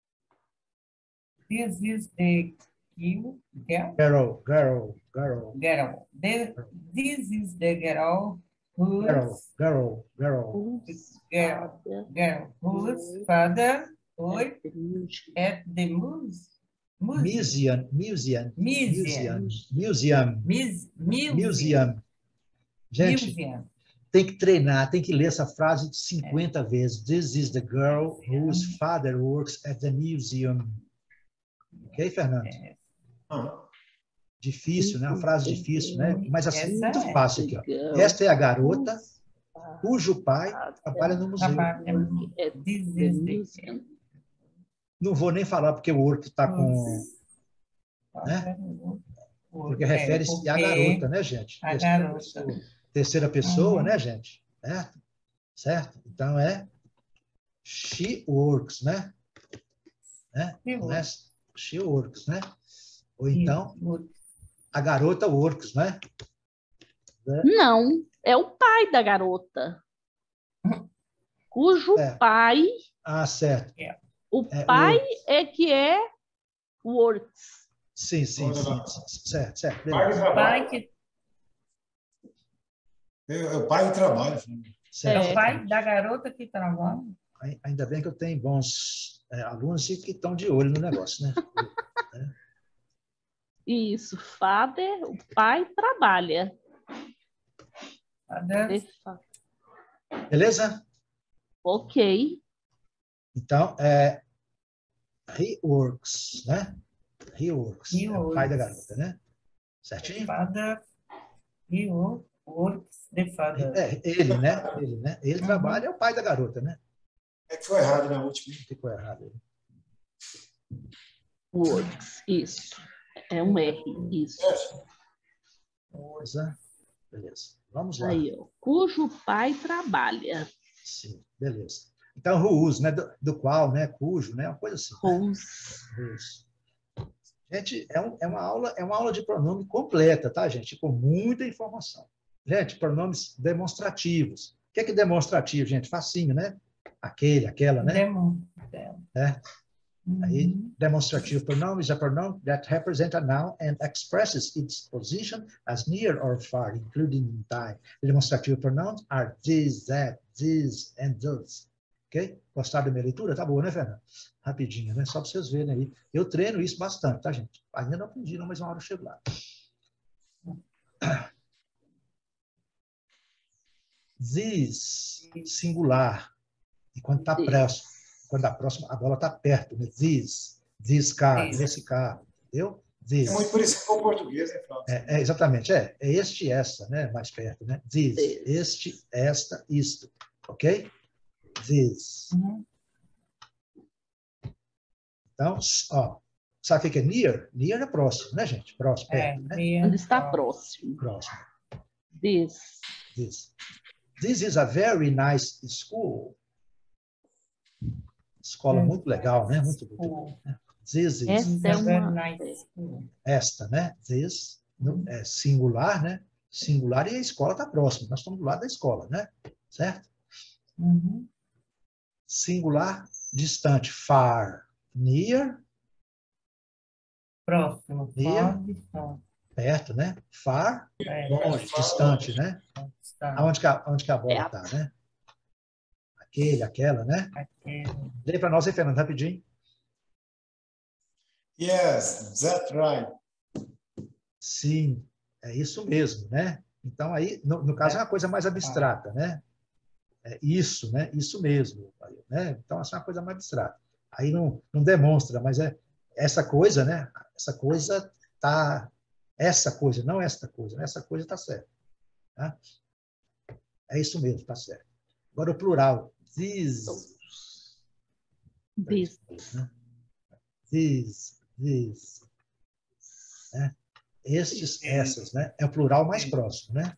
Speaker 4: This is the girl.
Speaker 1: Girl, girl, girl.
Speaker 4: Girl. The, this is the girl whose
Speaker 1: Girl, girl, girl.
Speaker 4: girl, girl whose father worked at the muse,
Speaker 1: museum, museum,
Speaker 4: museum,
Speaker 1: museum,
Speaker 4: museum,
Speaker 1: museum. Gente, museum. Tem que treinar, tem que ler essa frase cinquenta é. vezes. This is the girl whose father works at the museum. Ok, Fernando? É. Difícil, né? Uma frase difícil, né? Mas assim,
Speaker 4: Essa
Speaker 1: muito
Speaker 4: é.
Speaker 1: fácil aqui. Ó. Esta é a garota cujo pai trabalha no museu. Não vou nem falar porque o outro está com... Né? Porque refere-se à garota, né, gente?
Speaker 4: A
Speaker 1: Terceira
Speaker 4: garota.
Speaker 1: pessoa, Terceira pessoa,
Speaker 4: uhum.
Speaker 1: né, gente? Certo? Certo? Então é she works, né? né? Não é she works, né? Ou então a garota works, né?
Speaker 2: Não, é o pai da garota. Cujo
Speaker 1: é.
Speaker 2: pai...
Speaker 1: Ah, certo.
Speaker 2: O
Speaker 1: é,
Speaker 2: pai
Speaker 1: works.
Speaker 2: é que é works.
Speaker 1: Sim, sim, sim. Certo, certo.
Speaker 3: Pai,
Speaker 4: pai que...
Speaker 3: É o pai que trabalha.
Speaker 4: É o pai da garota que trabalha.
Speaker 1: Ainda bem que eu tenho bons é, alunos que estão de olho no negócio, né? é.
Speaker 2: Isso, father, o pai trabalha.
Speaker 4: Father.
Speaker 1: Beleza?
Speaker 2: Ok.
Speaker 1: Então, é he works, né? He works.
Speaker 4: He
Speaker 1: é
Speaker 4: works.
Speaker 1: o pai da garota, né? Certinho?
Speaker 4: Father, he works. Works, the father.
Speaker 1: É, ele, né? Ele, né? Ele
Speaker 4: Uhum.
Speaker 1: trabalha, é o pai da garota, né?
Speaker 3: É que foi errado na última.
Speaker 1: Ficou errado. aí.
Speaker 2: Works, isso. É um R, isso.
Speaker 1: Pois é. Beleza. Vamos lá.
Speaker 2: Aí, ó. Cujo pai trabalha.
Speaker 1: Sim, beleza. Então, whose, né? Do, do qual, né? Cujo, né? Uma coisa assim. Né?
Speaker 2: Whose.
Speaker 1: Whose. Gente, é, um, é, uma aula, é uma aula de pronome completa, tá, gente? Com muita informação. Gente, pronomes demonstrativos. O que é que é demonstrativo, gente? Facinho, né? Aquele, aquela, né?
Speaker 4: Demo.
Speaker 1: É. Aí,
Speaker 4: Uhum.
Speaker 1: demonstrative pronoun is a pronoun that represents a noun and expresses its position as near or far, including in time. Demonstrative pronouns are this, that, this, and those. Ok? Gostaram da minha leitura? Tá boa, né, Fernanda? Rapidinho, né? Só para vocês verem aí. Eu treino isso bastante, tá, gente? Ainda não aprendi, não, mas uma hora eu chego lá. This, singular. E quando está próximo, quando a próxima, a bola está perto, né? This, this car,
Speaker 4: This.
Speaker 1: esse carro, entendeu? This.
Speaker 3: É muito parecido com o português, né, Flávio?
Speaker 1: É, é, exatamente, é, é este, essa, né? Mais perto, né? This,
Speaker 2: This.
Speaker 1: este, esta, isto, ok? This.
Speaker 4: Uhum.
Speaker 1: Então, ó, sabe o que é near? Near é próximo, né, gente? Próximo,
Speaker 4: É,
Speaker 1: perto, né?
Speaker 4: near.
Speaker 2: Onde está próximo.
Speaker 1: Próximo.
Speaker 2: This.
Speaker 1: This. This is a very nice school. Escola muito legal, né? Muito bonita.
Speaker 4: School.
Speaker 1: This is,
Speaker 2: Esta é
Speaker 4: It's a very
Speaker 2: uma...
Speaker 4: nice school.
Speaker 1: esta, né? This, no- é singular, né? Singular e a escola está próxima. Nós estamos do lado da escola, né? Certo?
Speaker 4: Uhum.
Speaker 1: Singular, distante, far, near,
Speaker 4: Próximo.
Speaker 1: Near.
Speaker 4: Far, distante.
Speaker 1: perto, né? Far,
Speaker 4: É,
Speaker 1: longe, distante, né?
Speaker 4: distante.
Speaker 1: Aonde que a, aonde que a bola está,
Speaker 2: Perto.
Speaker 1: né? Aquele, aquela, né?
Speaker 4: Aquele.
Speaker 1: Lê para nós aí, Fernando, rapidinho.
Speaker 3: Yes, that's right.
Speaker 1: Sim, é isso mesmo, né? Então, aí, no, no caso, é uma coisa mais abstrata, né? É isso, né? Isso mesmo, né? Então, essa é uma coisa mais abstrata. Aí não, não demonstra, mas é essa coisa, né? Essa coisa tá, essa coisa, não esta coisa, né? Essa coisa está certa. Tá? É isso mesmo, está certo. Agora o plural, these,
Speaker 2: This.
Speaker 1: né? These, these, né? Estes, essas, né? É o plural mais próximo, né?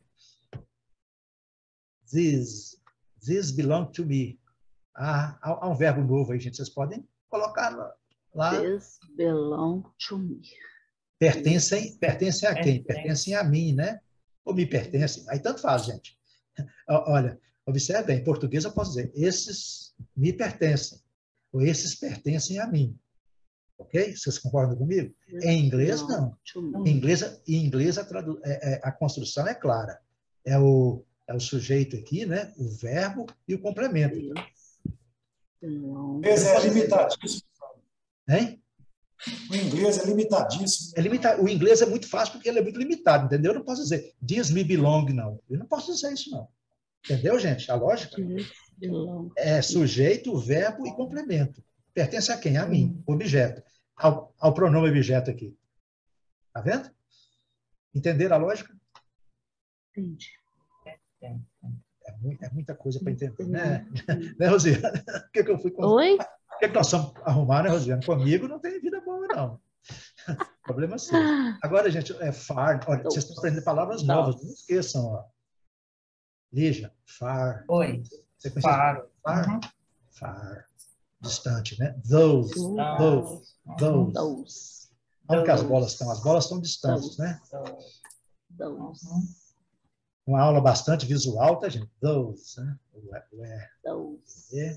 Speaker 1: These, these belong to me. Ah, há, há um verbo novo aí, gente. Vocês podem colocar lá. lá.
Speaker 2: This belong to me.
Speaker 1: Pertencem, pertencem a quem?
Speaker 4: Pertence.
Speaker 1: Pertencem a mim, né? Ou me pertencem. Aí tanto faz, gente. Ó, olha, observe bem, em português eu posso dizer, esses me pertencem, ou esses pertencem a mim. Ok? Vocês concordam comigo? Em inglês, não.
Speaker 2: To me.
Speaker 1: Em inglês, em inglês a, tradu- é- é- a construção é clara. É o, é o sujeito aqui, né? O verbo e o complemento.
Speaker 2: This belong.
Speaker 3: Esse é limitadíssimo.
Speaker 1: Hein?
Speaker 3: O inglês é limitadíssimo.
Speaker 1: É limita- o inglês é muito fácil porque ele é muito limitado, entendeu? Eu não posso dizer this me belong, não. Eu não posso dizer isso, não. Entendeu, gente? A lógica
Speaker 2: This belong.
Speaker 1: é sujeito, verbo e complemento. Pertence a quem? A mim, objeto. Ao, ao pronome objeto aqui. Tá vendo? Entenderam a lógica?
Speaker 2: Entendi.
Speaker 1: É, muito- é muita coisa para entender, né? Né, Rosiana? O que, que eu fui com...
Speaker 2: Oi?
Speaker 1: O que, que nós vamos arrumar, né, Rosiana? Comigo não tem vida boa, não. Problema seu. Agora, gente, é far. Olha, vocês estão aprendendo palavras
Speaker 2: Não.
Speaker 1: novas. Não esqueçam, ó. Lígia, far.
Speaker 4: Oi.
Speaker 1: Você conhece
Speaker 4: Far.
Speaker 1: Far?
Speaker 4: Uhum.
Speaker 1: Far. Distante, né? Those. Those. Those.
Speaker 2: Those.
Speaker 1: Onde que as
Speaker 4: Those.
Speaker 1: bolas estão? As bolas estão distantes, né?
Speaker 2: Those.
Speaker 1: Uma aula bastante visual, tá, gente? Those, né? Where,
Speaker 2: Those.
Speaker 1: where.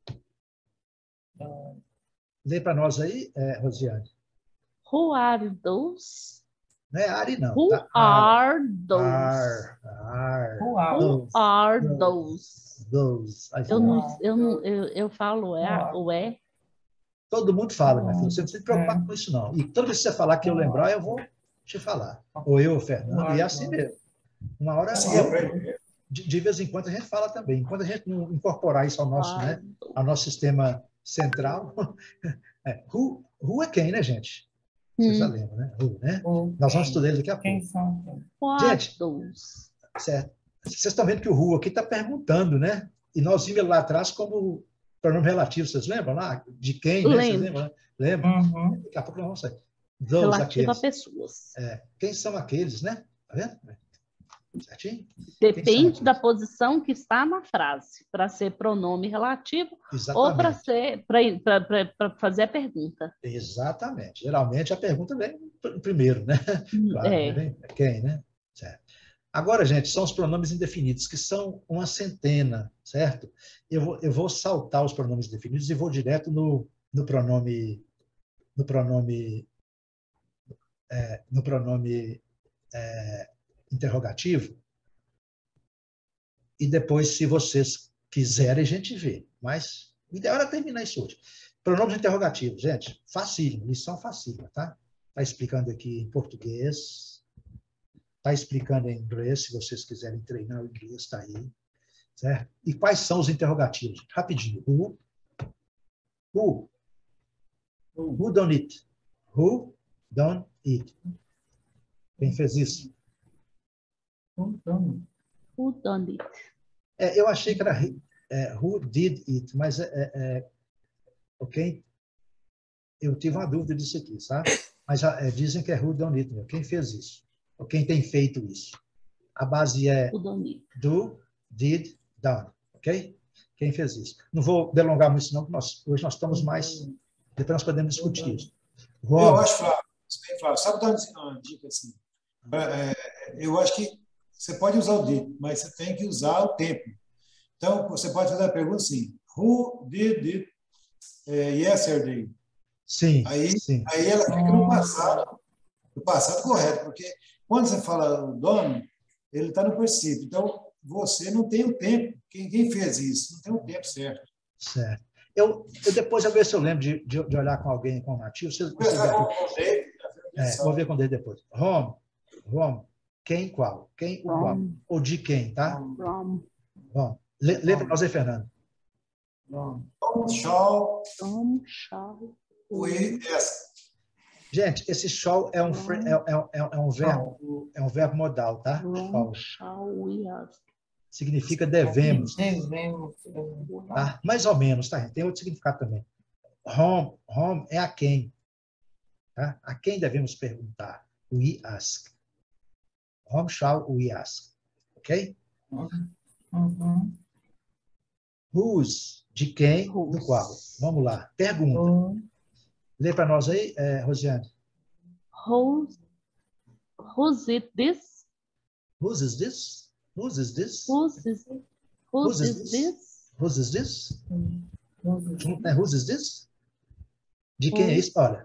Speaker 1: Lê para nós aí, é, Rosiane.
Speaker 2: Who are those?
Speaker 1: Não é Ari, não.
Speaker 2: Who
Speaker 1: Tá?
Speaker 2: are those?
Speaker 1: Are. Are.
Speaker 4: Who are?
Speaker 2: Who are those?
Speaker 1: Those. Aí,
Speaker 2: Eu não, eu não, eu, eu falo é,
Speaker 4: Ah.
Speaker 2: o é.
Speaker 1: todo mundo fala, minha filha. Você não precisa se preocupar
Speaker 4: É.
Speaker 1: com isso, não. E toda vez que você falar que eu lembrar, eu vou te falar. Ou eu, Fernando, e é assim mesmo. Uma hora,
Speaker 3: Assim,
Speaker 1: eu-
Speaker 3: é,
Speaker 1: de, de vez em quando, a gente fala também. Enquanto a gente não incorporar isso ao nosso,
Speaker 2: Are
Speaker 1: né, ao nosso sistema central, é, who, who é quem, né, gente? Vocês já
Speaker 2: Hum.
Speaker 1: lembram, né? Who, né?
Speaker 4: Who,
Speaker 1: Nós vamos
Speaker 4: quem?
Speaker 1: estudar ele daqui a
Speaker 4: Quem
Speaker 1: pouco.
Speaker 4: são?
Speaker 2: Who are
Speaker 1: Gente.
Speaker 2: those?
Speaker 1: certo? Vocês estão vendo que o who aqui está perguntando, né? E nós vimos lá atrás como pronome relativo, vocês lembram lá? De quem, né? Vocês lembram? Lembram?
Speaker 4: Uhum.
Speaker 1: Daqui a pouco nós vamos sair. Those,
Speaker 2: Relativo
Speaker 1: aqueles.
Speaker 2: a pessoas.
Speaker 1: É, quem são aqueles, né? Tá vendo? Certinho?
Speaker 2: Depende da posição que está na frase, para ser pronome relativo
Speaker 1: Exatamente.
Speaker 2: ou para ser para fazer a pergunta.
Speaker 1: Exatamente. Geralmente a pergunta vem primeiro, né? Claro,
Speaker 2: É.
Speaker 1: vem quem, né? Certo. Agora, gente, são os pronomes indefinidos, que são uma centena, certo? Eu vou, eu vou saltar os pronomes indefinidos e vou direto no, no pronome no pronome é, no pronome é, interrogativo, e depois, se vocês quiserem, a gente vê. Mas o ideal era terminar isso hoje. Pronomes interrogativos, gente, facílimo, lição facílima, tá? Está explicando aqui em português, está explicando em inglês, se vocês quiserem treinar o inglês, está aí, certo? E quais são os interrogativos? Rapidinho. Who? Who? Who done it? Who done it? Quem fez isso?
Speaker 4: Who done?
Speaker 2: Who done it?
Speaker 1: É, eu achei que era é, who did it, mas é, é, ok? Eu tive uma dúvida disso aqui, sabe? Mas é, dizem que é who done it, meu. Quem fez isso? Ou quem tem feito isso? A base é
Speaker 2: Who done it?
Speaker 1: do, did, done, ok? Quem fez isso? Não vou delongar muito, senão, porque nós, hoje nós estamos mais... Depois nós podemos discutir isso.
Speaker 3: Eu acho, Flávio, bem, Flávio, sabe dar uma dica assim? É, eu acho que você pode usar o did, mas você tem que usar o tempo. Então, você pode fazer a pergunta assim, who did it uh, yesterday?
Speaker 1: Sim,
Speaker 3: aí,
Speaker 1: sim.
Speaker 3: Aí ela fica no passado, no passado correto, porque quando você fala o dono, ele está no princípio. Então, você não tem o tempo. Quem, quem fez isso? Não tem o tempo certo.
Speaker 1: Certo. Eu, eu depois eu ver se eu lembro de, de, de olhar com alguém com nativo. Vocês, vocês devem... é, vou ver com ele depois. Home, home. Quem, qual? Quem, o qual? Ou de quem, tá?
Speaker 2: From.
Speaker 1: Bom, lê, lê para nós aí, Fernando.
Speaker 3: Tom shall
Speaker 2: Tom shall
Speaker 3: we ask.
Speaker 1: Gente, esse shall é um, é, é, é um verbo, é um verbo modal, tá?
Speaker 2: From shall we ask.
Speaker 1: Significa devemos.
Speaker 4: Devemos.
Speaker 1: Tá? Mais ou menos, tá? Tem outro significado também. Home, home é a quem. Tá? A quem devemos perguntar? We ask. Whom shall we ask? Ok?
Speaker 4: Uhum.
Speaker 1: Whose, de quem,
Speaker 2: Whose.
Speaker 1: do qual. Vamos lá. Pergunta.
Speaker 4: Uhum.
Speaker 1: Lê para nós aí, é, Rosiane.
Speaker 2: Whose, whose it this?
Speaker 1: Whose is this? Whose is this?
Speaker 2: Whose is, whose
Speaker 1: Whose is
Speaker 2: is
Speaker 1: this?
Speaker 2: this?
Speaker 1: Whose is this?
Speaker 4: Uhum.
Speaker 1: Junto, né? Whose is this? De quem é isso? Olha,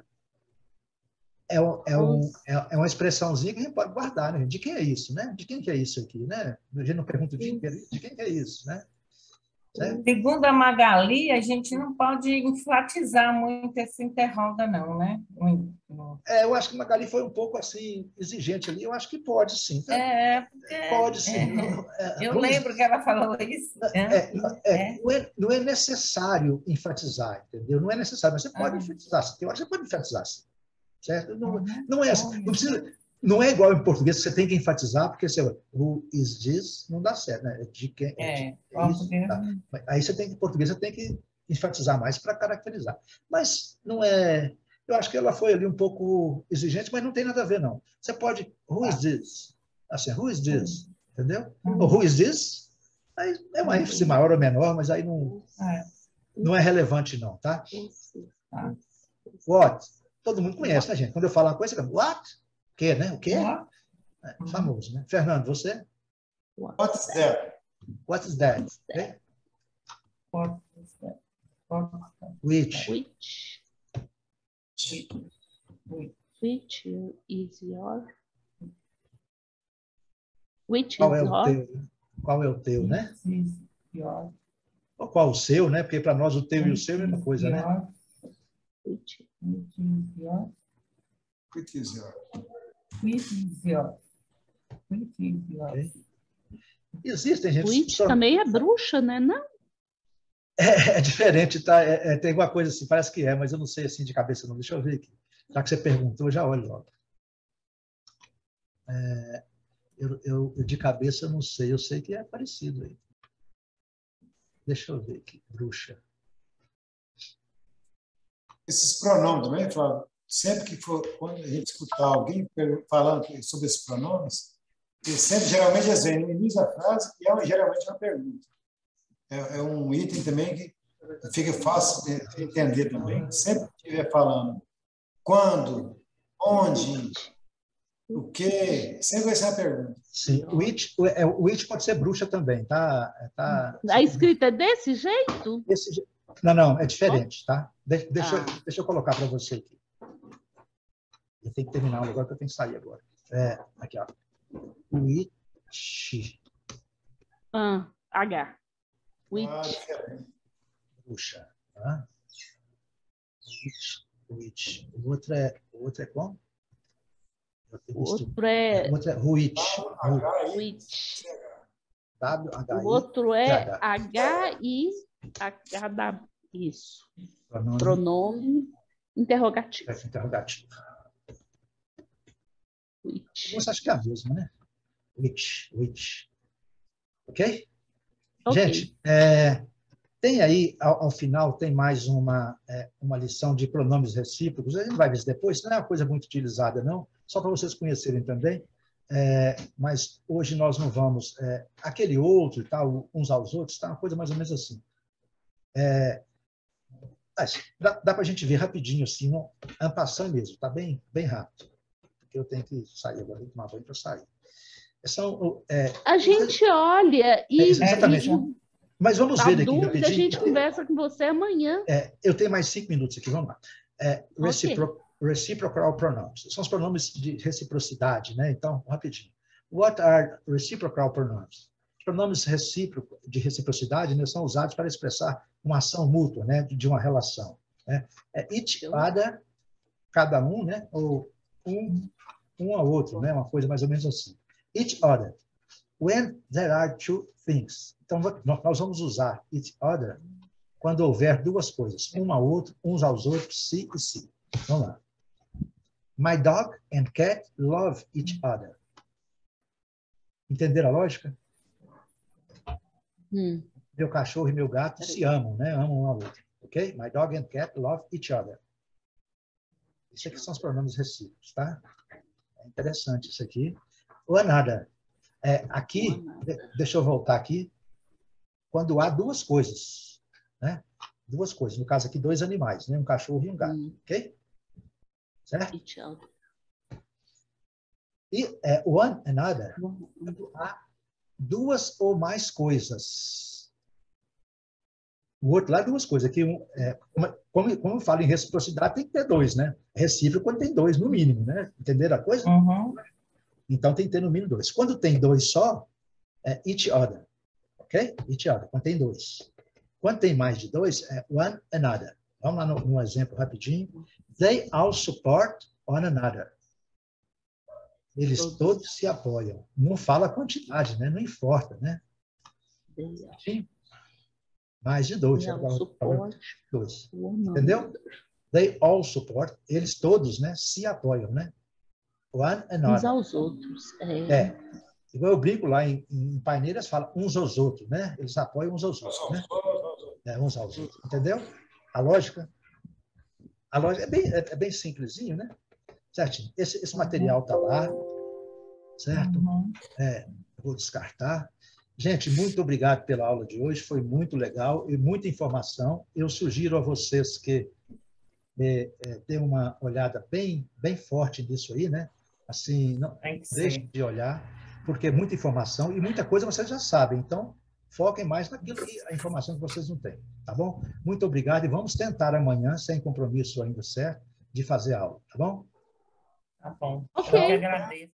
Speaker 1: é, um, é, um, é, é uma expressãozinha que a gente pode guardar, né? De quem é isso, né? De quem que é isso aqui, né? A gente não pergunta o dia inteiro, de quem que é isso, né? Certo?
Speaker 4: Segundo a Magali, a gente não pode enfatizar muito esse interroga, não, né?
Speaker 1: É, eu acho que Magali foi um pouco assim exigente ali. Eu acho que pode sim. Tá?
Speaker 4: É, porque,
Speaker 1: pode sim.
Speaker 4: é,
Speaker 1: Não, é,
Speaker 4: eu
Speaker 1: vamos,
Speaker 4: lembro que ela falou isso.
Speaker 1: É, é,
Speaker 4: É.
Speaker 1: Não, é, não é necessário enfatizar, entendeu? Não é necessário, mas você pode
Speaker 4: Ah.
Speaker 1: enfatizar. Eu acho que você pode enfatizar, sim. Certo? Não,
Speaker 4: Uhum.
Speaker 1: não é assim. Não precisa. Não é igual em português, você tem que enfatizar, porque você who is this não dá certo, né? De quem
Speaker 4: É,
Speaker 1: de, é isso,
Speaker 4: português.
Speaker 1: tá? Aí você tem que, em português, você tem que enfatizar mais para caracterizar. Mas não é. Eu acho que ela foi ali um pouco exigente, mas não tem nada a ver, não. Você pode, who is this? Assim, who is this? Entendeu?
Speaker 4: Uhum.
Speaker 1: Ou who is this? Aí é uma ênfase maior ou menor, mas aí não,
Speaker 4: É.
Speaker 1: não é relevante, não, tá?
Speaker 4: Tá.
Speaker 1: What? Todo mundo conhece, né, gente? Quando eu falo uma coisa, você fala, what? O quê, né? O quê?
Speaker 4: What?
Speaker 1: É, famoso, né? Fernando, você?
Speaker 3: What is that?
Speaker 1: What is that? Okay?
Speaker 4: What is that? What is that?
Speaker 1: Which?
Speaker 2: Which,
Speaker 4: Which?
Speaker 2: which is your? Which
Speaker 1: Qual
Speaker 2: is
Speaker 1: é o
Speaker 2: your?
Speaker 1: teu? Qual é o teu, né?
Speaker 4: Which is your?
Speaker 1: Ou qual o seu, né? Porque para nós o teu e o seu é a mesma coisa, né?
Speaker 4: Your?
Speaker 2: Which,
Speaker 4: Which is your?
Speaker 3: Which is your?
Speaker 4: Which is your? Which is your?
Speaker 1: Ok. Existem, gente.
Speaker 2: which
Speaker 1: só-
Speaker 2: também é bruxa, né? Não?
Speaker 1: É, é diferente, tá? É, é, tem alguma coisa assim, parece que é, mas eu não sei assim de cabeça, não. Deixa eu ver aqui. Já que você perguntou, eu já olho logo. É, Eu, eu, eu de cabeça eu não sei, eu sei que é parecido aí. Deixa eu ver aqui, bruxa.
Speaker 3: Esses pronomes também, Flávio, sempre que for, quando a gente escutar alguém falando sobre esses pronomes, eles sempre, geralmente, eles vêm no início da frase e é geralmente uma pergunta. É, é um item também que fica fácil de entender também. Sempre que estiver falando quando, onde, o quê, sempre vai ser uma pergunta.
Speaker 1: Sim, witch, é, witch pode ser bruxa também, tá? tá
Speaker 2: A escrita é desse jeito?
Speaker 1: Esse, não, não, é diferente, tá? De, deixa,
Speaker 2: Ah.
Speaker 1: deixa eu colocar para você aqui. Eu tenho que terminar agora, que eu tenho que sair agora. É, aqui, ó. Witch.
Speaker 2: Ah, H. Witch.
Speaker 3: Ah, diferente.
Speaker 1: Bruxa. Tá? Witch. Witch. O outro é, o outro é como?
Speaker 2: O outro é...
Speaker 1: O outro é witch.
Speaker 2: Witch.
Speaker 1: W H I.
Speaker 2: O outro é H I H W. Isso.
Speaker 1: Pronome,
Speaker 2: Pronome interrogativo.
Speaker 1: é, interrogativo.
Speaker 2: Witch.
Speaker 1: Você acha que é a mesma, né? Witch. Witch. Ok?
Speaker 2: Ok.
Speaker 1: Gente, é, tem aí, ao, ao final, tem mais uma, é, uma lição de pronomes recíprocos. A gente vai ver isso depois. Não é uma coisa muito utilizada, não. Só para vocês conhecerem também. É, mas hoje nós não vamos... É, aquele outro e tal, uns aos outros, está uma coisa mais ou menos assim. É, mas dá, dá para a gente ver rapidinho, assim, não, en passant mesmo. Está bem, bem rápido. Porque eu tenho que sair agora, tenho que tomar banho para sair. São, é,
Speaker 2: a gente olha e...
Speaker 1: É, exatamente.
Speaker 2: E,
Speaker 1: mas vamos
Speaker 2: a
Speaker 1: ver aqui
Speaker 2: dúvida,
Speaker 1: rapidinho.
Speaker 2: a gente conversa com você amanhã.
Speaker 1: É, eu tenho mais cinco minutos aqui, vamos lá. É, recipro,
Speaker 2: okay.
Speaker 1: Reciprocal pronouns. São os pronomes de reciprocidade, né? Então, rapidinho. What are reciprocal pronouns? Os pronomes recíprocos de reciprocidade, né, são usados para expressar uma ação mútua, né, de uma relação. Né? É each other, cada um, né, ou um, um ao outro, né, uma coisa mais ou menos assim. Each other. When there are two things. Então, nós vamos usar each other quando houver duas coisas, um ao outro, uns aos outros, si e si. Vamos lá. My dog and cat love each other. Entenderam a lógica?
Speaker 2: Hum.
Speaker 1: Meu cachorro e meu gato se amam, né? Amam um ao outro. Ok? My dog and cat love each other. Isso aqui são os pronomes recíprocos, tá? É interessante isso aqui. One other. É, aqui, deixa eu voltar aqui. Quando há duas coisas, né? Duas coisas. No caso aqui, dois animais, né? Um cachorro e um gato. Hum. Ok? Certo? E é, one another, quando há duas ou mais coisas. O outro lá é duas coisas. Aqui, um, é, como, como eu falo em reciprocidade, tem que ter dois, né? Recíproco quando tem dois, no mínimo, né? Entenderam a coisa?
Speaker 4: Uhum.
Speaker 1: Então, tem que ter no mínimo dois. Quando tem dois só, é each other. Ok? Each other, quando tem dois. Quando tem mais de dois, é one another. Vamos lá no, no exemplo rapidinho. They all support one another. Eles todos. todos se apoiam. Não fala a quantidade, né? Não importa, né? Sim. Mais de dois.
Speaker 2: They
Speaker 1: agora,
Speaker 2: all support
Speaker 1: dois.
Speaker 2: One
Speaker 1: Entendeu?
Speaker 2: another.
Speaker 1: They all support. Eles todos, né? Se apoiam, né? One another.
Speaker 2: Uns aos outros. É.
Speaker 1: é. Igual eu brinco lá em, em Paineiras, fala uns aos outros, né? Eles apoiam uns aos outros, né? É, uns aos outros. Entendeu? A lógica? A lógica é bem, é, é bem simplesinho, né? Certinho. Esse, esse material está lá, certo?
Speaker 4: Uhum.
Speaker 1: É, vou descartar. Gente, muito obrigado pela aula de hoje, foi muito legal e muita informação. Eu sugiro a vocês que é, é, dêem uma olhada bem, bem forte nisso aí, né? Assim, não deixem de olhar, porque é muita informação e muita coisa vocês já sabem. Então, foquem mais naquilo que a informação que vocês não têm, tá bom? Muito obrigado e vamos tentar amanhã, sem compromisso ainda certo, de fazer aula, tá bom?
Speaker 4: Tá bom.
Speaker 2: Ok.
Speaker 4: Eu que agradeço.